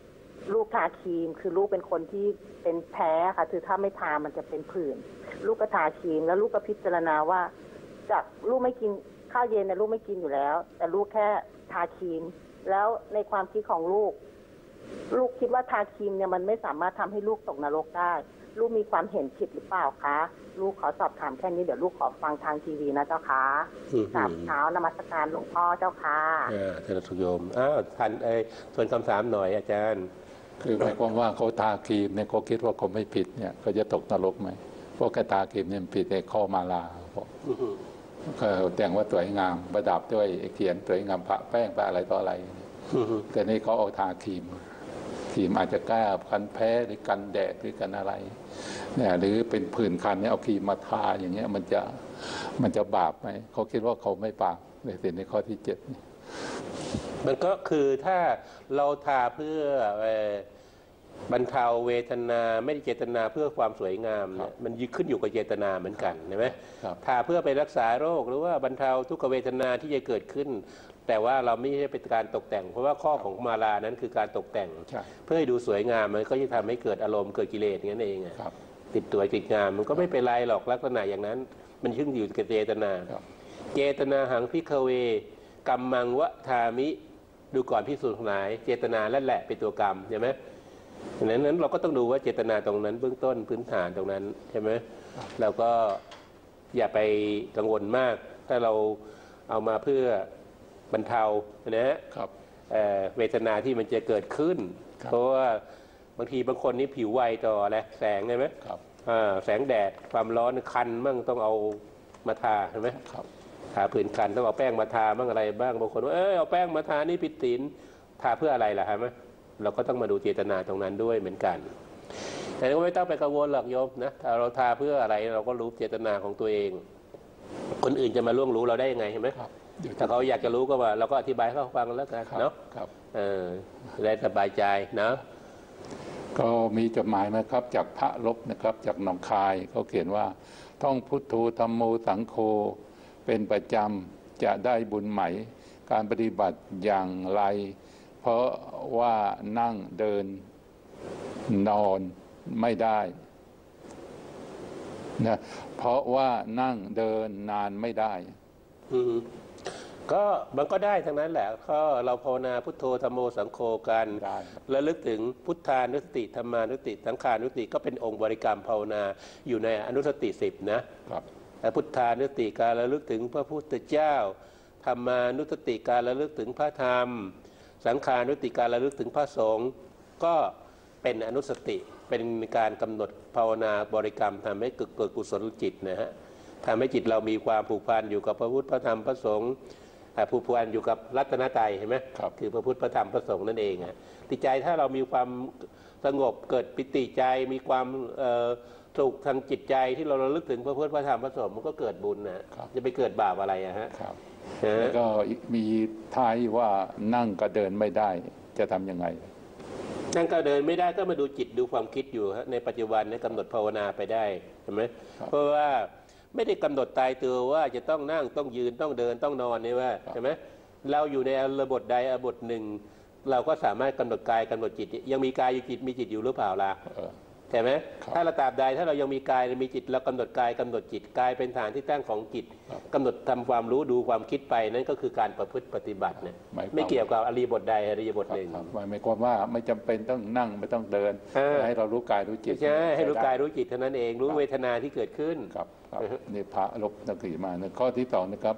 8ลูกทาครีมคือลูกเป็นคนที่เป็นแพ้ค่ะคือถ้าไม่ทามันจะเป็นผื่นลูกก็ทาครีมแล้วลูกก็พิจารณาว่าจากลูกไม่กินข้าวเย็นนะลูกไม่กินอยู่แล้วแต่ลูกแค่ทาครีมแล้วในความคิดของลูกคิดว่าทาครีมเนี่ยมันไม่สามารถทำให้ลูกตกนรกได้ลูกมีความเห็นผิดหรือเปล่าคะลูกขอสอบถามแค่นี้เดี๋ยวลูกขอฟังทางทีวีนะเจ้าค่ะกราบเท้านมัสการหลวงพ่อเจ้าค่ะท่านสุโยมท่านส่วนคำถามหน่อยอาจารย์คือหมายความว่าเขาทาครีมเนี่ยเขาคิดว่าเขาไม่ผิดเนี่ยเขาจะตกนรกไหมเพราะแค่ทาครีมเนี่ยผิดในข้อมาลาแต่งว่าสวยงามประดับด้วยเขียนสวยงามพระแป้งพระอะไรต่ออะไรแต่นี่เขาเอาทาครีมอาจจะแก้กันแพ้หรือกันแดดหรือกันอะไรเนี่ยหรือเป็นผื่นคันเนี่ยเอาครีมมาทาอย่างเงี้ยมันจะบาปไหมเขาคิดว่าเขาไม่บาปในข้อที่7 มันก็คือถ้าเราทาเพื่อบรรเทาเวทนาไม่ได้เจตนาเพื่อความสวยงามเนี่ยมันขึ้นอยู่กับเจตนาเหมือนกันใช่ไหมทาเพื่อไปรักษาโรคหรือว่าบรรเทาทุกขเวทนาที่จะเกิดขึ้นแต่ว่าเราไม่ใช่เป็นการตกแต่งเพราะว่าข้อของมาลานั้นคือการตกแต่งเพื่อให้ดูสวยงามมันก็จะทำให้เกิดอารมณ์เกิดกิเลสนั่นเองติดตัวติดงามมันก็ไม่เป็นไรหรอกลักษณะอย่างนั้นมันขึ้นอยู่กับเจตนาเจตนาหังพิกเวกัมมังวะทามิดูก่อนพิสูจน์ทั้งหลายเจตนาและแหละเป็นตัวกรรมใช่ไหมดังนั้นเราก็ต้องดูว่าเจตนาตรงนั้นเบื้องต้นพื้นฐานตรงนั้นใช่ไหมเราก็อย่าไปกังวลมากถ้าเราเอามาเพื่อบรรเทานะครับเวทนาที่มันจะเกิดขึ้นเพราะว่าบางทีบางคนนี่ผิวไวต่ออะไรแสงใช่ไหมแสงแดดความร้อนคันมั่งต้องเอามาทาใช่ไหมทาผื่นคันต้องเอาแป้งมาทาบ้างอะไรบ้างบางคนว่าเอาแป้งมาทานี่ผิดศีลทาเพื่ออะไรล่ะใช่ไหมเราก็ต้องมาดูเจตนาตรงนั้นด้วยเหมือนกันแต่ก็ไม่ต้องไปกังวลหรอกโยมนะถ้าเราทาเพื่ออะไรเราก็รู้เจตนาของตัวเองคนอื่นจะมาล่วงรู้เราได้ยังไงใช่ไหมถ้าเขาอยากจะรู้ก็ว่าเราก็อธิบายให้เขาฟังแล้วกันเนาะได้สบายใจนะก็มีจดหมายมาครับจากพระลบนะครับจากหนองคายเขาเขียนว่าท่องพุทโธธัมโมสังโฆเป็นประจำจะได้บุญไหมการปฏิบัติอย่างไรเพราะว่านั่งเดินนอนไม่ได้นะเพราะว่านั่งเดินนานไม่ได้ก็มันก็ได้ทั้งนั้นแหละก็เราภาวนาพุทโธธัมโมสังโฆกันระลึกถึงพุทธานุสติธรรมานุสติสังขานุสติก็เป็นองค์บริกรรมภาวนาอยู่ในอนุสติ10นะครับพุทธานุสติการระลึกถึงพระพุทธเจ้าธรรมานุสติการระลึกถึงพระธรรมสังฆานุสติการระลึกถึงพระสงฆ์ก็เป็นอนุสติเป็นการกำหนดภาวนาบริกรรมทำให้เกิดกุศลจิตนะฮะทำให้จิตเรามีความผูกพันอยู่กับพระพุทธพระธรรมพระสงฆ์ผูกพันอยู่กับรัตนตรัยเห็นไหมคือพระพุทธพระธรรมพระสงฆ์นั่นเองจิตใจถ้าเรามีความสงบเกิดปิติใจมีความสุขทางจิตใจที่เราระลึกถึงพระพุทธพระธรรมพระสงฆ์มันก็เกิดบุญนะจะไปเกิดบาปอะไรฮะแล้วก็มีท้ายว่านั่งก็เดินไม่ได้จะทำยังไงนั่งก็เดินไม่ได้ก็มาดูจิตดูความคิดอยู่ฮะในปัจจุบันเนี่ยกำหนดภาวนาไปได้เห็นไหมเพราะว่าไม่ได้กำหนดตายตัวว่าจะต้องนั่งต้องยืนต้องเดินต้องนอนนี่ว่าใช่ไหมเราอยู่ในระบบใดระบบหนึ่งเราก็สามารถกำหนดกายกำหนดจิตยังมีกายอยู่จิตมีจิตอยู่หรือเปล่าล่ะใช่ไหมถ้าเราตราบใดถ้าเรายังมีกายมีจิตเรากำหนดกายกำหนดจิตกายเป็นฐานที่ตั้งของจิตกำหนดทำความรู้ดูความคิดไปนั่นก็คือการประพฤติปฏิบัติเนี่ยไม่เกี่ยวกับอริยบทใดอริยบทหนึ่งหมายความว่าไม่จำเป็นต้องนั่งไม่ต้องเดินให้เรารู้กายรู้จิตใช่ให้รู้กายรู้จิตเท่านั้นเองรู้เวทนาที่เกิดขึ้นครับนี่พระลบนักขีมานะข้อที่2นะครับ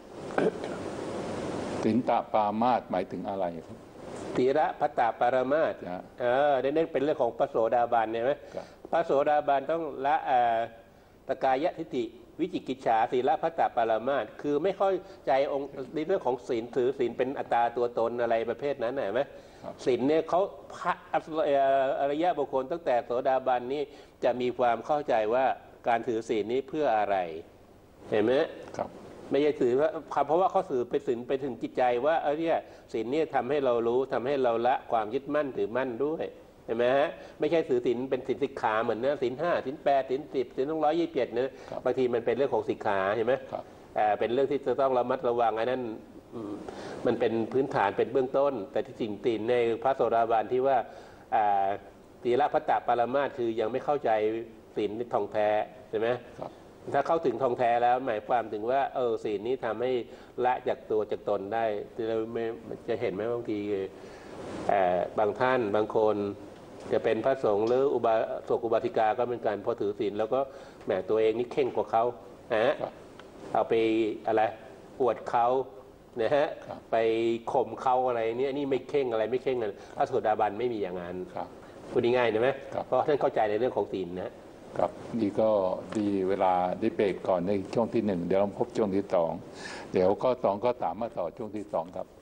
สินตะปามาสหมายถึงอะไรครับตีระพัตตาปารมาสนั่นเป็นเรื่องของพระโสดาบันเนี่ยไหมพระโสดาบันต้องละตกายทิฏฐิวิจิกิจฉาศีลพัตตาปารมาสคือไม่เข้าใจองค์ในเรื่องของศีลถือศีลเป็นอัตตาตัวตนอะไรประเภทนั้นไหมศีลเนี่ยเขาพระอริยบุคคลตั้งแต่โสดาบันนี้จะมีความเข้าใจว่าการถือศีลนี้เพื่ออะไรเห็นไหมครับไม่ใช่ถือว่าเพราะว่าเขาสื่อไปถึงจิตใจว่าเนี่ยศีลเนี่ยทำให้เรารู้ทำให้เราละความยึดมั่นถือมั่นด้วยเห็นไหมฮะไม่ใช่ถือศีลเป็นศีลสิกขาเหมือนนะศีล5ศีล8ศีล10ศีล127เนี่ยบางทีมันเป็นเรื่องของสิกขาเห็นไหมเป็นเรื่องที่จะต้องระมัดระวังไอ้นั่นมันเป็นพื้นฐานเป็นเบื้องต้นแต่ที่จริงศีลในพระโสดาบันที่ว่าศีลพัตตาปารมาสคือยังไม่เข้าใจศีลทองแท้ใช่ไหมถ้าเข้าถึงทองแท้แล้วหมายความถึงว่าศีลนี้ทำให้ละจากตัวจากตนได้เราไม่จะเห็นไหมบางทีบางท่านบางคนจะเป็นพระสงฆ์หรืออุบาสิกาก็เป็นการพอถือศีลแล้วก็แหมตัวเองนี่เข่งกว่าเขาเอาไปอะไรอวดเขานะฮะไปข่มเขาอะไรเนี่ยนี่ไม่เข่งอะไรไม่เข่งกันพระโสดาบันไม่มีอย่างนั้นพูดง่ายๆนะไหมเพราะท่านเข้าใจในเรื่องของศีลนะครับนี่ก็ดีเวลาได้เบรกก่อนในช่วงที่1เดี๋ยวเราพบช่วงที่2เดี๋ยวข้อ2ข้อ3มาต่อช่วงที่2ครับ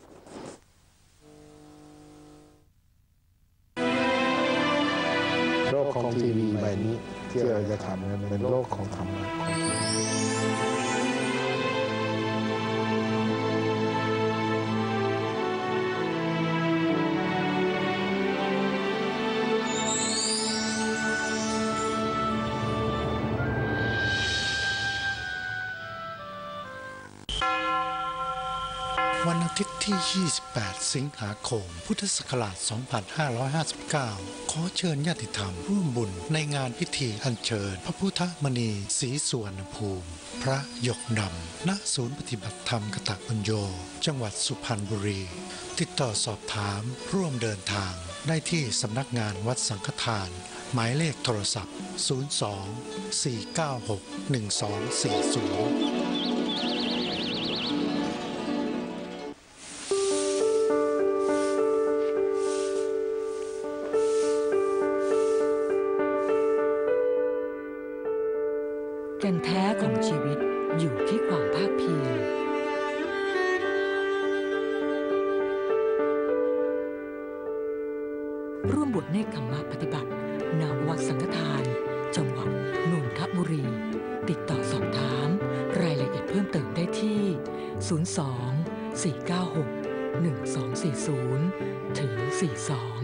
โลกของทีวีใบนี้ที่เราจะทำกันเป็นโลกของธรรมะวันอาทิตย์ที่ 28 สิงหาคม พุทธศักราช 2559 ขอเชิญญาติธรรมร่วมบุญในงานพิธีอัญเชิญพระพุทธมณีศรีสุวรรณภูมิพระหยกดำณศูนย์ปฏิบัติธรรมกตปัญโยจังหวัดสุพรรณบุรี ติดต่อสอบถามร่วมเดินทางได้ที่สำนักงานวัดสังฆทานหมายเลขโทรศัพท์ 02-496-1240 แก่นแท้ของชีวิตอยู่ที่ความภาคเพียรร่วมบวชเนกขมปฏิบัติณวัดสังฆทานจังหวัดนนทบุรีติดต่อสอบถามรายละเอียดเพิ่มเติมได้ที่ 02-496-1240 ถึง 42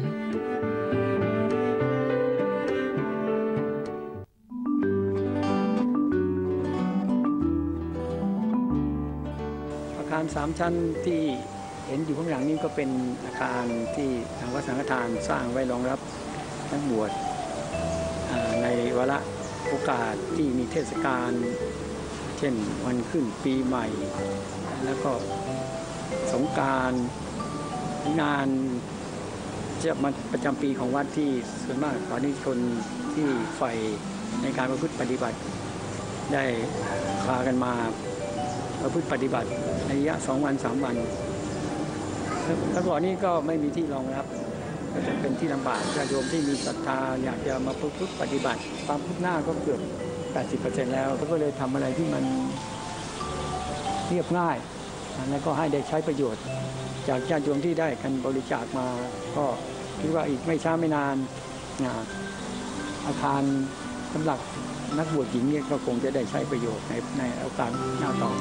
อาคาร3 ชั้นที่เห็นอยู่ข้างหลังนี้ก็เป็นอาคารที่ทางวัดสังฆทานสร้างไว้รองรับนักบวชในวาระโอกาสที่มีเทศกาลเช่นวันขึ้นปีใหม่แล้วก็สงกรานต์งานจะมาประจำปีของวัดที่ส่วนมากสาธุชนที่ใฝ่ในการประพฤติปฏิบัติได้พากันมาประพฤติปฏิบัติในระยะ2 วัน 3 วันแล้วก่อนนี้ก็ไม่มีที่รองรับก็จะเป็นที่ลำบากญาติโยมที่มีศรัทธาอยากจะมาประพฤติปฏิบัติความคืบหน้าก็เกือบ 80% แล้วก็เลยทำอะไรที่มันเรียบง่ายแล้วก็ให้ได้ใช้ประโยชน์จากญาติโยมที่ได้กันบริจาคมาก็คิดว่าอีกไม่ช้าไม่นานอาคารสำหรับนักบวชหญิงเนี่ยก็คงจะได้ใช้ประโยชน์ในโอกาสหน้าต่อไป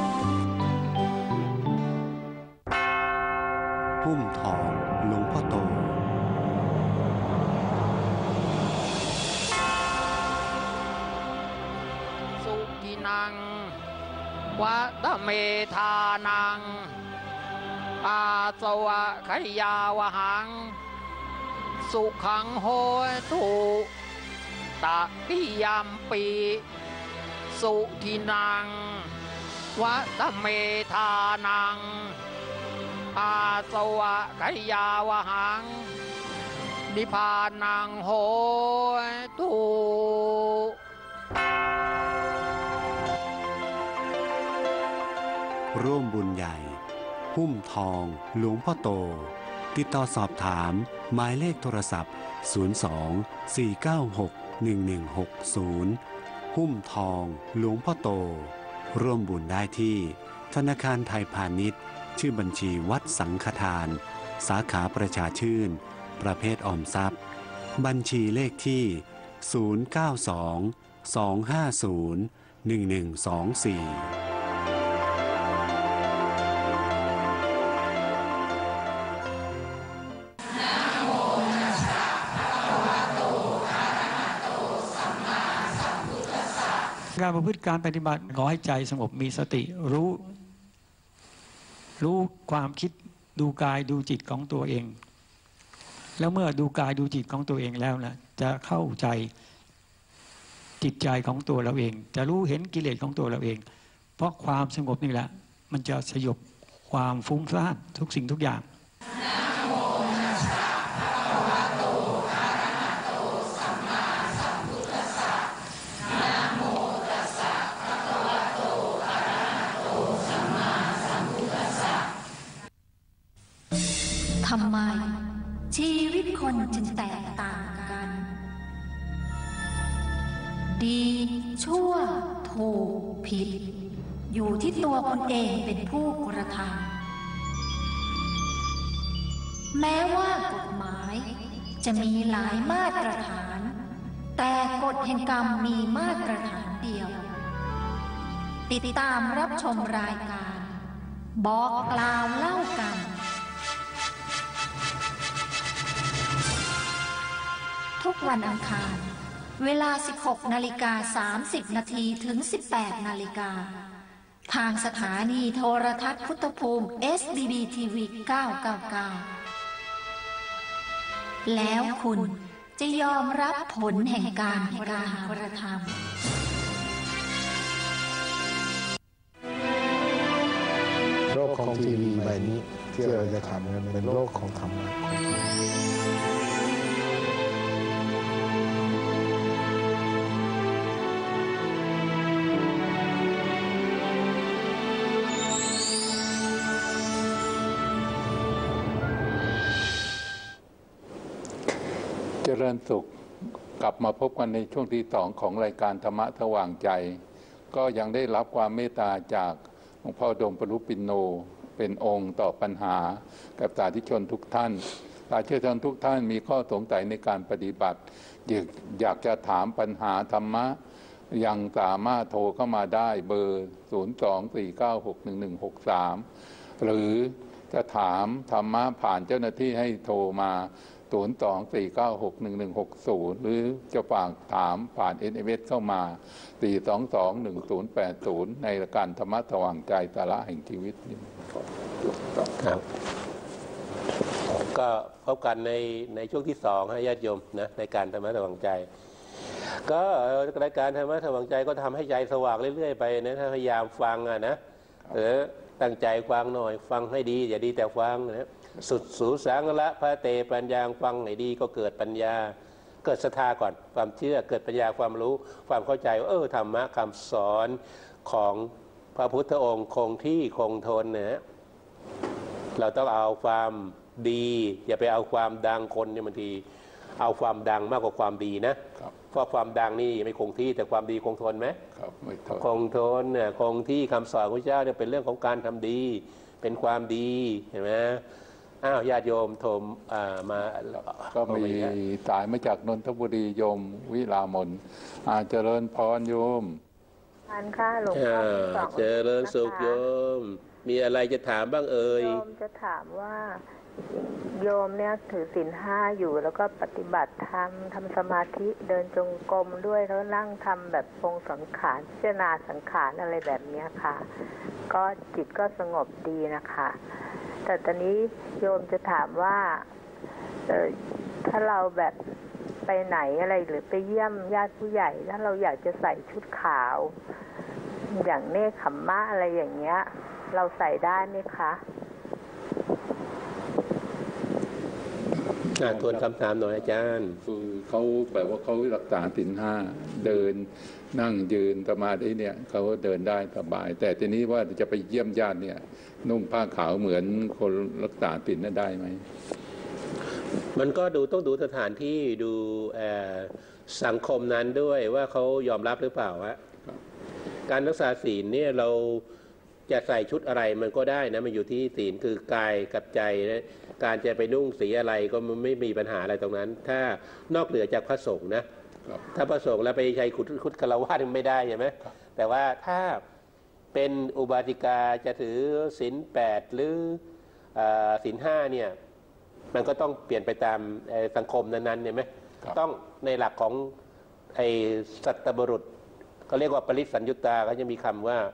พุ่มทองหลวงพ่อโตสุกินังวัตเมธานังอาสวะขยาวหังสุขังโหตุตะปิยัมปีสุทินังวัตเมธานังอาสวะขยาวหังนิพพานังโหตุร่วมบุญใหญ่พุ่มทองหลวงพ่อโตติดต่อสอบถามหมายเลขโทรศัพท์02-496-1160พุ่มทองหลวงพ่อโตร่วมบุญได้ที่ธนาคารไทยพาณิชย์ชื่อบัญชีวัดสังฆทานสาขาประชาชื่นประเภทออมทรัพย์บัญชีเลขที่092-250-1124 การประพฤติการปฏิบัติขอให้ใจสงบมีสติรู้ความคิดดูกายดูจิตของตัวเองแล้วเมื่อดูกายดูจิตของตัวเองแล้วนะจะเข้าใจจิตใจของตัวเราเองจะรู้เห็นกิเลสของตัวเราเองเพราะความสงบนี่แหละมันจะสยบความฟุ้งซ่านทุกสิ่งทุกอย่างทำไมชีวิตคนจึงแตกต่างกัน ดีชั่วถูกผิดอยู่ที่ตัวคนเองเป็นผู้กระทำแม้ว่ากฎหมายจะมีหลายมาตรฐานแต่กฎแห่งกรรมมีมาตรฐานเดียวติดตามรับชมรายการบอกกล่าวเล่ากันทุกวันอังคารเวลา 16:30 น. ถึง 18:00 น. ทางสถานีโทรทัศน์พุทธภูมิ SBB TV 999แล้วคุณจะยอมรับผลแห่งการกระทำโลกของทีวีใบนี้ที่เราจะทำกันเป็นโลกของธรรมะเจริญสุขกลับมาพบกันในช่วงที่2ของรายการธรรมะสว่างใจก็ยังได้รับความเมตตาจากหลวงพ่อดมปรุปินโนเป็นองค์ต่อปัญหากับสาธุชนทุกท่านสาธุชนทุกท่านมีข้อสงสัยในการปฏิบัติอยากจะถามปัญหาธรรมะยังสามารถโทรเข้ามาได้เบอร์ 024961163 หรือจะถามธรรมะผ่านเจ้าหน้าที่ให้โทรมา024961160 หรือจะฝากถามผ่าน SMS เข้ามา4221080ในรายการธรรมะสว่างใจสาระแห่งชีวิตครับก็พบกันในช่วงที่2ให้ญาติโยมนะในการธรรมะสว่างใจก็รายการธรรมะสว่างใจก็ทำให้ใจสว่างเรื่อยๆไปนะถ้าพยายามฟังนะตั้งใจฟังหน่อยฟังให้ดีอย่าดีแต่ฟังนะสุดสูสังละพระเตปัญญาฟังให้ดีก็เกิดปัญญาเกิดศรัทธาก่อนความเชื่อเกิดปัญญาความรู้ความเข้าใจว่าธรรมะคำสอนของพระพุทธองค์คงที่คงทนนะเราต้องเอาความดีอย่าไปเอาความดังคนเนี่ยบางทีเอาความดังมากกว่าความดีนะเพราะความดังนี่ไม่คงที่แต่ความดีคงทนไหมครับไม่ทนคงทนเนี่ยคงที่คำสอนของพระเจ้าเนี่ยเป็นเรื่องของการทำดีเป็นความดีเห็นไหมอ้าวญาติโยมโทมมาก็มีสายมาจากนนทบุรีโยมวิลามนเจริญพรโยมอันค่ะหลวงพ่อเจริญสุขโยมมีอะไรจะถามบ้างเอ่ยโยมจะถามว่าโยมเนี่ยถือศีล5อยู่แล้วก็ปฏิบัติธรรมทำสมาธิเดินจงกรมด้วยแล้วนั่งทำแบบปรงสังขารพิจารณาสังขารอะไรแบบนี้ค่ะก็จิตก็สงบดีนะคะแต่ตอนนี้โยมจะถามว่าถ้าเราแบบไปไหนอะไรหรือไปเยี่ยมญาติผู้ใหญ่ถ้าเราอยากจะใส่ชุดขาวอย่างเนคขมมะอะไรอย่างเงี้ยเราใส่ได้ไหมคะทวนคำถามหน่อยอาจารย์คือเขาแบบว่าเขารักษาศีล5เดินนั่งยืนสมาธิเนี่ยเขาเดินได้สบายแต่ทีนี้ว่าจะไปเยี่ยมญาติเนี่ยนุ่งผ้าขาวเหมือนคนรักษาศีลนั้นได้ไหมมันก็ต้องดูสถานที่ดูสังคมนั้นด้วยว่าเขายอมรับหรือเปล่าฮะการรักษาศีลเนี่ยเราจะใส่ชุดอะไรมันก็ได้นะมันอยู่ที่ศีลคือกายกับใจนะการจะไปนุ่งสีอะไรก็มันไม่มีปัญหาอะไรตรงนั้นถ้านอกเหนือจากพระสงฆ์นะถ้าพระสงฆ์แล้วไปใช้คุดคารวะไม่ได้ใช่ไหมแต่ว่าถ้าเป็นอุบาสิกาจะถือศีล8หรือศีล5เนี่ยมันก็ต้องเปลี่ยนไปตามสังคมนั้นๆเนี่ยไหมต้องในหลักของไอ้สัตบุรุษเขาเรียกว่าปริสัญญุตาเขาจะมีคำว่า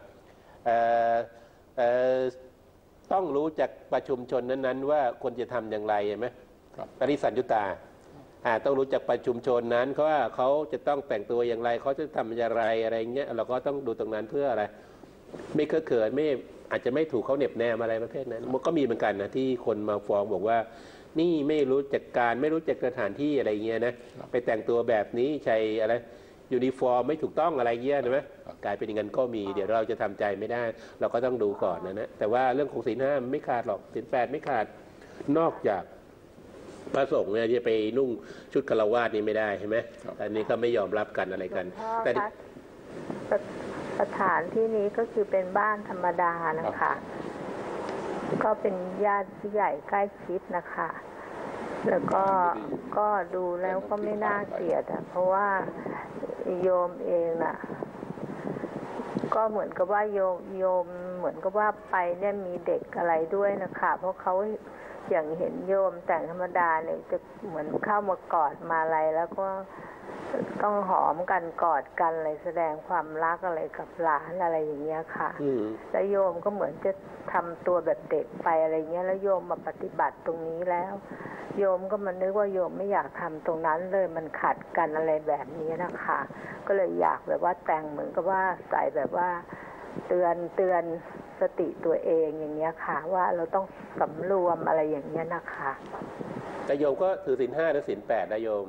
ต้องรู้จักประชุมชนนั้นๆว่าควรจะทำอย่างไรใช่ไหมปริสัญญุตาต้องรู้จักประชุมชนนั้นเขาว่าเขาจะต้องแต่งตัวอย่างไรเขาจะทำอย่างไรอะไรเงี้ยเราก็ต้องดูตรงนั้นเพื่ออะไรไม่เคอะเขินไม่อาจจะไม่ถูกเขาเหน็บแนมอะไรประเภทนั้นมันก็มีเหมือนกันนะที่คนมาฟ้องบอกว่านี่ไม่รู้จักการไม่รู้จักสถานที่อะไรเงี้ยนะไปแต่งตัวแบบนี้ใช้อะไรยูนิฟอร์มไม่ถูกต้องอะไรเงี้ยใช่ไหมกลายเป็นอย่างนั้นก็มีเดี๋ยวเราจะทำใจไม่ได้เราก็ต้องดูก่อนนะแต่ว่าเรื่องของศีล5ไม่ขาดหรอกศีล8ไม่ขาดนอกจากพระสงฆ์เนี่ยจะไปนุ่งชุดฆราวาสนี่ไม่ได้ใช่ไหมอันนี้ก็ไม่ยอมรับกันอะไรกันแต่สถานที่นี้ก็คือเป็นบ้านธรรมดานะคะก็เป็นญาติผู้ใหญ่ใกล้ชิดนะคะแล้วก็ดูแล้วก็ไม่น่าเกลียดเพราะว่าโยมเองน่ะก็เหมือนกับว่าโยมเหมือนกับว่าไปเนี่ยมีเด็กอะไรด้วยนะคะเพราะเขาอย่างเห็นโยมแต่งธรรมดาเนี่ยจะเหมือนเข้ามากอดมาอะไรแล้วก็ต้องหอมกันกอดกันอะไรแสดงความรักอะไรกับหลานอะไรอย่างเงี้ยค่ะแล้วโยมก็เหมือนจะทำตัวแบบเด็กไปอะไรเงี้ยแล้วโยมมาปฏิบัติตรงนี้แล้วโยมก็มานึกว่าโยมไม่อยากทำตรงนั้นเลยมันขัดกันอะไรแบบนี้นะคะก็เลยอยากแบบว่าแต่งเหมือนกับว่าใส่แบบว่าเตือนสติตัวเองอย่างเงี้ยค่ะว่าเราต้องสำรวมอะไรอย่างเงี้ยนะคะแต่โยมก็ถือศีล5หรือศีล8นะโยม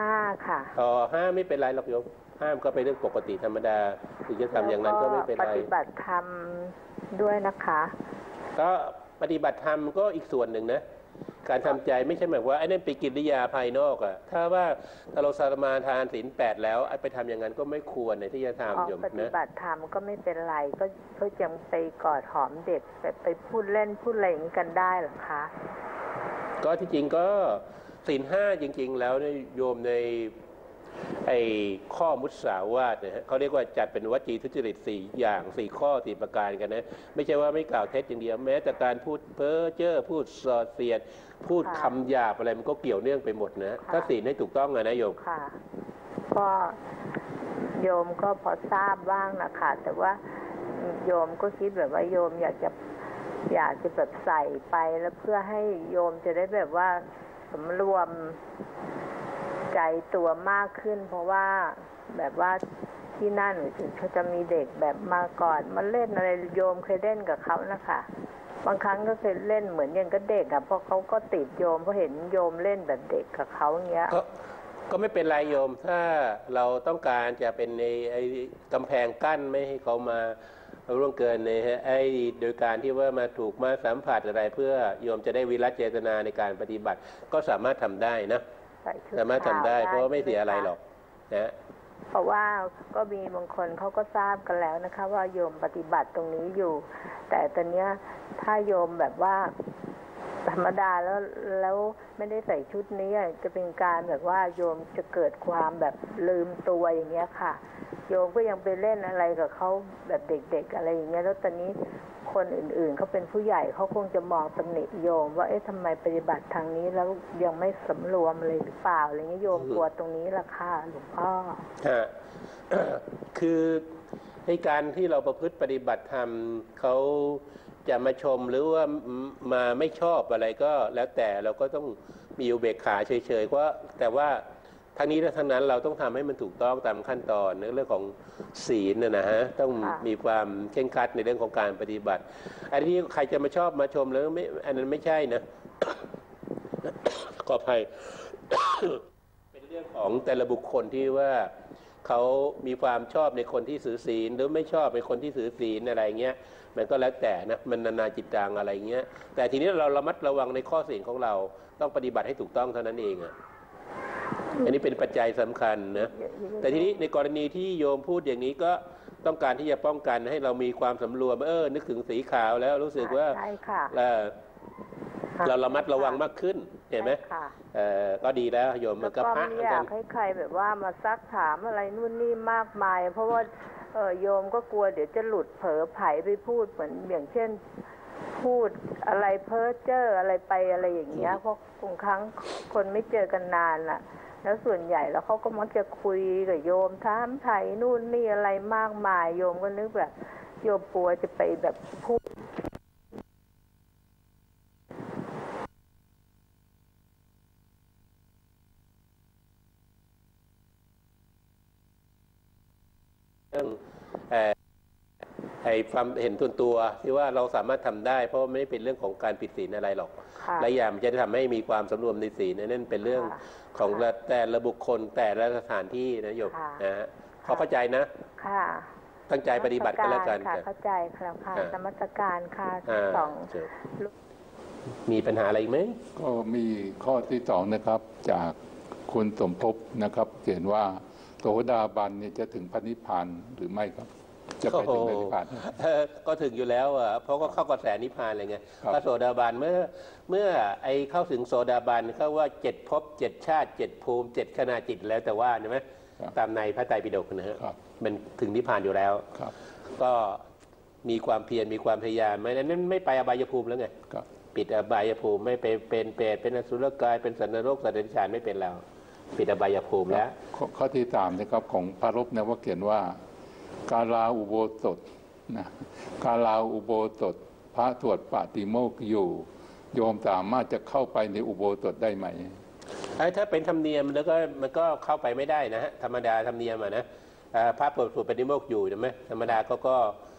5ค่ะ 5ไม่เป็นไรหรอกโยม5ก็เป็นเรื่องปกติธรรมดาถึงจะทำอย่างนั้นก็ไม่เป็นไรปฏิบัติธรรมด้วยนะคะก็ปฏิบัติธรรมก็อีกส่วนหนึ่งนะการทำใจไม่ใช่หมายว่าไอ้นั่นเป็นกิริยาภายนอกอะถ้าว่าเราสมาทานศีล8แล้วไปทำอย่างนั้นก็ไม่ควรในที่จะทำโยมนะปฏิบัติธรรมก็ไม่เป็นไรก็ยังไปกอดหอมเด็กไปพูดเล่นพูดอะไรอย่างนี้กันได้หรอคะก็ที่จริงก็ศีล5จริงๆแล้วโยมในไอ้ข้อมุสาวาทนะฮะเขาเรียกว่าจัดเป็นวจีทุจริต4อย่าง4ข้อ4ประการกันนะไม่ใช่ว่าไม่กล่าวเท็จอย่างเดียวแม้แต่การพูดเพ้อเจ้อพูดส่อเสียดพูดคำหยาบอะไรมันก็เกี่ยวเนื่องไปหมดนะถ้าศีลให้ถูกต้องนะโยมค่ะก็โยมก็พอทราบบ้างนะคะแต่ว่าโยมก็คิดแบบว่าโยมอยากจะแบบใส่ไปแล้วเพื่อให้โยมจะได้แบบว่าสำรวมใจตัวมากขึ้นเพราะว่าแบบว่าที่นั่นเขาจะมีเด็กแบบมาก่อนมาเล่นอะไรโยมเคยเล่นกับเขานะคะบางครั้งก็เคยเล่นเหมือนอย่างกับเด็กอ่ะเพราะเขาก็ติดโยมเพราะเห็นโยมเล่นแบบเด็กกับเขาอย่างเงี้ยก็ไม่เป็นไรโยมถ้าเราต้องการจะเป็นในกำแพงกั้นไม่ให้เขามาร่วงเกินในโดยการที่ว่ามาถูกมาสัมผัสอะไรเพื่อโยมจะได้วิรัตเจตนาในการปฏิบัติก็สามารถทำได้นะสามารถทำได้เพราะไม่เสียอะไรหรอกนะเพราะว่าก็มีบางคนเขาก็ทราบกันแล้วนะคะว่าโยมปฏิบัติตรงนี้อยู่ แต่ตอนนี้ถ้าโยมแบบว่าธรรมดาแล้วไม่ได้ใส่ชุดนี้จะเป็นการแบบว่าโยมจะเกิดความแบบลืมตัวอย่างเงี้ยค่ะโยมก็ยังไปเล่นอะไรกับเขาแบบเด็กๆอะไรอย่างเงี้ยแล้วตอนนี้คนอื่นๆเขาเป็นผู้ใหญ่เขาคงจะมองตำหนิโยมว่าเอ๊ะทำไมปฏิบัติทางนี้แล้วยังไม่สำรวมเลยหรือเปล่าอะไรเงี้ยโยมกลัวตรงนี้ล่ะค่ะหลวงพ่อคือในการที่เราประพฤติปฏิบัติธรรมเขาจะมาชมหรือว่ามาไม่ชอบอะไรก็แล้วแต่เราก็ต้องมีอุเบกขาเฉยๆเพราะแต่ว่าทั้งนี้และทั้งนั้นเราต้องทำให้มันถูกต้องตามขั้นตอนในเรื่องของศีลนะฮะต้องมีความเคร่งครัดในเรื่องของการปฏิบัติอันนี้ใครจะมาชอบมาชมแล้วไม่อันนั้นไม่ใช่นะขออภัย เป็นเรื่องของแต่ละบุคคลที่ว่าเขามีความชอบในคนที่ถือศีลหรือไม่ชอบในคนที่ถือศีลอะไรเงี้ยมันก็แล้วแต่นะมันนานาจิตตังอะไรเงี้ยแต่ทีนี้เราระมัดระวังในข้อศีลของเราต้องปฏิบัติให้ถูกต้องเท่านั้นเองอันนี้เป็นปัจจัยสำคัญนะแต่ทีนี้ในกรณีที่โยมพูดอย่างนี้ก็ต้องการที่จะป้องกันให้เรามีความสำรวมนึกถึงสีขาวแล้วรู้สึกว่าเราระมัดระวังมากขึ้นเห็นไหมก็ดีแล้วโยมมันก็พระไม่อยากให้ใครแบบว่ามาซักถามอะไรนู่นนี่มากมายเพราะว่าโยมก็กลัวเดี๋ยวจะหลุดเผลอไผไปพูดเหมือนอย่างเช่นพูดอะไรเพ้อเจ้ออะไรไปอะไรอย่างเงี้ยเพราะบางครั้งคนไม่เจอกันนานล่ะแล้วส่วนใหญ่แล้วเขาก็มักจะคุยกับโยมถามไถ่นู่นนี่อะไรมากมายโยมก็นึกแบบโยมกลัวจะไปแบบพูดเรื่องความเห็นตัวที่ว่าเราสามารถทำได้เพราะไม่เป็นเรื่องของการผิดศีลอะไรหรอกและอย่างมันจะทำให้มีความสำรวมในศีลนั่นเป็นเรื่องของแต่ละบุคคลแต่ละสถานที่นะโยมนะฮะเข้าใจนะค่ะตั้งใจปฏิบัติกันแล้วกันเข้าใจครับค่ะนมัสการค่ะสองมีปัญหาอะไรไหมก็มีข้อที่สองนะครับจากคุณสมภพนะครับเขียนว่าโสดาบันเนี่ยจะถึงพระนิพพานหรือไม่ครับจะไปถึงพระนิพพานก็ถึงอยู่แล้วเพราะก็เข้ากระแสนิพพานเลยไงพระโสดาบันเมื่อเข้าถึงโสดาบันเขาว่า7 ภพ 7 ชาติ 7 ภูมิ 7 ขณะจิตแล้วแต่ว่าใช่ไหมตามในพระไตรปิฎกนะฮะมันถึงนิพพานอยู่แล้วก็มีความเพียรมีความพยายามนั้นไม่ไปอบายภูมิแล้วไงปิดอบายภูมิไม่ไปเป็นเปรตเป็นอสุรกายเป็นสัตว์นรกสัตว์เดรัจฉานไม่เป็นแล้วปิดอบายภูมิแล้วข้อที่3นะครับของพระรบนะว่าเขียนว่าการลาอุโบสถนะการลาอุโบสถพระสวดปาติโมกข์อยู่โยมสามารถจะเข้าไปในอุโบสถได้ไหมถ้าเป็นธรรมเนียมแล้วก็มันก็เข้าไปไม่ได้นะฮะธรรมดาธรรมเนียมนะพระสวดปาติโมกข์อยู่ใช่ไหมธรรมดาก็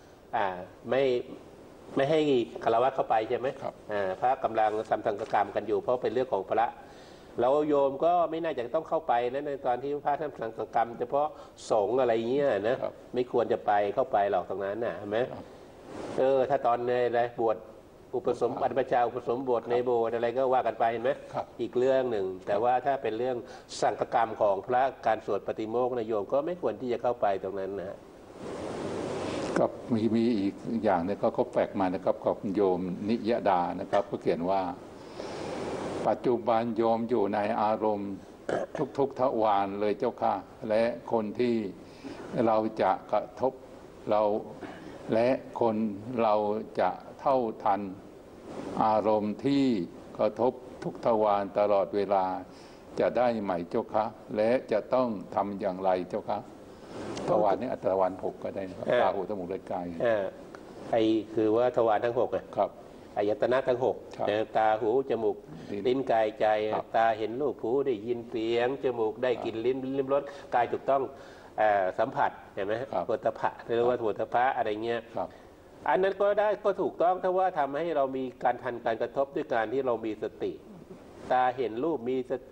ไม่ให้ฆราวาสเข้าไปใช่ไหมพระกำลังทำสังฆกรรมกันอยู่เพราะเป็นเรื่องของพระแล้วโยมก็ไม่น่าจะต้องเข้าไปนะในตอนที่พระท่านสังฆกรรมเฉพาะสงฆ์อะไรเงี้ยนะไม่ควรจะไปเข้าไปหรอกตรงนั้นนะเห็นไหมถ้าตอนในอะไรบวชอุปสมบทบรรพชาอุปสมบทในโบสถ์อะไรก็ว่ากันไปเห็นไหมอีกเรื่องหนึ่งแต่ว่าถ้าเป็นเรื่องสังฆกรรมของพระการสวดปฏิโมกข์นะโยมก็ไม่ควรที่จะเข้าไปตรงนั้นนะกับมีอีกอย่างนึงก็แฝกมานะครับกับโยมนิยดานะครับก็เขียนว่าปัจจุบันโยมอยู่ในอารมณ์ทุกทวารเลยเจ้าค่ะและคนที่เราจะกระทบเราและคนเราจะเท่าทันอารมณ์ที่กระทบทุกทวารตลอดเวลาจะได้ไหมเจ้าค่ะและจะต้องทำอย่างไรเจ้าค่ะทวารนี้อัตวาร6ก็ได้นะครับตาหูจมูกลิ้นกายคือว่าทวารทั้ง6 ครับอายตนะทั้ง6ตาหูจมูกลิ้นกายใจตาเห็นรูปหูได้ยินเสียงจมูกได้กลิ่นลิ้มรสกายถูกต้องสัมผัสเห็นไหมโผฏฐัพพะเรียกว่าโผฏฐัพพะอะไรเงี้ยอันนั้นก็ได้ก็ถูกต้องถ้าว่าทำให้เรามีการทันการกระทบด้วยการที่เรามีสติตาเห็นรูปมีสติ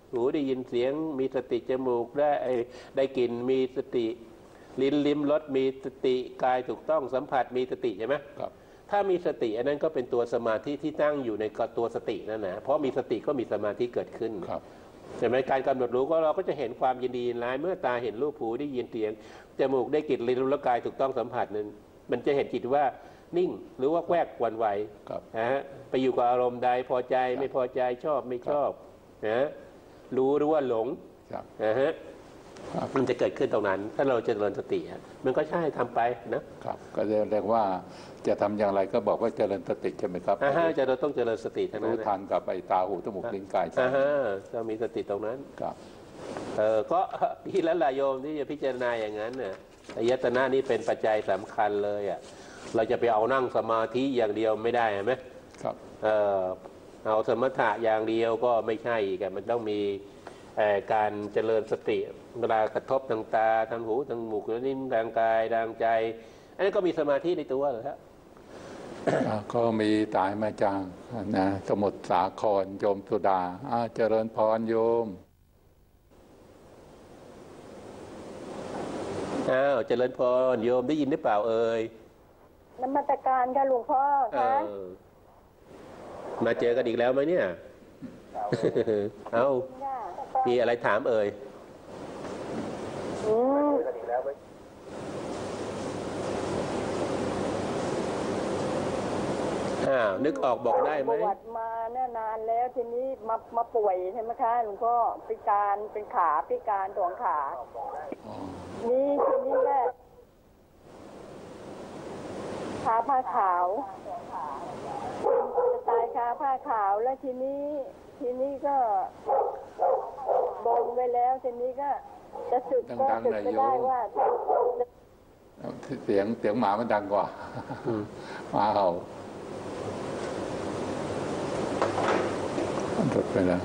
หูได้ยินเสียงมีสติจมูกได้กลิ่นมีสติลิ้นลิ้มรสมีสติกายถูกต้องสัมผัสมีสติใช่ไหมครับถ้ามีสติอันนั้นก็เป็นตัวสมาธิที่ตั้งอยู่ในตัวสตินั่นนะเพราะมีสติก็มีสมาธิเกิดขึ้นใช่ไหมการกำหนดรู้ก็เราก็จะเห็นความยินดียินร้ายเมื่อตาเห็นรูปหูได้ยินเสียงจมูกได้กลิ่นลิ้นรสกายถูกต้องสัมผัสนั้นมันจะเห็นจิตว่านิ่งหรือว่าแวกหวั่นไหวนะฮะไปอยู่กับอารมณ์ใดพอใจไม่พอใจชอบไม่ชอบนะรู้หรือว่าหลงนะฮะมันจะเกิดขึ้นตรงนั้นถ้าเราเจริญสติมันก็ใช่ทำไปนะครับก็จะเรียกว่าจะทำอย่างไรก็บอกว่าเจริญสติใช่ไหมครับจะเราต้องเจริญสติทั้งนั้นรู้ทันกับไอ้ตาหูจมูกลิ้นกายใจเรามีสติตรงนั้นครับก็ดีแล้วล่ะโยมที่จะพิจารณาอย่างนั้นน่ะอายตนะนี่เป็นปัจจัยสำคัญเลยอ่ะเราจะไปเอานั่งสมาธิอย่างเดียวไม่ได้ไหมครับเอาสมถะอย่างเดียวก็ไม่ใช่อีกมันต้องมีการเจริญสติเวลากระทบทางตาทางหูทางจมูกลิ้นทางกายทางใจอันนี้ก็มีสมาธิในตัวเหรอครับก็มีตายมาจางนะสมุทรสาครโยมสุดาเจริญพรโยมเจริญพรโยมได้ยินหรือเปล่าเอ่ยนมัสการค่ะหลวงพ่อคะมาเจอกันอีกแล้วไหมเนี่ยเอามีอะไรถามเอ่ยนึกออกบอกได้ไหมประวัติมาเนี่ยนานแล้วทีนี้มาป่วยใช่ไหมคะหลวงพ่อพิการเป็นขาพิการสองขานี่ทีนี้แหละขาผ้าขาวจะตายขาผ้าขาวแล้วทีนี้ก็บนไว้แล้วทีนี้ก็จะสึกก็สึกไม่ได้ว่าเสียงหมามันดังกว่าหมาเห่าหลุดไปแล้ว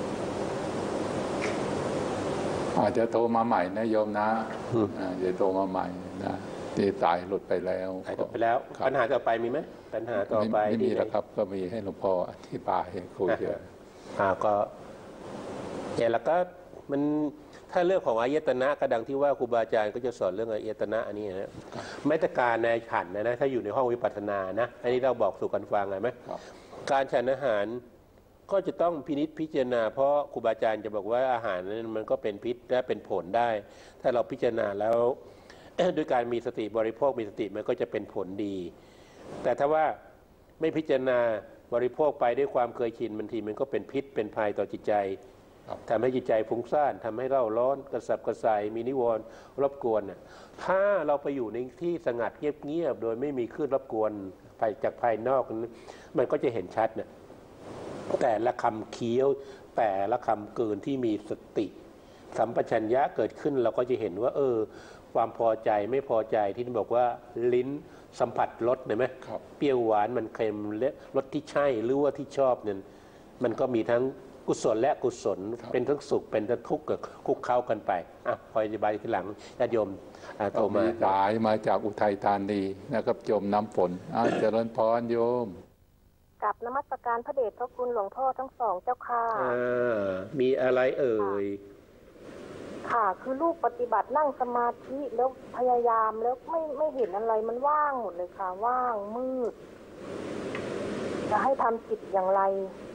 อาจจะโทรมาใหม่นะโยมนะเดี๋ยวโทรมาใหม่นะที่ตายหลุดไปแล้วหลุดไปแล้วปัญหาต่อไปมีไหมปัญหาต่อไปไม่มีแล้วครับก็มีให้หลวงพ่ออธิบายให้คุยเยอะก็แล้วก็มันถ้าเรื่องของอายตนะก็ดังที่ว่าครูบาอาจารย์ก็จะสอนเรื่องอายตนะอันนี้นะมาตรการในฉันนะถ้าอยู่ในห้องวิปัสสนานะอันนี้เราบอกสู่กันฟังไงไหมการฉันอาหารก็จะต้องพินิจพิจารณาเพราะครูบาอาจารย์จะบอกว่าอาหารนั้นมันก็เป็นพิษและเป็นผลได้ ถ้าเราพิจารณาแล้วด้วยการมีสติบริโภคมีสติมันก็จะเป็นผลดี แต่ถ้าว่าไม่พิจารณาบริโภคไปด้วยความเคยชินบางทีมันก็เป็นพิษเป็นภัยต่อจิตใจทำให้จิตใจฟุ้งซ่านทำให้เร่าร้อนกระสับกระส่ายมีนิวรณ์รบกวนถ้าเราไปอยู่ในที่สงัดเงียบๆโดยไม่มีคลื่นรบกวนไปจากภายนอกมันก็จะเห็นชัดนะแต่ละคำเคี้ยวแต่ละคำเกินที่มีสติสัมปชัญญะเกิดขึ้นเราก็จะเห็นว่าความพอใจไม่พอใจที่บอกว่าลิ้นสัมผัสรสเห็นไหมเปรี้ยวหวานมันเค็มและรสที่ใช่หรือว่าที่ชอบเนี่ยมันก็มีทั้งกุศลและกุศลเป็นทั้งสุขเป็นทั้งทุกข์คุกเข้ากันไปคอยอธิบายทีหลังญาติโยมโทรมาสายมาจากอุทัยธานีนะครับโยมน้ำฝนเจริญพรโยมกับนมัสการพระเดชพระคุณหลวงพ่อทั้งสองเจ้าค่ะมีอะไรเอ่ยค่ะคือลูกปฏิบัตินั่งสมาธิแล้วพยายามแล้วไม่เห็นอะไรมันว่างหมดเลยค่ะว่างมืดจะให้ทำจิตอย่างไร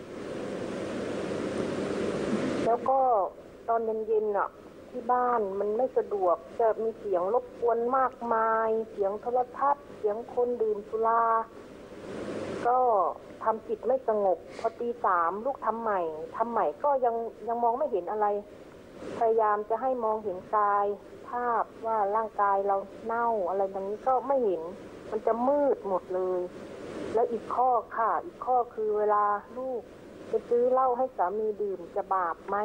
แล้วก็ตอนเย็นๆที่บ้านมันไม่สะดวกจะมีเสียงรบกวนมากมายเสียงโทรทัศน์เสียงคนดื่มสุราก็ทำจิตไม่สงบพอตี 3ลูกทำใหม่ก็ยังมองไม่เห็นอะไรพยายามจะให้มองเห็นกายภาพว่าร่างกายเราเน่าอะไรแบบนี้ก็ไม่เห็นมันจะมืดหมดเลยแล้วอีกข้อคือเวลาลูกจะซื้อเหล้าให้สามีดื่มจะบาปไหม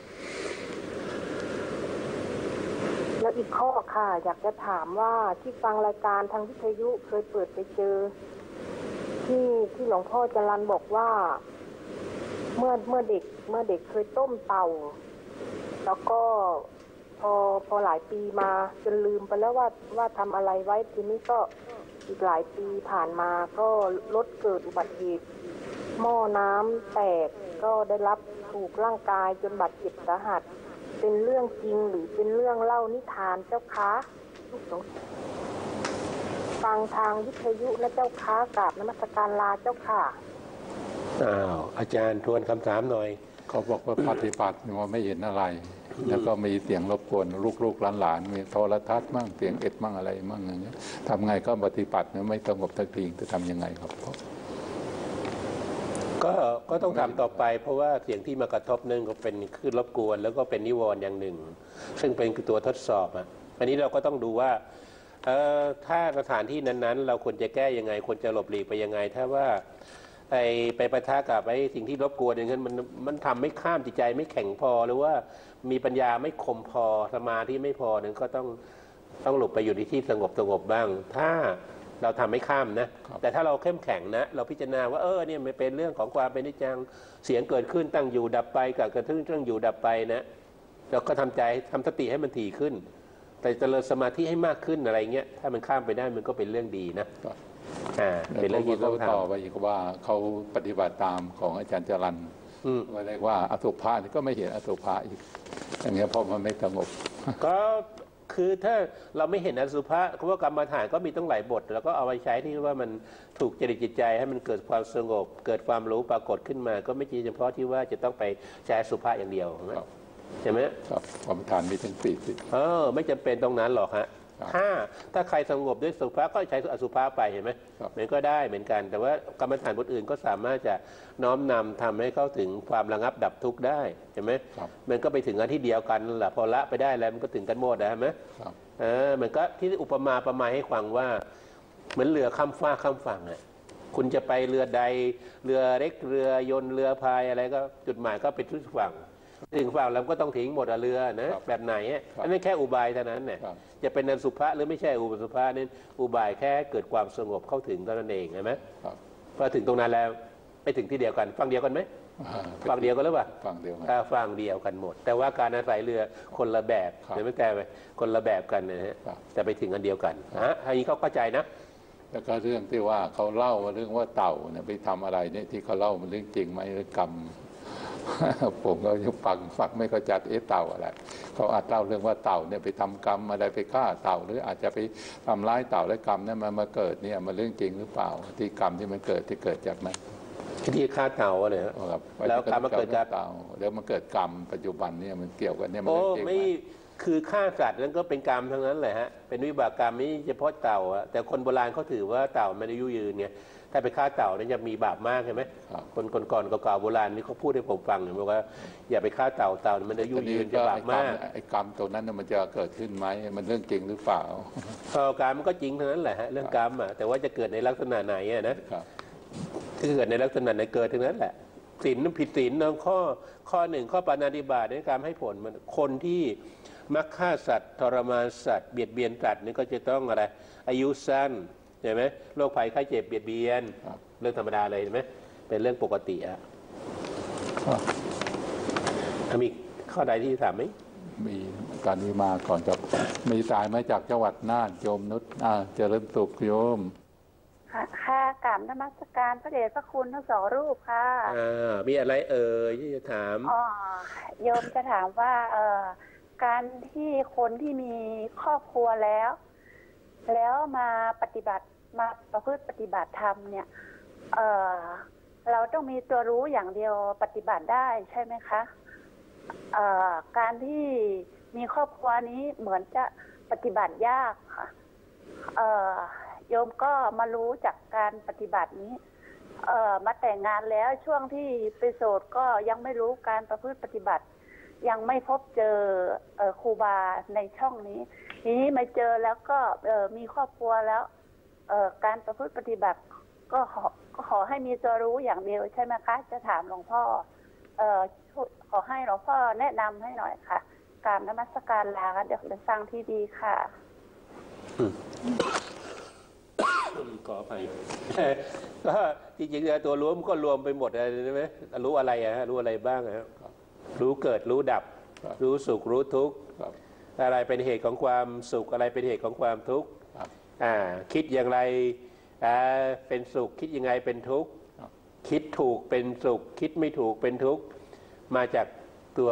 แล้วอีกข้อค่ะอยากจะถามว่าที่ฟังรายการทางวิทยุเคยเปิดไปเจอที่หลวงพ่อจรัญบอกว่าเมื่อเด็กเคยต้มเต่าแล้วก็พอหลายปีมาจนลืมไปแล้วว่าทำอะไรไว้ทีนี้ก็อีกหลายปีผ่านมาก็รถเกิดอุบัติเหตุหม้อน้ำแตกก็ได้รับผถูกร่างกายจนบาดเจ็บสาหัสเป็นเรื่องจริงหรือเป็นเรื่องเล่านิทานเจ้าคะลูกสงสัยฟังทางวิทยุและเจ้าคะกราบนมัสการลาเจ้าค่ะอาจารย์ทวนคำถามหน่อยเขาบอกว่าปฏิบัติว่าไม่เห็นอะไรแล้วก็มีเสียงรบกวนลูกหลานมีโทรทัศน์มั่งเสียงมั่งอะไรมั่งอย่างเงี้ยทำไงก็ปฏิบัติไม่สงบสักทีจะทำยังไงครับก็ต้องทำต่อไปเพราะว่าเสียงที่มากระทบนึงก็เป็นคลื่นรบกวนแล้วก็เป็นนิวรณ์อย่างหนึ่งซึ่งเป็นตัวทดสอบอันนี้เราก็ต้องดูว่าถ้าสถานที่นั้นๆเราควรจะแก้ยังไงควรจะหลบหลีกไปยังไงถ้าว่าไปปะทะกับสิ่งที่รบกวนอย่างนั้นมันทำไม่ข้ามจิตใจไม่แข็งพอหรือว่ามีปัญญาไม่คมพอสมาธิไม่พอนั้นก็ต้องหลบไปอยู่ในที่สงบบ้างถ้าเราทำไม่ข้ามนะแต่ถ้าเราเข้มแข็งนะเราพิจารณาว่าเนี่ยมันเป็นเรื่องของความเป็นนิจจังเสียงเกิดขึ้นตั้งอยู่ดับไปกับกระทึ่งตั้งอยู่ดับไปนะเราก็ทำใจทำสติให้มันถี่ขึ้นแต่เจริญสมาธิให้มากขึ้นอะไรเงี้ยถ้ามันข้ามไปได้มันก็เป็นเรื่องดีนะเป็นเรื่องที่ต้องทำต่อไปอีกว่าเขาปฏิบัติตามของอาจารย์จรัญว่าเรียกว่าอสุภะก็ไม่เห็นอสุภะอีกอย่างเงี้ยเพราะมันไม่สงบก็คือถ้าเราไม่เห็นอสุภะเพราะว่ากรรมฐานก็มีต้องหลายบทแล้วก็เอาไปใช้ที่ว่ามันถูกจริตจิตใจให้มันเกิดความสงบเกิดความรู้ปรากฏขึ้นมาก็ไม่ใช่เฉพาะที่ว่าจะต้องไปใช้อสุภะอย่างเดียวใช่ไหมครับกรรมฐานมีถึง 40ไม่จำเป็นตรงนั้นหรอกฮะถ้าใครสงบด้วยสุภาก็ใช้อสุภาไปเห็นไหมมันก็ได้เหมือนกันแต่ว่ากรรมฐานบทอื่นก็สามารถจะน้อมนำทำให้เข้าถึงความระงับดับทุกข์ได้เห็นไหมมันก็ไปถึงอันที่เดียวกันแหละพอละไปได้แล้วมันก็ถึงกันหมดนะใช่ไหมมันก็ที่อุปมาประมาณให้ฟังว่าเหมือนเรือข้ามฟ้าข้ามฝั่งคุณจะไปเรือใดเรือเล็กเรือยนต์เรือพายอะไรก็จุดหมายก็ไปทุกฝั่งถึงฝั่งแล้วก็ต้องทิ้งหมดเรือนะแบบไหนอันนี้แค่อุบายเท่านั้นเนี่ยจะเป็นอสุภะหรือไม่ใช่อุปสุภะนี่อุบายแค่เกิดความสงบเข้าถึงเท่านั้นเองใช่ไหมพอถึงตรงนั้นแล้วไปถึงที่เดียวกันฝั่งเดียวกันไหมฝั่งเดียวกันหรือเปล่าฝั่งเดียวกันฝั่งเดียวกันหมดแต่ว่าการอาศัยเรือคนละแบบเห็นไหมแต่คนละแบบกันนะฮะแต่ไปถึงอันเดียวกันอันนี้เขาเข้าใจนะแล้วก็เรื่องที่ว่าเขาเล่าเรื่องว่าเต่าเนี่ยไปทำอะไรเนี่ยที่เขาเล่ามันเรื่องจริงไหมหรือกรรมผมก็ยังฟังไม่เข้าใจเต่าอะไรเขาอาจเล่าเรื่องว่าเต่าเนี่ยไปทำกรรมอะไรไปฆ่าเต่าหรืออาจจะไปทำร้ายเต่าและกรรมนั้นมันมาเกิดเนี่ยมันเรื่องจริงหรือเปล่าที่กรรมที่มันเกิดที่เกิดจากนั้นที่ฆ่าเต่าเลยครับแล้วกรรมมันเกิดจากเต่าแล้วมันเกิดกรรมปัจจุบันเนี่ยมันเกี่ยวกันเนี่ยมันเรื่องจริงไหมคือฆ่าสัตว์นั้นก็เป็นกรรมทั้งนั้นแหละฮะเป็นวิบากกรรมไม่เฉพาะเต่าแต่คนโบราณเขาถือว่าเต่าไม่ได้ยุยืนเนี่ยถ้าไปฆ่าเต่าเนี่ยจะมีบาปมากใช่ไหมคนก่อนเก่าโบราณนี่เขาพูดให้ผมฟังเนี่ยบอกว่าอย่าไปฆ่าเต่ามันจะยุยืนจะบาปมากไอ้กรรมตัวนั้นมันจะเกิดขึ้นไหมมันเรื่องจริงหรือเปล่าการมันก็จริงทั้งนั้นแหละฮะเรื่องกรรมแต่ว่าจะเกิดในลักษณะไหนนะถ้าเกิดในลักษณะไหนเกิดทั้งนั้นแหละศีลผิดศีลข้อหนึ่งข้อปาณาติบาตในการให้ผลมันคนที่มักฆ่าสัตว์ทรมานสัตว์เบียดเบียนสัตว์นี่ก็จะต้องอะไรอายุสั้นใช่ไหมโรคภัยไข้เจ็บเบียดเบียนเรื่องธรรมดาเลยใช่ไหมเป็นเรื่องปกติมีข้อใดที่ถามไหมมีการนี้มาก่อนจะมีสายมาจากจังหวัดน่านโยมนุชเจริญสุขโยมค่ะกราบนมัสการพระเดชพระคุณทั้งสองรูปค่ะมีอะไรที่จะถามโยมจะถามว่าการที่คนที่มีครอบครัวแล้วมาปฏิบัติมาประพฤติปฏิบัติธรรมเนี่ยเราต้องมีตัวรู้อย่างเดียวปฏิบัติได้ใช่ไหมคะการที่มีครอบครัวนี้เหมือนจะปฏิบัติยากค่ะโยมก็มารู้จากการปฏิบัตินี้มาแต่งงานแล้วช่วงที่ไปโสดก็ยังไม่รู้การประพฤติปฏิบัติยังไม่พบเจอครูบาในช่องนี้ทีนี้มาเจอแล้วก็มีครอบครัวแล้วการประพฤติปฏิบัติก็ขอให้มีตัวรู้อย่างเดียวใช่ไหมคะจะถามหลวงพ่อขอให้หลวงพ่อแนะนำให้หน่อยค่ะกราบนมัสการลาเดี๋ยวจะฟังที่ดีค่ะขออภัยก็จริงๆตัวรู้มันก็รวมไปหมดเลยใช่ไหมรู้อะไรรู้อะไรบ้างรู้เกิดรู้ดับรู้สุขรู้ทุกข์อะไรเป็นเหตุของความสุขอะไรเป็นเหตุของความทุกข์คิดอย่างไรเป็นสุขคิดยังไงเป็นทุกข์คิดถูกเป็นสุขคิดไม่ถูกเป็นทุกข์มาจากตัว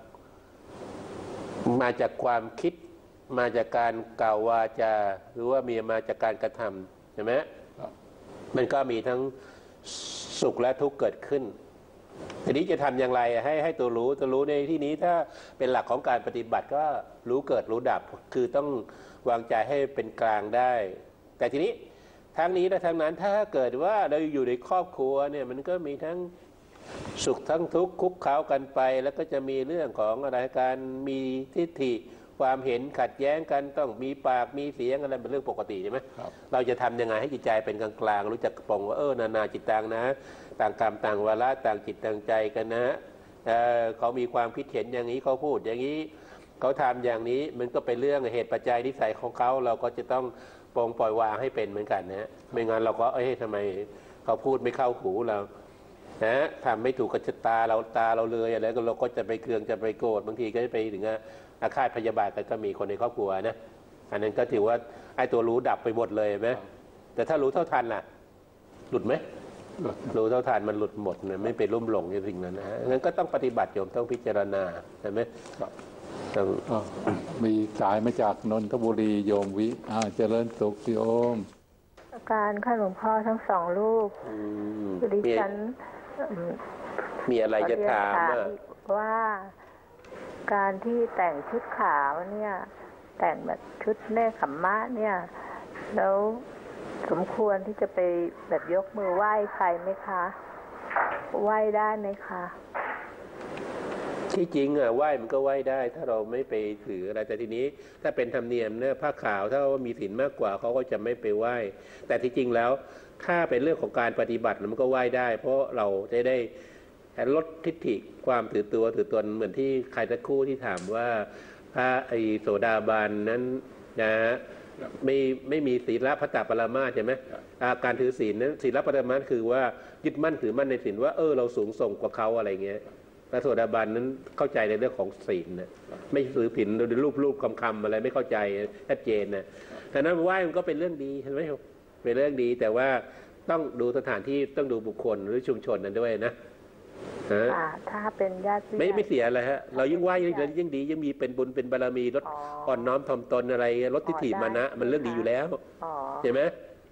มาจากความคิดมาจากการกล่าววาจาหรือว่ามีมาจากการกระทำใช่ไหมมันก็มีทั้งสุขและทุกข์เกิดขึ้นทีนี้จะทำอย่างไรให้ตัวรู้ในที่นี้ถ้าเป็นหลักของการปฏิบัติก็รู้เกิดรู้ดับคือต้องวางใจให้เป็นกลางได้ แต่ทีนี้ทั้งนี้และทั้งนั้นถ้าเกิดว่าเราอยู่ในครอบครัวเนี่ยมันก็มีทั้งสุขทั้งทุกข์คุกเข้ากันไปแล้วก็จะมีเรื่องของอะไรการมีทิฏฐิความเห็นขัดแย้งกันต้องมีปากมีเสียงอะไรเป็นเรื่องปกติใช่ไหมเราจะทำยังไงให้จิตใจเป็นกลางๆรู้จักปรงว่านานาจิตตังนะต่างกรรมต่างวาระต่างจิตต่างใจกันนะเขามีความคิดเห็นอย่างนี้เขาพูดอย่างนี้เขาทำอย่างนี้มันก็เป็นเรื่องเหตุปัจจัยนิสัยของเขาเราก็จะต้องปรงปล่อยวางให้เป็นเหมือนกันนะไม่งั้นเราก็ทำไมเขาพูดไม่เข้าหูเรานะทำไม่ถูกกับตาเราเลยอะไรก็เราก็จะไปเคืองจะไปโกรธบางทีก็จะไปถึงอาฆาตพยาบาทกันก็มีคนในครอบครัวนะอันนั้นก็ถือว่าไอ้ตัวรู้ดับไปหมดเลยไหมแต่ถ้ารู้เท่าทันล่ะหลุดไหมรู้เท่าทันมันหลุดหมดนะไม่ไปลุ่มหลงในสิ่งนั้นนะงั้นก็ต้องปฏิบัติโยมต้องพิจารณาใช่ไหมต้องมีสายมาจากนนทบุรีโยมวิเจริญสุขโยมการข้าหลวงพ่อทั้งสองลูกดิฉันมีอะไรจะถามว่าการที่แต่งชุดขาวเนี่ยแต่งแบบชุดเนคขมมะเนี่ยแล้วสมควรที่จะไปแบบยกมือไหว้ใครไหมคะไหว้ได้ไหมคะที่จริงไหว้มันก็ไหว้ได้ถ้าเราไม่ไปถืออะไรแต่ทีนี้ถ้าเป็นธรรมเนียมเนี่ยผ้าขาวถ้าว่ามีศีลมากกว่าเขาก็จะไม่ไปไหว้แต่ที่จริงแล้วถ้าเป็นเรื่องของการปฏิบัติมันก็ไหว้ได้เพราะเราจะได้ลดทิฏฐิความถือตัวถือตนเหมือนที่ใครตะคู่ที่ถามว่าพระโสดาบันนั้นนะไม่มีศีลพระตปรมาสใช่ไหมการถือศีลนั้นศีลปรมาสคือว่ายึดมั่นถือมั่นในศีลว่าเราสูงส่งกว่าเขาอะไรเงี้ยพระโสดาบันนั้นเข้าใจในเรื่องของศีลนะไม่ถือศีลโดยรูปคำอะไรไม่เข้าใจชัดเจนนะฉะนั้นไหว้มันก็เป็นเรื่องดีใช่ไหมเป็นเรื่องดีแต่ว่าต้องดูสถานที่ต้องดูบุคคลหรือชุมชนนั้นด้วยนะถ้าเป็นญาติไม่เสียอะไรฮะเรายิ่งไหว้ยิ่งดียิ่งมีเป็นบุญเป็นบารมีลดอ่อนน้อมถ่อมตนอะไรลดทิฏฐิมานะมันเรื่องดีอยู่แล้วเห็นไหม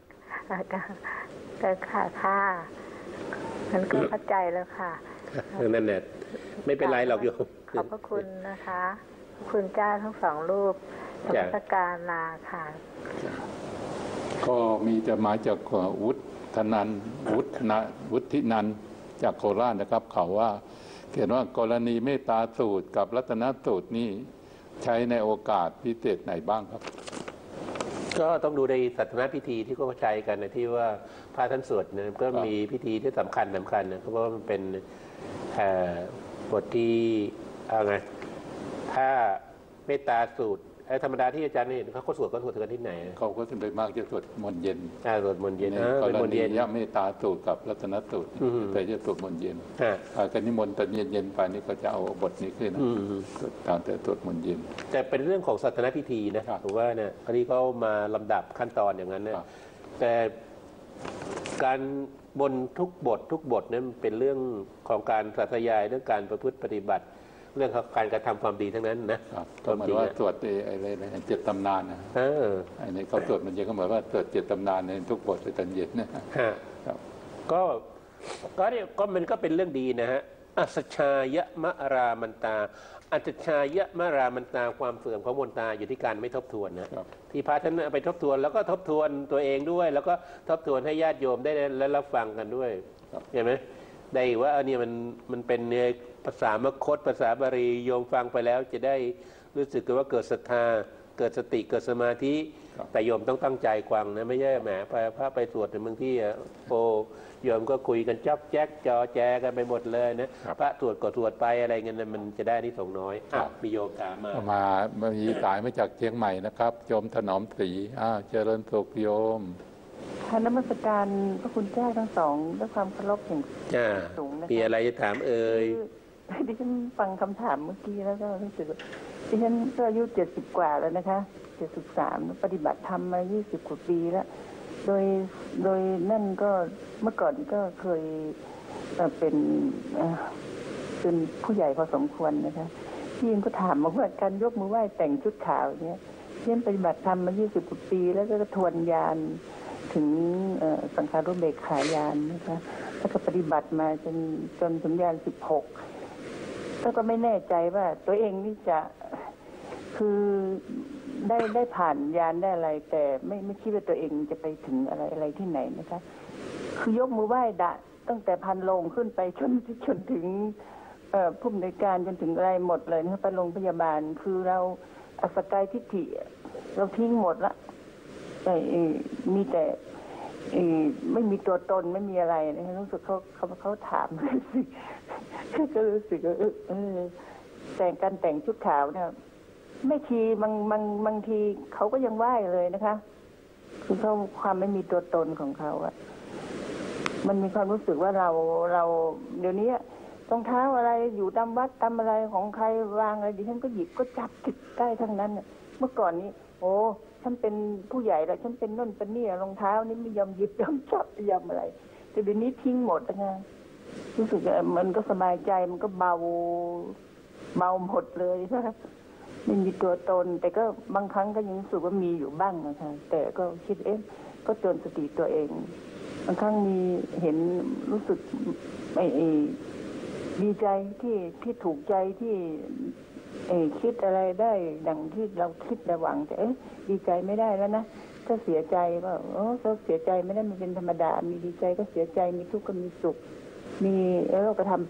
ก็ค่ะมันก็เข้าใจแล้วค่ะนั่นแหละไม่เป็นไรหรอกโยมขอบพระคุณนะคะคุณเจ้าทั้งสองรูปธรรมการลาค่ะก็มีจะหมายจากวุฒินันจากโคราชนะครับเขาว่าเขียนว่ากรณีเมตตาสูตรกับรัตนสูตรนี่ใช้ในโอกาสพิเศษไหนบ้างครับก็ต้องดูในศาสนาพิธีที่เขาใช้กันนะที่ว่าพระท่านสวดเนี่ยก็มีพิธีที่สำคัญนะเพราะว่ามันเป็นบทที่ไงถ้าเมตตาสูตรธรรมดาที่อาจารย์เห็นเขาก็สวดกันที่ไหนเขาก็จะไปมากจะสวดมนต์เย็นสวดมนต์เย็นเป็นมนต์เย็นยะเมตตาสูตรกับรัตนสูตรแต่จะสวดมนต์เย็นการนิมนต์ตอนเย็นไปนี่ก็จะเอาบทนี้ขึ้นตามแต่สวดมนต์เย็นแต่เป็นเรื่องของศาสนาพิธีนะผมว่าเนี่ยอันนี้เขามาลำดับขั้นตอนอย่างนั้นนะแต่การบนทุกบทนั้นเป็นเรื่องของการสาธยายเรื่องการประพฤติปฏิบัติเรื่องการกระทำความดีทั้งนั้นนะก็เหมือนว่าตรวจอะไรเจ็ดตำนานนะไอ้นี่เขาตรวจมันเย็นก็เหมือนว่าตรวจเจ็ดตำนานในทุกบทในตอนเย็นนะก็มันก็เป็นเรื่องดีนะฮะอัศชายะมะรามันตาอัศชายะมะรามันตาความเสื่อมของมนตาอยู่ที่การไม่ทบทวนนะที่พระท่านไปทบทวนแล้วก็ทบทวนตัวเองด้วยแล้วก็ทบทวนให้ญาติโยมได้และรับฟังกันด้วยเห็นไหมได้ว่าเนี่ยมันเป็นภาษามคตภาษาบาลีโยมฟังไปแล้วจะได้รู้สึกว่าเกิดศรัทธาเกิดสติเกิดสมาธิแต่โยมต้องตั้งใจฟังนะไม่ใช่แหมพระไปสวดในบางที่โยมก็คุยกันจ๊อกแจ๊กจอแจกันไปหมดเลยนะพระสวดก็สวดไปอะไรเงี้ยมันจะได้ที่สงน้อยมีโยมถามมามีสายมาจากเชียงใหม่นะครับโยมถนอมศรีเจริญสุขโยมท่านนมัสการพระคุณเจ้าทั้งสองด้วยความเคารพอย่างสูงนะคะมีอะไรจะถามดิฉันฟังคำถามเมื่อกี้แล้วก็รู้สึกดิฉันก็อายุ70 กว่าแล้วนะคะ73ปฏิบัติธรรมมา20 กว่าปีแล้วโดยนั่นก็เมื่อก่อนก็เคยเป็นเป็นผู้ใหญ่พอสมควรนะคะพี่ก็ถามมาว่าการยกมือไหว้แต่งชุดขาวเนี่ยเรียนปฏิบัติธรรมมา20 กว่าปีแล้วก็ทวนญาณถึงสังขารุปเบกขายานนะคะแล้วก็ปฏิบัติมาจนถึงญาณ16แล้วก็ไม่แน่ใจว่าตัวเองนี่จะคือได้ผ่านญาณได้อะไรแต่ไม่คิดว่าตัวเองจะไปถึงอะไรที่ไหนนะคะคือยกมือไหว้ตั้งแต่พันโลงขึ้นไปจนถึงผู้อำนวยการจนถึงอะไรหมดเลยนะคะไปโรงพยาบาลคือเราอสกายทิฏฐิเราทิ้งหมดละมีแต่ไม่มีตัวตนไม่มีอะไรนะคะรู้สึกเขาถามก็รู้สึกแต่งชุดขาวเนี่ยไม่ทีบางทีเขาก็ยังไหว้เลยนะคะคือเขาความไม่มีตัวตนของเขาอะมันมีความรู้สึกว่าเราเดี๋ยวนี้รองเท้าอะไรอยู่ตามวัดตามอะไรของใครวางอะไรดิฉันก็หยิบก็จับติดได้ทั้งนั้นเมื่อก่อนนี้โอ้ฉันเป็นผู้ใหญ่แล้วฉันเป็นน่นเป็นนี่รองเท้านี่ไม่ยอมหยิบยอมจับไม่ยอมอะไรแต่เดี๋ยวนี้ทิ้งหมดนะรู้สึกมันก็สบายใจมันก็เบาหมดเลยนะไม่มีตัวตนแต่ก็บางครั้งก็ยังรู้สึกว่ามีอยู่บ้างนะคะแต่ก็คิดก็เตือนสติตัวเองบางครั้งมีเห็นรู้สึกดีใจที่ถูกใจที่คิดอะไรได้ดังที่เราคิดระหวังแต่ดีใจไม่ได้แล้วนะถ้าเสียใจก็ถ้าเสียใจไม่ได้มันเป็นธรรมดามีดีใจก็เสียใจมีทุกข์ก็มีสุขมีโลกธรรม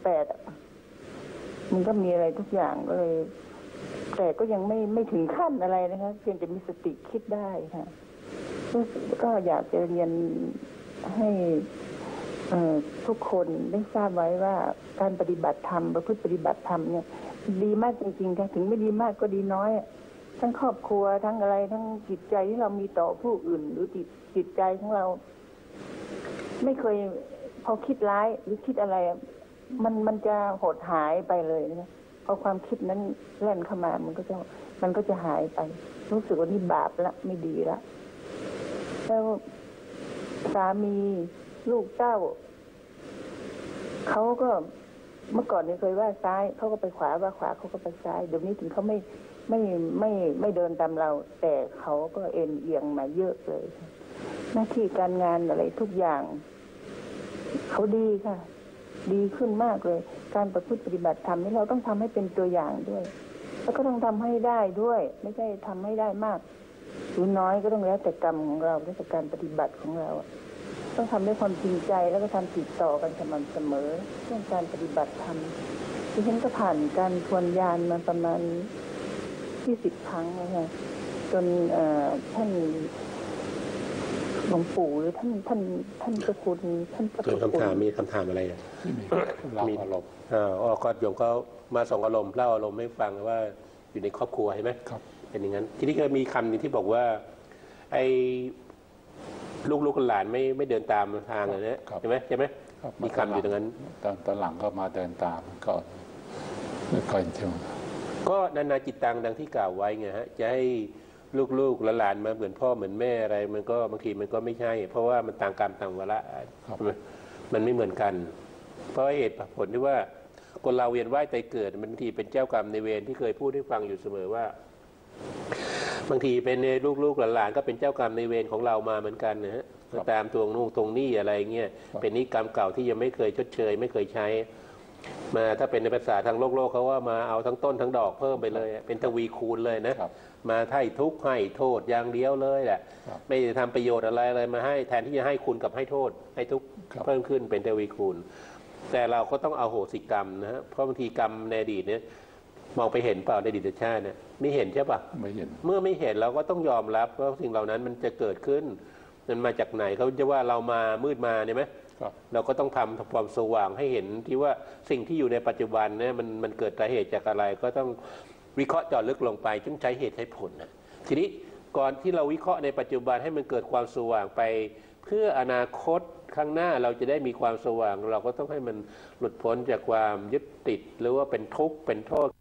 8มันก็มีอะไรทุกอย่างก็เลยแต่ก็ยังไม่ถึงขั้นอะไรนะคะเพียงแต่มีสติคิดได้ค่ะก็อยากจะเรียนให้ทุกคนได้ทราบไว้ว่าการปฏิบัติธรรมประพฤติปฏิบัติธรรมเนี่ยดีมากจริงๆค่ะถึงไม่ดีมากก็ดีน้อยทั้งครอบครัวทั้งอะไรทั้งจิตใจที่เรามีต่อผู้อื่นหรือจิตใจของเราไม่เคยพอคิดร้ายหรือคิดอะไรมันจะหดหายไปเลยนะพอความคิดนั้นแล่นเข้ามามันก็จะหายไปรู้สึกว่านี่บาปละไม่ดีละแล้วสามีลูกเต้าเขาก็เมื่อก่อนเนี่ยเคยว่าซ้ายเขาก็ไปขวาว่าขวาเขาก็ไปซ้ายเดี๋ยวนี้ถึงเขาไม่เดินตามเราแต่เขาก็เอ็นเอียงมาเยอะเลยหน้าที่การงานอะไรทุกอย่างเขาดีค่ะดีขึ้นมากเลยการประพฤติปฏิบัติธรรมนี่เราต้องทำให้เป็นตัวอย่างด้วยแล้วก็ต้องทำให้ได้ด้วยไม่ใช่ทำให้ได้มากหรือน้อยก็ต้องแล้วแต่กรรมของเราแล้วแต่การปฏิบัติของเราต้องทำด้วยความจริงใจแล้วก็ทำติดต่อกันสม่ำเสมอเรื่องการปฏิบัติธรรมที่ฉันก็ผ่านการทวนญาณมาประมาณ20 ครั้งนะคะจนท่านหลวงปู่หรือท่านเจ้าคุณท่านเจ้าคุณมีคำถามอะไรมีอารมณ์ก็โยมก็มาส่งอารมณ์เล่าอารมณ์ให้ฟังว่าอยู่ในครอบครัวใช่ไหมครับเป็นอย่างนั้นทีนี้ก็มีคำนึงที่บอกว่าไอ้ลูกหลานไม่เดินตามทางเลยนะใช่ไหมมีคำอยู่ตรงนั้นตอนหลังก็มาเดินตามก็ไม่ค่อยเท่าก็นานาจิตตังดังที่กล่าวไว้ไงฮะจะให้ลูกหลานมาเหมือนพ่อเหมือนแม่อะไรมันก็บางทีมันก็ไม่ใช่เพราะว่ามันต่างกรรมต่างวาระมันไม่เหมือนกันเพราะเหตุผลที่ว่าคนเราเวียนว่ายตายเกิดบางทีเป็นเจ้ากรรมในเวรที่เคยพูดให้ฟังอยู่เสมอว่าบางทีเป็นลูกหลานก็เป็นเจ้ากรรมในเวรของเรามาเหมือนกันนะฮะตามตรงนี้อะไรเงี้ยเป็นนิกรรมเก่าที่ยังไม่เคยชดเชยไม่เคยใช้มาถ้าเป็นในภาษาทางโลกเขาว่ามาเอาทั้งต้นทั้งดอกเพิ่มไปเลยเป็นทวีคูณเลยนะมาให้ทุกข์ให้โทษอย่างเดียวเลยแหละไม่ได้ทำประโยชน์อะไรเลยมาให้แทนที่จะให้คุณกับให้โทษให้ทุกข์เพิ่มขึ้นเป็นทวีคูณแต่เราก็ต้องเอาโหสิกรรมนะฮะเพราะบางทีกรรมในอดีตเนี่ยมองไปเห็นเปล่าในอดีตชาติเนี่ยไม่เห็นใช่ป่ะไม่เห็นเมื่อไม่เห็นเราก็ต้องยอมรับว่าสิ่งเหล่านั้นมันจะเกิดขึ้นมันมาจากไหนเขาจะว่าเรามามืดมาเนี่ยไหมเราก็ต้องทำความสว่างให้เห็นที่ว่าสิ่งที่อยู่ในปัจจุบันเนี่ยมันเกิดสาเหตุจากอะไรก็ต้องวิเคราะห์เจาะลึกลงไปจึงใช้เหตุใช้ผลนะทีนี้ก่อนที่เราวิเคราะห์ในปัจจุบันให้มันเกิดความสว่างไปเพื่ออนาคตข้างหน้าเราจะได้มีความสว่างเราก็ต้องให้มันหลุดพ้นจากความยึดติดหรือว่าเป็นทุกข์เป็นโทษ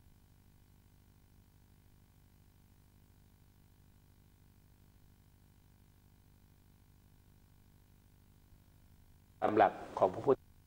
ตามหลักของพระพุทธ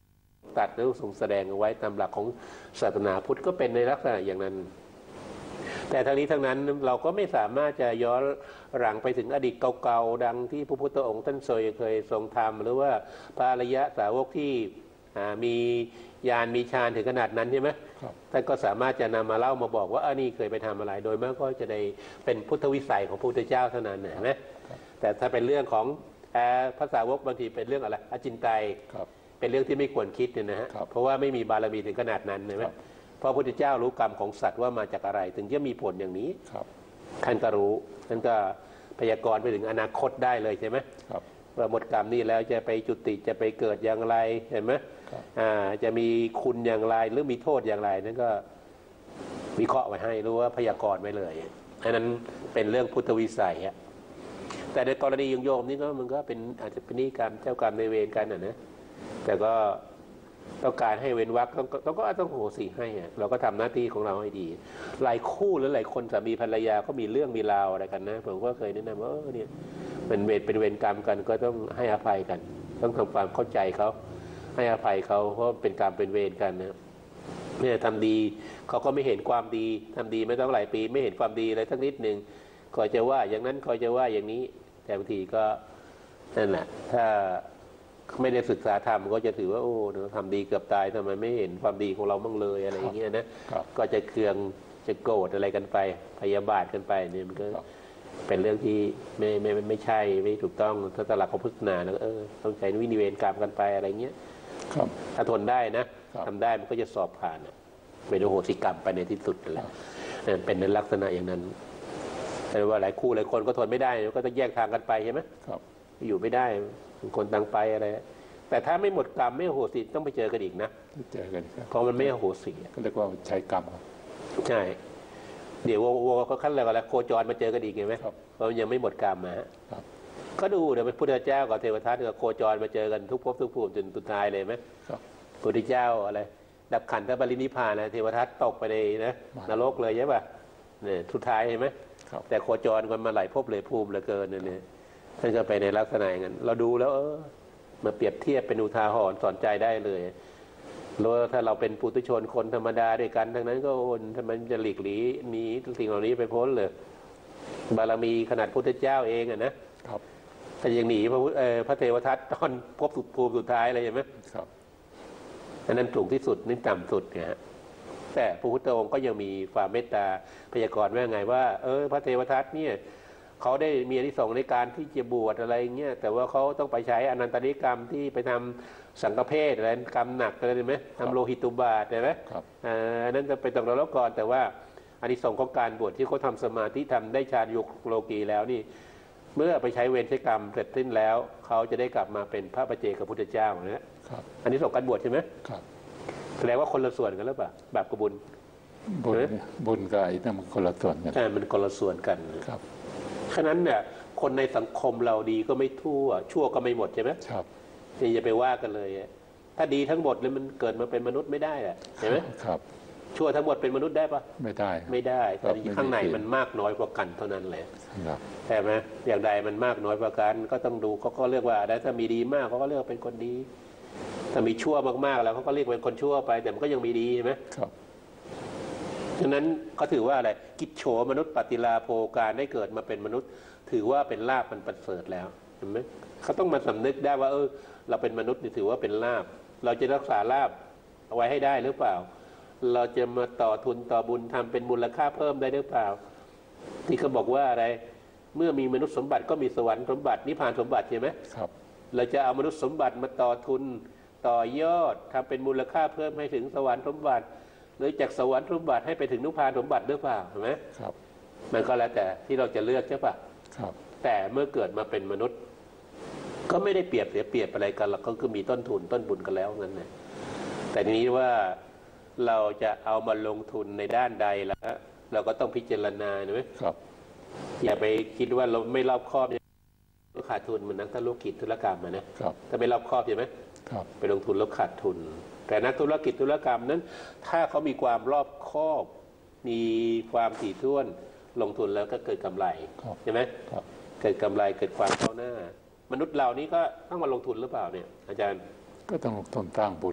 ตัดแล้วทรงแสดงเอาไว้ตามหลักของศาสนาพุทธก็เป็นในลักษณะอย่างนั้นแต่ทั้งนี้ทั้งนั้นเราก็ไม่สามารถจะย้อนหลังไปถึงอดีตเก่าๆดังที่พระพุทธองค์ท่านเคยทรงทำหรือว่าพระอริยสาวกที่มีญาณมีฌานถึงขนาดนั้นใช่ไหมท่านก็สามารถจะนำมาเล่ามาบอกว่านี่เคยไปทำอะไรโดยมากก็จะได้เป็นพุทธวิสัยของพระพุทธเจ้าเท่านั้นนะแต่ถ้าเป็นเรื่องของภาษาวกบางทีเป็นเรื่องอะไรอจินไตยเป็นเรื่องที่ไม่ควรคิดเนี่ยนะฮะเพราะว่าไม่มีบารมีถึงขนาดนั้นใช่ไหมเพราะพระพุทธเจ้ารู้กรรมของสัตว์ว่ามาจากอะไรถึงจะมีผลอย่างนี้ท่านก็รู้ท่านก็พยากรณ์ไปถึงอนาคตได้เลยใช่ไหมว่าหมดกรรมนี้แล้วจะไปจุติจะไปเกิดอย่างไรเห็นไหมจะมีคุณอย่างไรหรือมีโทษอย่างไรนั่นก็วิเคราะห์ไว้ให้รู้ว่าพยากรณ์ไว้เลยอันนั้นเป็นเรื่องพุทธวิสัยอะแต่ในกรณีโยมนี่ก็มันก็เป็นอาจจะเป็นนิกรรมเจ้ากรรมในเวรกันนะแต่ก็ต้องการให้เว้นวรรคต้องโหสิให้เราก็ทำหน้าที่ของเราให้ดีหลายคู่หรือหลายคนสามีภรรยาก็มีเรื่องมีราวอะไรกันนะผมก็เคยแนะนำว่าเนี่ยเป็นเวรกรรมกันก็ต้องให้อภัยกันต้องทำความเข้าใจเขาให้อภัยเขาเพราะเป็นกรรมเป็นเวรกันนะเนี่ยทำดีเขาก็ไม่เห็นความดีทำดีไม่ต้องหลายปีไม่เห็นความดีอะไรสักนิดหนึ่งคอยจะว่าอย่างนั้นคอยจะว่าอย่างนี้แต่บางทีก็นั่นแหละถ้าไม่ได้ศึกษาธรรมก็จะถือว่าโอ้ทำดีเกือบตายทำไมไม่เห็นความดีของเราบ้างเลยอะไรอย่างเงี้ยนะก็จะเคืองจะโกรธอะไรกันไปพยาบาทกันไปเนี่ยมันก็เป็นเรื่องที่ไม่ใช่ไม่ถูกต้องถ้าตลักของพุทธศาสนาแล้วต้องใช้วินิเวรกรรมกันไปอะไรเงี้ยถ้าทนได้นะทำได้มันก็จะสอบผ่านเป็นโหสิกรรมไปในที่สุดนั่นแหละเป็นในลักษณะอย่างนั้นแต่ว่าหลายคู่หลายคนก็ทนไม่ได้ก็ต้องแยกทางกันไปใช่ไหมอยู่ไม่ได้คนต่างไปอะไรแต่ถ้าไม่หมดกรรมไม่โหสิต้องไปเจอกันอีกนะเจอกันเพราะมันไม่โหสิก็เรียกว่าใช้กรรมใช่เดี๋ยวเขาขั้นอะไรกันแล้วโคจรมาเจอกันอีกไงไหมเพราะมันยังไม่หมดกรรมนะก็ดูเดี๋ยวพระพุทธเจ้ากับเทวทัตกับโคจรมาเจอกันทุกภพทุกภูมิจนสุดท้ายเลยไหมพระพุทธเจ้าอะไรดับขันธปรินิพพานนะเทวทัตตกไปในนรกเลยใช่ป่ะเนี่ยสุดท้ายเห็นไหมแต่โคจรกันมาหลายภพเลยภูมิเหลือเกินเนี่ยท่านก็ไปในลักษณะอย่างนั้นเราดูแล้วมาเปรียบเทียบเป็นอุทาหรณ์สอนใจได้เลยแล้วถ้าเราเป็นปุถุชนคนธรรมดาด้วยกันทั้งนั้นก็ทำไมจะหลีกหนีสิ่งเหล่านี้ไปพ้นเลยบารมีขนาดพุทธเจ้าเองนะครับแต่ยังหนีพระเทวทัตตอนพบสุดภูมิสุดท้ายอะไรเห็นไหมครับอันนั้นสูงที่สุดนี่ต่ำสุดเนี่ยแต่พระพุทธองค์ก็ยังมีความเมตตาพยากรณ์ว่าไงว่าพระเทวทัตเนี่ยเขาได้มีอานิสงส์ในการที่จะบวชอะไรเงี้ยแต่ว่าเขาต้องไปใช้อนันตนิกรรมที่ไปทำสังฆเพศอะไรกรรมหนักอะไรไหมทำโลหิตุบาทใช่ไหมอันนั้นจะไปตกนรกก่อนแต่ว่าอานิสงส์ของการบวชที่เขาทำสมาธิทำได้ฌานยุคโลกีแล้วนี่เมื่อไปใช้เวรใช้กรรมเสร็จสิ้นแล้วเขาจะได้กลับมาเป็นพระปัจเจกพุทธเจ้านะอันนี้สงส์การบวชใช่ไหมแสดงว่าคนละส่วนกันหรือเปล่าแบบกบุญบุญกับไอ้นั่นมันคนละส่วนกันใช่มันคนละส่วนกันครับฉะนั้นเนี่ยคนในสังคมเราดีก็ไม่ชั่วก็ไม่หมดใช่ไหมครับนี่อย่าไปว่ากันเลยถ้าดีทั้งหมดเลยมันเกิดมาเป็นมนุษย์ไม่ได้อะเห็นไหมครับชั่วทั้งหมดเป็นมนุษย์ได้ปะไม่ได้แต่ข้างในมันมากน้อยกว่ากันเท่านั้นแหละใช่ไหมอย่างใดมันมากน้อยกว่ากันก็ต้องดูเขาก็เรียกว่าถ้ามีดีมากเขาก็เรียกเป็นคนดีถ้ามีชั่วมากๆแล้วเขาก็เรียกเป็นคนชั่วไปแต่มันก็ยังมีดีใช่ไหมครับฉะนั้นเขาถือว่าอะไรกิจโฉมนุษย์ปฏิลาโภการได้เกิดมาเป็นมนุษย์ถือว่าเป็นลาภมันประเสริฐแล้วเห็นไหมเขาต้องมาสำนึกได้ว่าเราเป็นมนุษย์นี่ถือว่าเป็นลาภเราจะรักษาลาภเอาไว้ให้ได้หรือเปล่าเราจะมาต่อทุนต่อบุญทำเป็นมูลค่าเพิ่มได้หรือเปล่าที่เขาบอกว่าอะไรเมื่อมีมนุษย์สมบัติก็มีสวรรค์สมบัตินิพพานสมบัติใช่ไหมครับเราจะเอามนุษย์สมบัติมาต่อทุนต่อยอดทำเป็นมูลค่าเพิ่มให้ถึงสวรรค์สมบัติหรือจากสวรรค์สมบัติให้ไปถึงนิพพานสมบัติหรือเปล่าเห็นไหมครับมันก็แล้วแต่ที่เราจะเลือกใช่ปะครับแต่เมื่อเกิดมาเป็นมนุษย์ก็ไม่ได้เปรียบเสียเปรียบอะไรกันหรอกก็คือมีต้นทุนต้นบุญกันแล้วนั่นแหละแต่ทีนี้ว่าเราจะเอามาลงทุนในด้านใดล่ะเราก็ต้องพิจารณาใช่ไหมครับอย่าไปคิดว่าเราไม่รอบคอบขาดทุนเหมือนนักธุรกิจธุรกรรมนะครับถ้าไม่รอบคอบใช่ไหมครับไปลงทุนแล้วขาดทุนแต่นักธุรกิจธุรกรรมนั้นถ้าเขามีความรอบคอบมีความถี่ถ้วนลงทุนแล้วก็เกิดกำไรใช่ไหมเกิดกำไรเกิดความก้าวหน้ามนุษย์เหล่านี้ก็ต้องมาลงทุนหรือเปล่าเนี่ยอาจารย์ก็ต้องลงทุนสร้างบุญ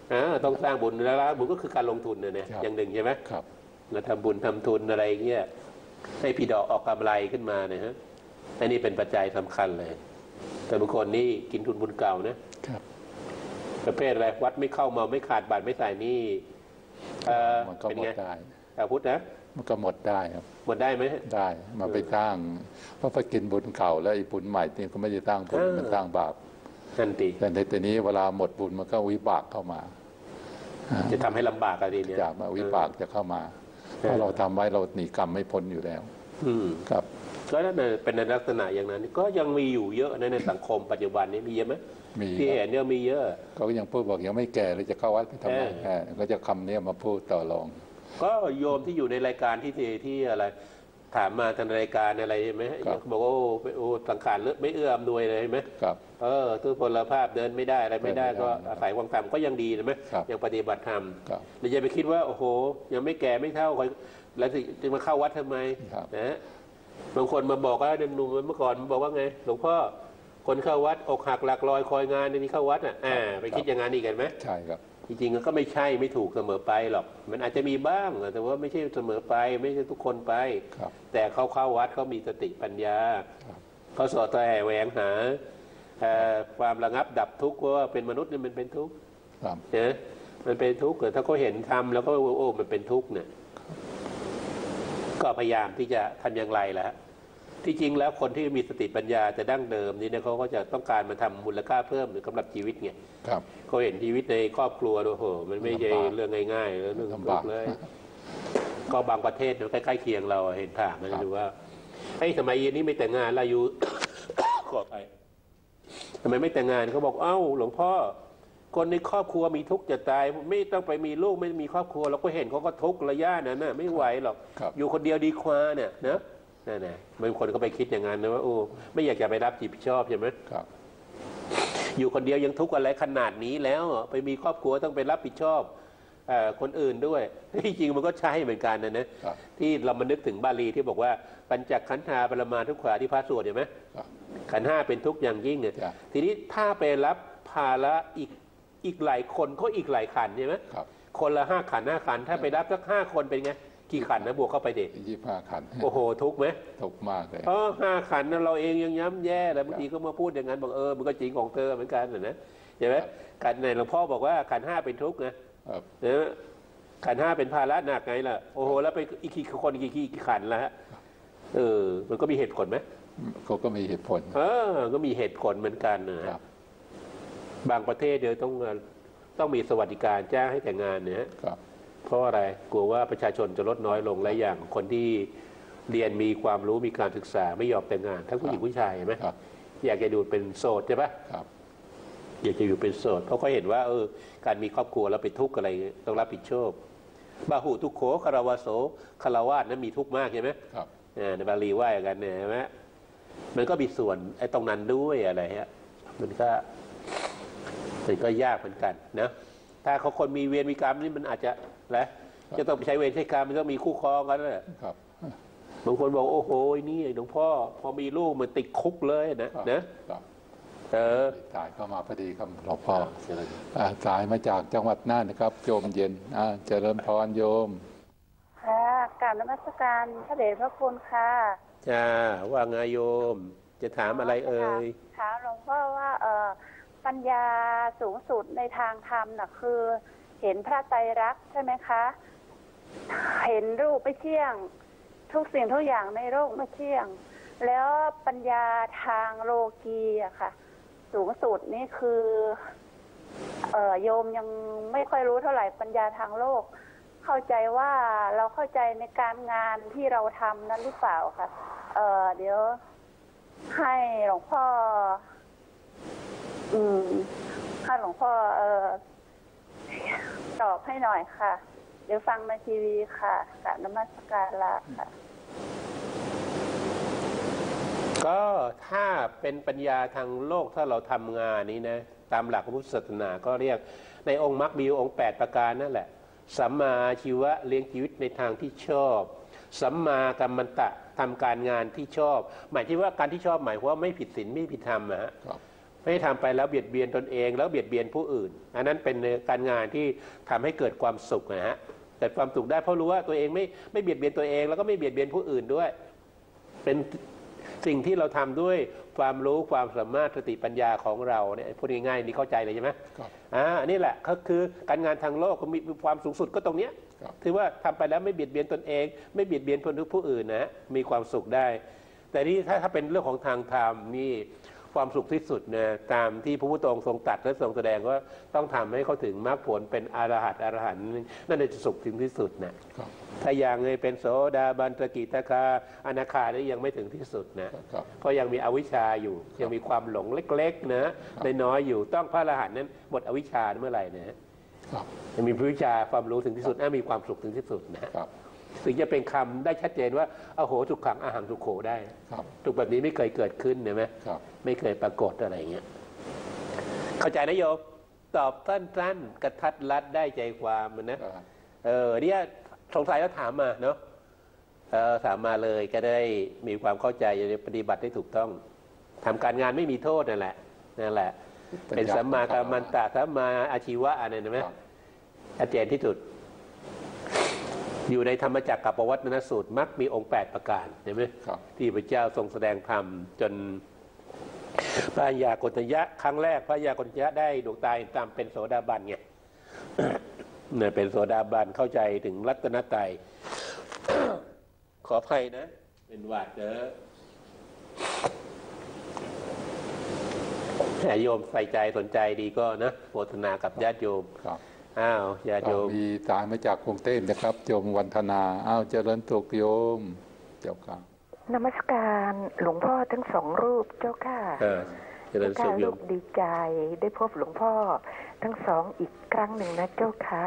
ต้องสร้างบุญแล้วบุญก็คือการลงทุนเนี่ยอย่างหนึ่งใช่ไหมครับแล้วทำบุญทำทุนอะไรเงี้ยให้พี่ดอกออกกำไรขึ้นมาเนี่ยฮะอันนี้เป็นปัจจัยสำคัญเลยแต่บางคนนี่กินทุนบุญเก่านะครับประเภทอะไรวัดไม่เข้ามาไม่ขาดบาทไม่ใส่นี่มันก็หมดได้พุทธนะมันก็หมดได้ครับหมดได้ไหมได้มาไปสร้างเพราะไปกินบุญเก่าแล้วไอ้บุญใหม่นี่ก็ไม่ได้สร้างบุญมันสร้างบาปทันทีแต่ในตอนนี้เวลาหมดบุญมันก็วิบากเข้ามาจะทำให้ลำบากอะไรเนี่ยจะมาวิบากจะเข้ามาเพราะเราทำไว้เราหนีกรรมไม่พ้นอยู่แล้วครับก็นั่นเป็นในลักษณะอย่างนั้นก็ยังมีอยู่เยอะในสังคมปัจจุบันนี้มีเยอะไหมที่เห็นเนี่ยมีเยอะเขายังพูดบอกยังไม่แก่เลยจะเข้าวัดไปทำไมก็จะคำนี้มาพูดต่อรองก็โยมที่อยู่ในรายการที่อะไรถามมาทางรายการอะไรไหมบอกว่าโอ้สังขารไม่เอื้อมด้วยเลยไหมครับทุกพลภาพเดินไม่ได้อะไรไม่ได้ก็อาศัยความธรรมก็ยังดีนะไหมยังปฏิบัติธรรมเราอย่าไปคิดว่าโอ้โหยังไม่แก่ไม่เท่าแล้วจะมาเข้าวัดทำไมนะบางคนมาบอกว่าหนุ่มเมื่อก่อนบอกว่าไงหลวงพ่อคนเข้าวัดอกหักหลักลอยคอยงานในนี้เข้าวัดไปคิดอย่างนั้นอีกกันไหมใช่ครับจริงๆก็ไม่ใช่ไม่ถูกเสมอไปหรอกมันอาจจะมีบ้างแต่ว่าไม่ใช่เสมอไปไม่ใช่ทุกคนไปแต่เขาเข้าวัดเขามีสติปัญญาเขาสอดแสวงหาความระงับดับทุกข์ว่าเป็นมนุษย์นี่มันเป็นทุกข์เนี่ยมันเป็นทุกข์ถ้าเขาเห็นทำแล้วก็โอ้มันเป็นทุกข์เนี่ยก็พยายามที่จะทำอย่างไรล่ะที่จริงแล้วคนที่มีสติปัญญาจะดั้งเดิมนี่เนี่ยเขาก็จะต้องการมาทำมูลค่าเพิ่มหรือสำหรับชีวิตไงเขาเห็นชีวิตในครอบครัวโอ้โหมันไม่ใช่เรื่องง่ายๆแล้วเรื่องลำบากเลยก็บางประเทศใกล้ๆเคียงเราเห็นถามมันดูว่าไอ้สมัยนี้ไม่แต่งงานเราอยู่ขอไปทำไมไม่แต่งงานเขาบอกเอ้าหลวงพ่อคนในครอบครัวมีทุกข์จะตายไม่ต้องไปมีลูกไม่มีครอบครัวเราก็เห็นเขาก็ทุกข์ระยะนั้นน่ะไม่ไหวหรอกอยู่คนเดียวดีกว่าเนี่ยนะนั่นแหละบางคนก็ไปคิดอย่างนั้นนะว่าโอ้ไม่อยากจะไปรับผิดชอบใช่ไหมครับอยู่คนเดียวยังทุกข์อะไรขนาดนี้แล้วไปมีครอบครัวต้องไปรับผิดชอบคนอื่นด้วยที่จริงมันก็ใช่เหมือนกันนะที่เรามานึกถึงบาลีที่บอกว่าปัญจขันธาปรมาทุกขาที่พระสวดเห็นไหมขันธ์ห้าเป็นทุกข์อย่างยิ่งเนี่ยทีนี้ถ้าไปรับภาระอีกหลายคนก็อีกหลายขันใช่ไหมคนละ5 ขัน5 ขันถ้าไปรับสัก5 คนเป็นไงกี่ขันนะบวกเข้าไปเด็ก 25 ขันโอ้โหทุกไหมทุกมากเลย 5 ขันเราเองยังย้ำแย่แล้วบางทีก็มาพูดอย่างนั้นบอกมันก็จริงของเธอเหมือนกันนะใช่ไหมขันไหนหลวงพ่อบอกว่าขัน5เป็นทุกข์นะขัน5เป็นภาระหนักไงล่ะโอ้โหแล้วไปอีกคนกี่ขันแล้วฮะมันก็มีเหตุผลไหมเขาก็มีเหตุผลก็มีเหตุผลเหมือนกันนะครับบางประเทศเดี๋ยวต้องมีสวัสดิการจ้างให้แต่งงานเนี่ยเพราะอะไรกลัวว่าประชาชนจะลดน้อยลงและอย่างคนที่เรียนมีความรู้มีการศึกษาไม่ยอมแต่งงานทั้งผู้หญิงผู้ชายไหมอยากจะอยู่เป็นโสดใช่ปะอยากจะอยู่เป็นโสดเพราะเขาเห็นว่าการมีครอบครัวแล้วเป็นทุกข์อะไรต้องรับผิดชอบบาหุทุกโขคารวะโสคารวะนั้นมีทุกข์มากใช่ไหมในบาลีว่าอย่างนั้นเนี่ยใช่ไหมมันก็มีส่วนไอ้ตรงนั้นด้วยอะไรฮะมันก็ยากเหมือนกันนะถ้าเขาคนมีเวรมีกรรมนี่มันอาจจะจะต้องใช้เวรใช้กรรมมันต้องมีคู่ครองกันเลยบางคนบอกโอ้โหนี่หลวงพ่อพอมีลูกมันติดคุกเลยนะสายเข้ามาพอดีครับหลวงพ่อสายมาจากจังหวัดน่านนะครับโยมเย็นเจริญพรโยมค่ะกราบนมัสการพระเดชพระคุณค่ะจ้าว่าไงโยมจะถามอะไรเอ่ยถามหลวงพ่อว่าปัญญาสูงสุดในทางธรรมน่ะคือเห็นพระไตรลักษณ์ใช่ไหมคะเห็นรูปไม่เที่ยงทุกสิ่งทุกอย่างในโลกไม่เที่ยงแล้วปัญญาทางโลกีอะค่ะสูงสุดนี่คือโยมยังไม่ค่อยรู้เท่าไหร่ปัญญาทางโลกเข้าใจว่าเราเข้าใจในการงานที่เราทำนั้นหรือเปล่าค่ะเดี๋ยวให้หลวงพ่อให้หลวงพ่อตอบให้หน่อยค่ะเดี๋ยวฟังในทีวีค่ะกราบนมัสการลาค่ะก็ถ้าเป็นปัญญาทางโลกถ้าเราทำงานนี้นะตามหลักพุทธศาสนาก็เรียกในองค์มรรคมีองค์8ประการนั่นแหละสัมมาชีวะเลี้ยงชีวิตในทางที่ชอบสัมมากัมมันตะทำการงานที่ชอบหมายที่ว่าการที่ชอบหมายว่าไม่ผิดศีลไม่ผิดธรรมนะฮะไม่ทำไปแล้วเบียดเบียนตนเองแล้วเบียดเบียนผู้อื่นอันนั้นเป็นการงานที่ทำให้เกิดความสุขนะฮะเกิดความสุขได้เพราะรู้ว่าตัวเองไม่เบียดเบียนตัวเองแล้วก็ไม่เบียดเบียนผู้อื่นด้วยเป็นสิ่งที่เราทำด้วยความรู้ความสามารถสติปัญญาของเราเนี่ยพูดง่ายๆนี่เข้าใจเลยใช่ไหมนี่แหละก็คือการงานทางโลกมีความสูงสุดก็ตรงเนี้ยถือว่าทำไปแล้วไม่เบียดเบียนตนเองไม่เบียดเบียนผู้อื่นนะมีความสุขได้แต่นี่ถ้าเป็นเรื่องของทางธรรมนี่ความสุขที่สุดนะตามที่พระพุทธองค์ทรงตรัสและทรงแสดงว่าต้องทำให้เขาถึงมรรคผลเป็นอรหันต์นั่นจะสุขถึงที่สุดนะถ้ายังเลยเป็นโสดาบันสกิทาคาอนาคานี่ยังไม่ถึงที่สุดนะเพราะยังมีอวิชชาอยู่ยังมีความหลงเล็กๆนะน้อยๆอยู่ต้องพระอรหันต์นั้นหมดอวิชชาเมื่อไหร่นะยังมีวิชาความรู้ถึงที่สุดมีความสุขถึงที่สุดนะถึงจะเป็นคำได้ชัดเจนว่าอโหสุขังอาหังสุโขได้ถูกแบบนี้ไม่เคยเกิดขึ้นเห็นไหมไม่เคยปรากฏอะไรเงี้ยเข้าใจนะโยมตอบสั้นๆกระทัดรัดได้ใจความมันนะเนี่ยสงสัยแล้วถามมาเนาะถามมาเลยก็ได้มีความเข้าใจจะปฏิบัติได้ถูกต้องทำการงานไม่มีโทษนั่นแหละเป็นสัมมากัมมันตะสัมมาอาชีวะอะไรเห็นไหมชัดเจนที่สุดอยู่ในธรรมจักรกับปวัตตนสูตรมักมีองค์8ประการเห็นไหมที่พระเจ้าทรงแสดงธรรมจนพระยากฏยะครั้งแรกพระยากฏยะได้ดวงตาตามเป็นโสดาบันไงเนี่ยเป็นโสดาบันเข้าใจถึงรัตนตรัยขออภัยนะเป็นหวัดเด้อโยมใส่ใจสนใจดีก็นะโฆษณากับญาติโยมญาติโยมมีสายมาจากกรุงเทพนะครับโยมวันธนาเจริญสุขโยมเจ้าค่ะนมัสการหลวงพ่อทั้งสองรูปเจ้าค่ะเจริญสุขโยมดีใจได้พบหลวงพ่อทั้งสองอีกครั้งหนึ่งนะเจ้าค่ะ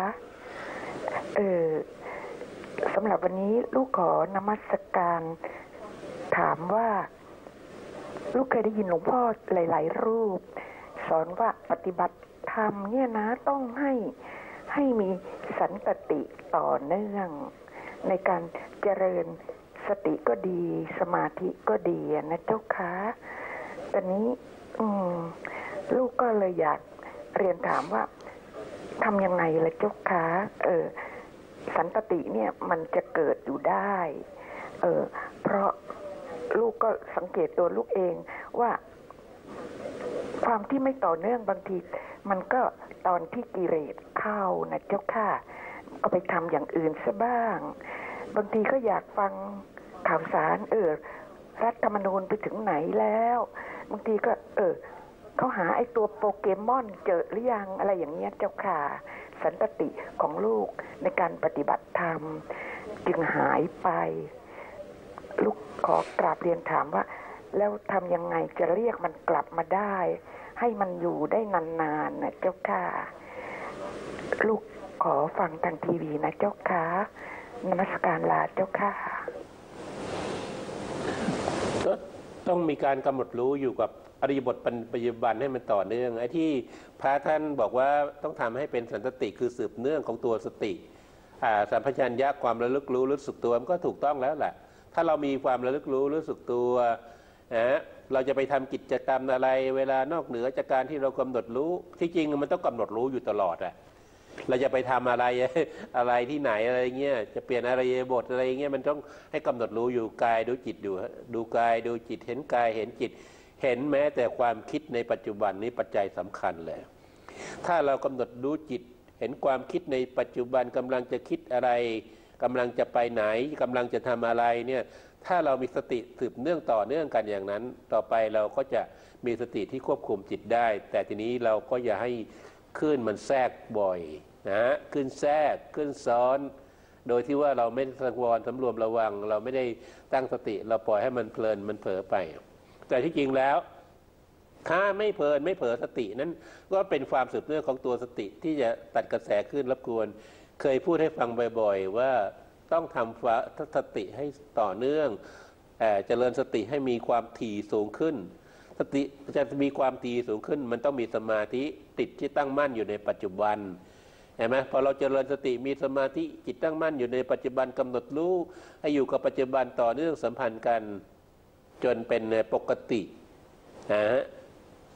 สำหรับวันนี้ลูกขอนมัสการถามว่าลูกเคยได้ยินหลวงพ่อหลายๆรูปสอนว่าปฏิบัติธรรมเนี่ยนะต้องให้มีสันตติต่อเนื่องในการเจริญสติก็ดีสมาธิก็ดีนะเจ้าค่ะตอนนี้ลูกก็เลยอยากเรียนถามว่าทำยังไงล่ะเจ้าค่ะสันตติเนี่ยมันจะเกิดอยู่ได้เพราะลูกก็สังเกตตัวลูกเองว่าความที่ไม่ต่อเนื่องบางทีมันก็ตอนที่กิเลสเข้านะเจ้าค่ะก็ไปทำอย่างอื่นซะบ้างบางทีก็อยากฟังข่าวสารรัฐธรรมนูญไปถึงไหนแล้วบางทีก็เขาหาไอ้ตัวโปเกมอนเจอหรือยังอะไรอย่างเงี้ยเจ้าค่ะสันตติของลูกในการปฏิบัติธรรมจึงหายไปลูกขอกราบเรียนถามว่าแล้วทำยังไงจะเรียกมันกลับมาได้ให้มันอยู่ได้นานๆนะเจ้าค่ะลูกขอฟังทางทีวีนะเจ้าค่ะนมัสการลาเจ้าค่ะต้องมีการกำหนดรู้อยู่กับอริยบทปัจจุบันให้มันต่อเนื่องไอ้ที่พระท่านบอกว่าต้องทำให้เป็นสันตติคือสืบเนื่องของตัวสติสัมปชัญญะความระลึกรู้รู้สึกตัวมันก็ถูกต้องแล้วแหละถ้าเรามีความระลึกรู้รู้สึกตัวเราจะไปทำกิจกรรมอะไรเวลานอกเหนือจากการที่เรากำหนดรู้ที่จริงมันต้องกำหนดรู้อยู่ตลอดเราจะไปทำอะไรที่ไหนอะไรเงี้ยจะเปลี่ยนอะไรบทอะไรเงี้ยมันต้องให้กำหนดรู้อยู่กายดูจิตดูกายดูจิตเห็นกายเห็นจิตเห็นแม้แต่ความคิดในปัจจุบันนี้ปัจจัยสำคัญเลยถ้าเรากำหนดรู้จิตเห็นความคิดในปัจจุบันกำลังจะคิดอะไรกำลังจะไปไหนกำลังจะทำอะไรเนี่ยถ้าเรามีสติสืบเนื่องต่อเนื่องกันอย่างนั้นต่อไปเราก็จะมีสติที่ควบคุมจิตได้แต่ทีนี้เราก็อย่าให้คลื่นมันแทรกบ่อยนะคลื่นแทรกคลื่นซ้อนโดยที่ว่าเราไม่สังวรสำรวมระวังเราไม่ได้ตั้งสติเราปล่อยให้มันเพลินมันเผลอไปแต่ที่จริงแล้วถ้าไม่เพลินไม่เผลอสตินั้นก็เป็นความสืบเนื่องของตัวสติที่จะตัดกระแสคลื่นรบกวนเคยพูดให้ฟังบ่อยๆว่าต้องทำสติให้ต่อเนื่องเจริญสติให้มีความถี่สูงขึ้นสติจะมีความถี่สูงขึ้นมันต้องมีสมาธิติดที่ตั้งมั่นอยู่ในปัจจุบันเห็นไหมพอเราเจริญสติมีสมาธิจิตตั้งมั่นอยู่ในปัจจุบันกำหนดรู้ให้อยู่กับปัจจุบันต่อเนื่องสัมพันธ์กันจนเป็นปกติ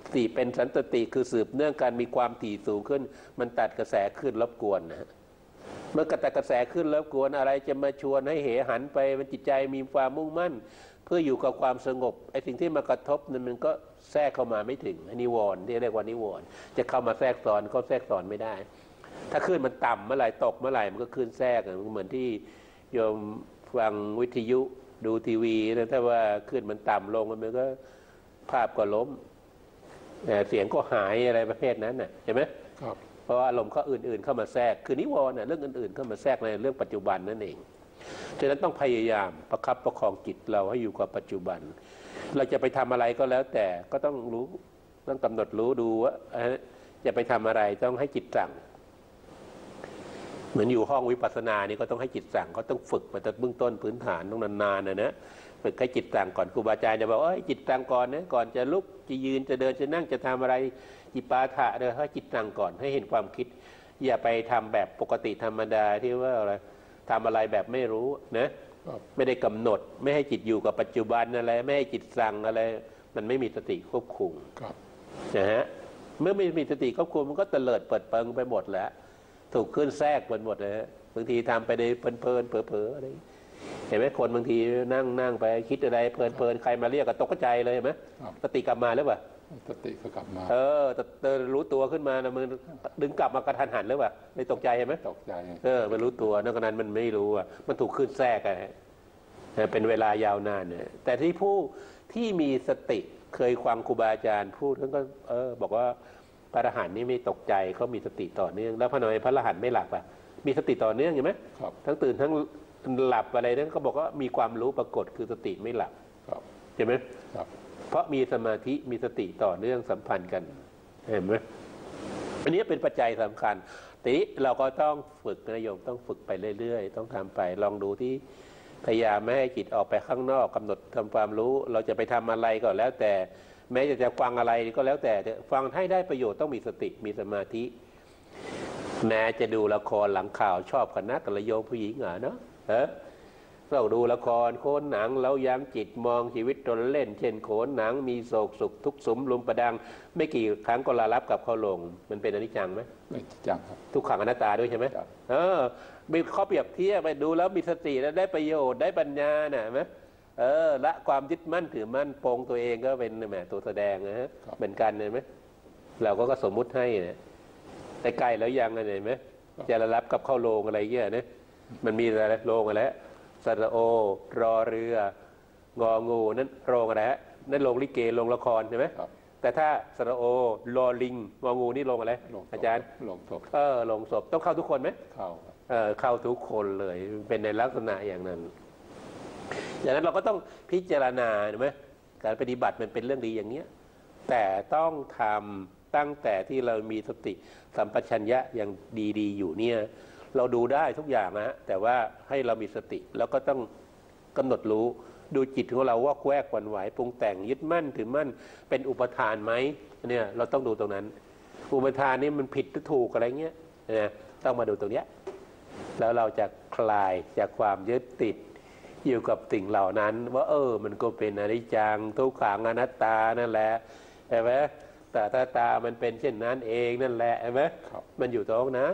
ติเป็นสันตติคือสืบเนื่องการมีความถี่สูงขึ้นมันตัดกระแสขึ้นรบกวนนะเมื่อตัดกระแสขึ้นรบกวนอะไรจะมาชวนให้เหหันไปมันจิตใจมีความมุ่งมั่นเพื่ออยู่กับความสงบไอ้สิ่งที่มากระทบนั้นมันก็แทรกเข้ามาไม่ถึงนิวรณ์ที่เรียกว่านิวรณ์จะเข้ามาแทรกซ้อนก็แทรกซ้อนไม่ได้ถ้าขึ้นมันต่ำเมื่อไหร่ตกเมื่อไหร่มันก็ขึ้นแทรกเหมือนที่โยมฟังวิทยุดูทีวีนะถ้าว่าขึ้นมันต่ำลงมันก็ภาพก็ล้มเสียงก็หายอะไรประเภทนั้นน่ะเห็นไหมครับเพราะว่าอารมณ์ข้ออื่นๆเข้ามาแทรกคือนิวรณ์เรื่องอื่นๆเข้ามาแทรกในเรื่องปัจจุบันนั่นเองฉะนั้นต้องพยายามประคับประคองจิตเราให้อยู่กับปัจจุบันเราจะไปทำอะไรก็แล้วแต่ก็ต้องรู้ต้องกำหนดรู้ดูว่าจะไปทำอะไรต้องให้จิตสั่งเหมือนอยู่ห้องวิปัสสนานี่ก็ต้องให้จิตสั่งก็ต้องฝึกมาตั้งเบื้องต้นพื้นฐานต้องนานๆนะฝึกให้จิตสั่งก่อนครูบาอาจารย์จะบอกจิตสั่งก่อนนะก่อนจะลุกจะยืนจะเดินจะนั่งจะทำอะไรจิปาถะให้จิตสั่งก่อนให้เห็นความคิดอย่าไปทำแบบปกติธรรมดาที่ว่าอะไรทำอะไรแบบไม่รู้นะไม่ได้กำหนดไม่ให้จิตอยู่กับปัจจุบันอะไรไม่ให้จิตสั่งอะไรมันไม่มีสติควบคุมนะฮะเมื่อไม่มีสติควบคุมมันก็เตลิดเปิดเปิงไปหมดแล้วถูกขึ้นแทรกไปหมดเลยบางทีทำไปในเพลินเผลออะไรเห็นไหมคนบางทีนั่งไปคิดอะไรเพลินใครมาเรียกก็ตกใจเลยเห็นไหมสติกลับมาหรือเปล่าสติก็กลับมาแต่รู้ตัวขึ้นมานะมันดึงกลับมากระทันหันหรือเปล่าไม่ตกใจเห็นไหมตกใจมันรู้ตัวนอกจากนั้นมันไม่รู้มันถูกขึ้นแทรกเป็นเวลายาวนานเนี่ยแต่ที่ผู้ที่มีสติเคยฟังครูบาอาจารย์พูดท่านก็บอกว่าพระอรหันต์นี่ไม่ตกใจเขามีสติต่อเนื่องแล้วพระนอยพระอรหันต์ไม่หลับมีสติต่อเนื่องใช่ไหมทั้งตื่นทั้งหลับอะไรนั้นก็บอกว่ามีความรู้ปรากฏคือสติไม่หลับใช่ไหมเพราะมีสมาธิมีสติต่อเนื่องสัมพันธ์กันเห็นไหมอันนี้เป็นปัจจัยสำคัญทีนี้เราก็ต้องฝึกนะโยมต้องฝึกไปเรื่อยๆต้องทำไปลองดูที่พยายามไม่ให้จิตออกไปข้างนอกกำหนดทำความรู้เราจะไปทำอะไรก็แล้วแต่แม้จะฟังอะไรก็แล้วแต่ฟังให้ได้ประโยชน์ต้องมีสติมีสมาธิแม้จะดูละครหลังข่าวชอบคณะกัลยาณผู้หญิงเนาะเราดูละครโขนหนังแล้วย้ำจิตมองชีวิตตนเล่นเช่นโขนหนังมีโศกสุขทุกข์สุมลุมประดังไม่กี่ครั้งก็ลาลับกับเขาลงมันเป็นอนิจจังไหมไม่จังครับทุกขังอนัตตาด้วยใช่ไหมมีข้อเปรียบเทียบไปดูแล้วมีสติแล้วได้ประโยชน์ได้ปัญญาน่ะไหมละความยึดมั่นถือมั่นปองตัวเองก็เป็นแหมตัวแสดงนะฮะเหมือนกันเห็นไหมเราก็สมมุติให้เนี่ยแต่ใกล้แล้วยังเห็นไหมจะลาลับกับเข้าลงอะไรเงี้ยนะมันมีอะไรลงอะไรสระโอรอเรืององูนั่นโรงอะไรฮะนั่นโรงลิเกโรงละครใช่ไหมแต่ถ้าสระโอรอลิงงองูนี่โรงอะไรอาจารย์โรงศพโรงศพต้องเข้าทุกคนไหมเข้าทุกคนเลยเป็นในลักษณะอย่างนั้นอย่างนั้นเราก็ต้องพิจารณาใช่ไหมการปฏิบัติมันเป็นเรื่องดีอย่างเนี้ยแต่ต้องทำตั้งแต่ที่เรามีสติสัมปชัญญะอย่างดีๆอยู่เนี่ยเราดูได้ทุกอย่างนะแต่ว่าให้เรามีสติแล้วก็ต้องกำหนดรู้ดูจิตของเราว่าแวกวันไหวปรุงแต่งยึดมั่นถือมั่นเป็นอุปทานไหมเนี่ยเราต้องดูตรงนั้นอุปทานนี่มันผิดหรือถูกอะไรเงี้ยนะต้องมาดูตรงเนี้ยแล้วเราจะคลายจากความยึดติดอยู่กับสิ่งเหล่านั้นว่ามันก็เป็นอนิจจังทุกขังอนัตตานั่นแหละใช่ไหมแต่ถ้าตามันเป็นเช่นนั้นเองนั่นแหละใช่ไหมมันอยู่ตรงนั้น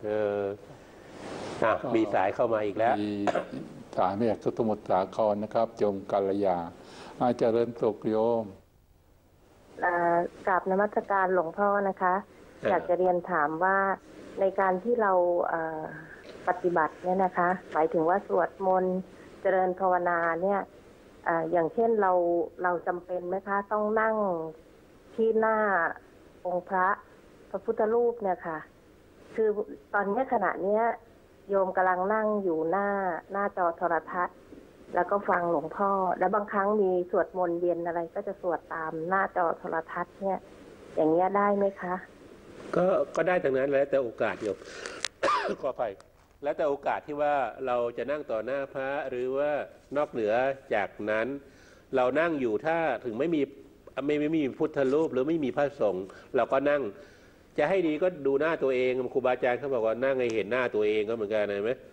มีสายเข้ามาอีกแล้วสายมาจากสมุทรสาครนะครับโยมกัลยาเจริญสุขโยมกราบนมัสการหลวงพ่อนะคะอยากจะเรียนถามว่าในการที่เราปฏิบัติเนี่ยนะคะหมายถึงว่าสวดมนต์เจริญภาวนาเนี่ยอย่างเช่นเราจำเป็นไหมคะต้องนั่งที่หน้าองค์พระพุทธรูปเนี่ยค่ะคือตอนนี้ขณะเนี้ยโยมกำลังนั่งอยู่หน้าจอโทรทัศน์แล้วก็ฟังหลวงพ่อแล้วบางครั้งมีสวดมนต์เย็นอะไรก็จะสวดตามหน้าจอโทรทัศน์เนี่ยอย่างเงี้ยได้ไหมคะก็ได้ทั้งนั้นแล้วแต่โอกาสโยม ขออภัยแล้วแต่โอกาสที่ว่าเราจะนั่งต่อหน้าพระหรือว่านอกเหนือจากนั้นเรานั่งอยู่ถ้าถึงไม่มีพุทธรูปหรือไม่มีพระสงฆ์เราก็นั่งจะให้ดีก็ดูหน้าตัวเองครูบาอาจารย์เขาบอกว่านั่งให้เห็นหน้าตัวเองก็เหมือนกันเห็นไหม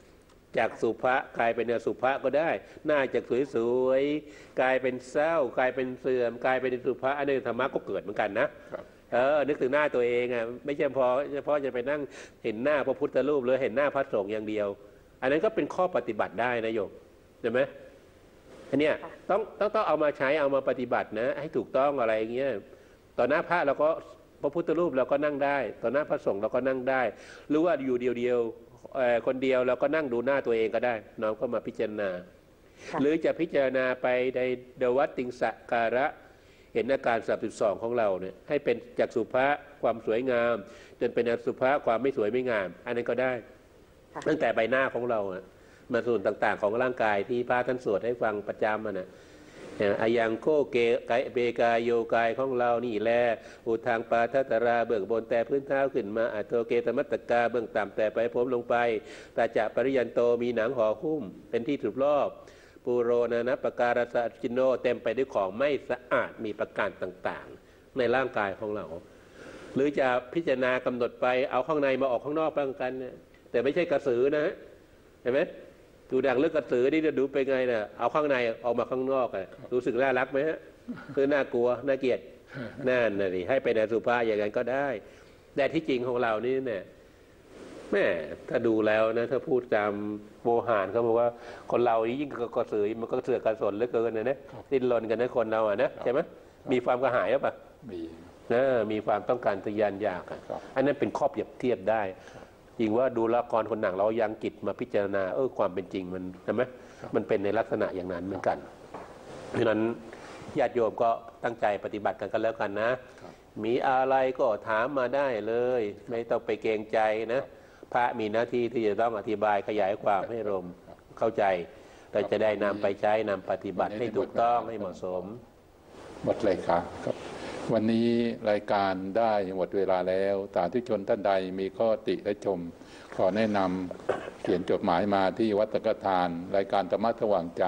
จากสุภะกลายเป็นอสุภะก็ได้หน้าจากสวยๆกลายเป็นเศร้ากลายเป็นเสื่อมกลายเป็นอสุภะอันนี้ธรรมะก็เกิดเหมือนกันนะนึกถึงหน้าตัวเองอ่ะไม่ใช่เฉพาะจะไปนั่งเห็นหน้าพระพุทธรูปหรือเห็นหน้าพระสงฆ์อย่างเดียวอันนั้นก็เป็นข้อปฏิบัติได้นะโยมใช่ไหมอันเนี้ยต้องเอามาใช้เอามาปฏิบัตินะให้ถูกต้องอะไรอย่างเงี้ยต่อหน้าพระเราก็พระพุทธรูปเราก็นั่งได้ต่อหน้าพระสงฆ์เราก็นั่งได้หรือว่าอยู่เดียวคนเดียวเราก็นั่งดูหน้าตัวเองก็ได้น้องก็มาพิจารณาหรือจะพิจารณาไปในเดวัตติงสการะเห็นอาการ32ของเราเนี่ยให้เป็นจากสุภะความสวยงามจนเป็นอสุภะความไม่สวยไม่งามอันนั้นก็ได้ตั้งแต่ใบหน้าของเรามาส่วนต่างๆของร่างกายที่พระท่านสวดให้ฟังประจำนะอายังโคเกเบกายโยกายของเรานี่แลอุทางปาทัตราเบื้องบนแต่พื้นเท้าขึ้นมาอัตโตเกตมัตตกาเบื้องต่ำแต่ไปผมลงไปตาจะปริยันโตมีหนังห่อหุ้มเป็นที่ถูกรอบปูโรนานะปการสะจิโนเต็มไปด้วยของไม่สะอาดมีประการต่างๆในร่างกายของเราหรือจะพิจารณากำหนดไปเอาข้างในมาออกข้างนอกบ้างกันแต่ไม่ใช่กระสือนะเห็นไหมดูดังเลือกกระสือนี่จะดูไปไงนะเอาข้างในออกมาข้างนอกรู้สึกน่ารักไหมฮะคือน่ากลัวน่าเกลียดนั่นนะดิให้ไปในสุภาพอย่างนั้นก็ได้แต่ที่จริงของเรานี่เนี่ยแม่ถ้าดูแล้วนะถ้าพูดตามโบราณเขาบอกว่าคนเรายิ่งกระสือมันก็เสือกกระสนเหลือเกินนะดิ้นรนกันนะคนเรานะใช่ไหมมีความกระหายหรือเปล่ามีความต้องการทะยานอยากอันนั้นเป็นข้อเปรียบเทียบได้จริงว่าดูละครคนหนังเรายังจิตมาพิจารณาความเป็นจริงมันใช่ไหมมันเป็นในลักษณะอย่างนั้นเหมือนกันเพราะฉะนั้นญาติโยมก็ตั้งใจปฏิบัติกันแล้วกันนะมีอะไรก็ถามมาได้เลยไม่ต้องไปเกรงใจนะพระมีหน้าที่ที่จะต้องอธิบายขยายความให้โยมเข้าใจเราจะได้นำไปใช้นำปฏิบัติให้ถูกต้องให้เหมาะสมหมดเลยครับวันนี้รายการได้หมดเวลาแล้วสาธุชนท่านใดมีข้อติและชมขอแนะนำเขียนจดหมายมาที่วัดสังฆทานรายการธรรมะสว่างใจ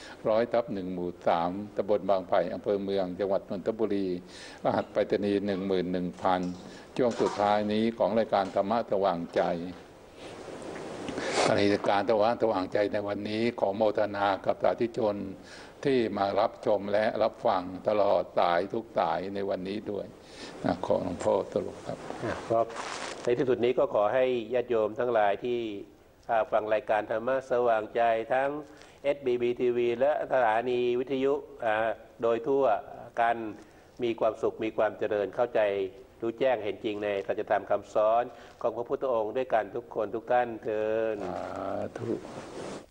100/1 หมู่ 3ตำบลบางไผ่อำเภอเมืองจังหวัดนนทบุรีรหัสไปรษณีย์ 11,000 ช่วงสุดท้ายนี้ของรายการธรรมะสว่างใจรายการธรรมะสว่างใจในวันนี้ขอโมทนากับสาธุชนที่มารับชมและรับฟังตลอดสายทุกสายในวันนี้ด้วยขอหลวงพ่อสรุปครับในที่สุดนี้ก็ขอให้ญาติโยมทั้งหลายที่ฟังรายการธรรมะสว่างใจทั้ง SBB TV และสถานีวิทยุโดยทั่วกันมีความสุขมีความเจริญเข้าใจรู้แจ้งเห็นจริงในสัจธรรมคำสอนของพระพุทธองค์ด้วยกันทุกคนทุกท่านเทอญ